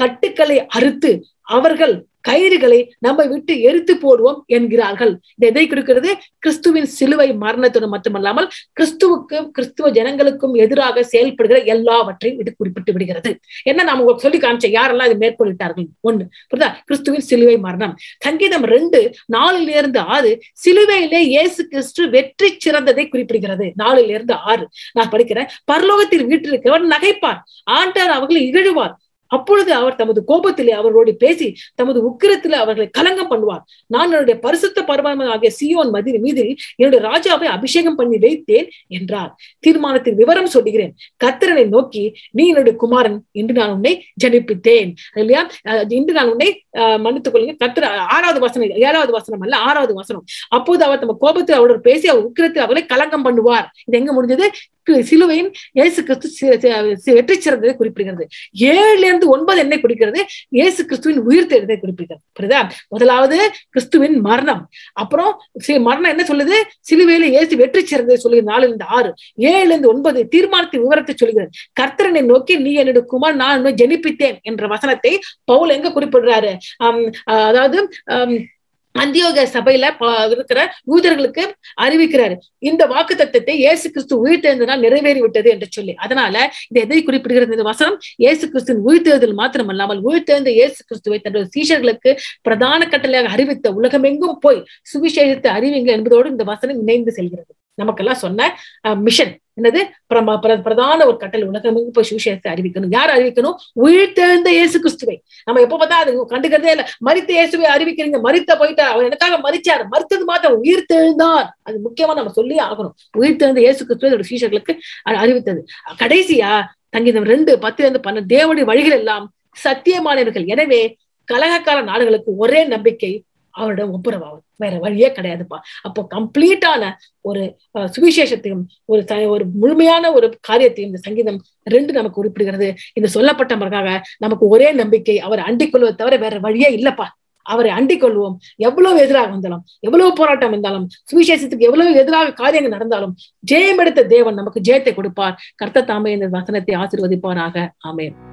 கட்டுக்களை அறுத்து அவர்கள் கயிறுகளை நம்ம விட்டு எரித்து போடுவோம் என்கிறார்கள். இது எதை குறிக்கிறது? கிறிஸ்துவின் சிலுவை மரணத்துடன் மட்டுமல்லாமல் கிறிஸ்துவுக்கும் கிறிஸ்துவ ஜனங்களுக்கும் எதிராக செயல்படுகிற எல்லாவற்றையும் இது குறிப்பிட்டு விடுகிறது. என்ன நாம உங்களுக்கு சொல்லி காமிச்ச யாரெல்லாம் இது மேற்கொள்ளிட்டார்கள்? ஒண்ணு புரியுதா? கிறிஸ்துவின் சிலுவை மரணம். சங்கீதம் ரெண்டு நாலுல இருந்து ஆறு சிலுவையிலே இயேசு கிறிஸ்து வெற்றி சிறந்ததை குறிப்பிடுகிறது. நாலுல இருந்து ஆறு நான் படிக்கிறேன். பரலோகத்தில் வீட்டிருக்கிறவர் நகைப்பார், ஆண்டவர் அவர்களை இகழுவார். அப்பொழுது அவர் தமது கோபத்திலே அவர்களோடு பேசி தமது உக்கிரத்திலே அவர்களை கலங்கம் பண்ணுவார். நான் என்னுடைய பரிசுத்த பர்வதம் ஆகிய சீயோன் மதி மீதில் என்னுடைய ராஜாவை அபிஷேகம் பண்ணி வைத்தேன் என்றார். தீர்மானத்தின் விவரம் சொல்லுகிறேன். கர்த்தரை நோக்கி, நீ என்னுடைய குமாரன், இன்று நான் உன்னை ஜனிப்பித்தேன். இல்லையா? இன்று நான் உன்னை அஹ் மன்னித்துக் கொள்ளுங்க. கர்த்தர் ஆறாவது வசனம், ஏழாவது வசனம் அல்ல, ஆறாவது வசனம். அப்போது அவர் தம கோபத்தில் அவரோடு பேசி அவர் உக்கிரத்தில் அவர்களை கலங்கம் பண்ணுவார். இது எங்க முடிஞ்சது? சிலுவையின் இயேசு கிறிஸ்து வெற்றி சிறந்ததை குறிப்பிடுகிறது. ஏழுல இருந்து ஒன்பது என்ன குறிக்கிறது? இயேசு கிறிஸ்துவின் உயிர்த்தெழுதலை குறிப்பிடுகிறது. புரியுதா? முதலாவது கிறிஸ்துவின் மரணம், அப்புறம் மரணம் என்ன சொல்லுது? சிலுவையில இயேசு வெற்றி சிறந்ததை சொல்லுகிறது. நாலுல இருந்து ஆறு, ஏழுல இருந்து ஒன்பது தீர்மானத்தின் விவரத்தை சொல்லுகிறது. கர்த்தரனை நோக்கி, நீ என்னுடைய குமார், நான் ஜனிப்பித்தேன் என்ற வசனத்தை பவுல் எங்க குறிப்பிடுறாரு? ஆஹ் அதாவது ஆஹ் அந்தியோக சபையில இருக்கிற யூதர்களுக்கு அறிவிக்கிறாரு. இந்த வாக்கு தத்தத்தை இயேசு கிறிஸ்து உயிர்த்தெழுந்தனால் நிறைவேறி விட்டது என்று சொல்லி. அதனால இது எதை குறிப்பிடுகிறது? இந்த வசனம் இயேசு கிறிஸ்துவின் உயிர்த்தெழுதல் மாத்திரமல்லாமல் உயிர்த்தெழுந்த இயேசு கிறிஸ்துவை தன்னுடைய சீஷர்களுக்கு பிரதான கட்டளையாக அறிவித்த உலகமெங்கும் போய் சுவிசேஷத்தை அறிவிங்க என்பதோடு இந்த வசனம் இணைந்து செல்கிறது. நமக்கெல்லாம் சொன்ன மிஷன் என்னது? பிரதான ஒரு கட்டளை, உலகமெங்கும் போய் சுவிசேஷத்தை அறிவிக்கணும். யார் அறிவிக்கணும்? உயிர்த்தெழுந்த இயேசு கிறிஸ்துவை. நம்ம எப்ப பார்த்தா அது கண்டுக்கிறதே இல்லை. மரித்த இயேசுவை அறிவிக்கிறீங்க. மரித்த போயிட்டார், அவர் எனக்காக மரிச்சார், மரித்தது மாத்திரம் உயிர்த்தெழுந்தார். அது முக்கியமா நம்ம சொல்லி ஆகணும். உயிர்த்தெழுந்த இயேசு கிறிஸ்துவை சீஷர்களுக்கு அறிவித்தது. கடைசியா சங்கீதம் ரெண்டு பத்துல இருந்து பன்னெண்டு தேவனுடைய வழிகள் எல்லாம் சத்தியமானவர்கள், எனவே கலகக்கார நாடுகளுக்கு ஒரே நம்பிக்கை அவரோட ஒப்புரவாகும், வேற வழியே கிடையாதுப்பா. அப்போ கம்ப்ளீட்டான ஒரு சுவிசேஷத்தையும் ஒரு ஒரு முழுமையான ஒரு காரியத்தையும் இந்த சங்கீதம் ரெண்டு நமக்கு குறிப்பிடுகிறது. இந்த சொல்லப்பட்ட மரக்காக நமக்கு ஒரே நம்பிக்கை, அவரை அண்டிக் கொள்வதை தவிர வேற வழியே இல்லப்பா. அவரை அண்டிக் கொள்வோம். எவ்வளவு எதிராக வந்தாலும், எவ்வளவு போராட்டம் இருந்தாலும், சுவிசேஷத்துக்கு எவ்வளவு எதிராக காரியங்கள் நடந்தாலும் ஜெயம் எடுத்த தேவன் நமக்கு ஜெயத்தை கொடுப்பார். கர்த்தர் தாமே இந்த வசனத்தை ஆசீர்வதிப்பாராக. ஆமென்.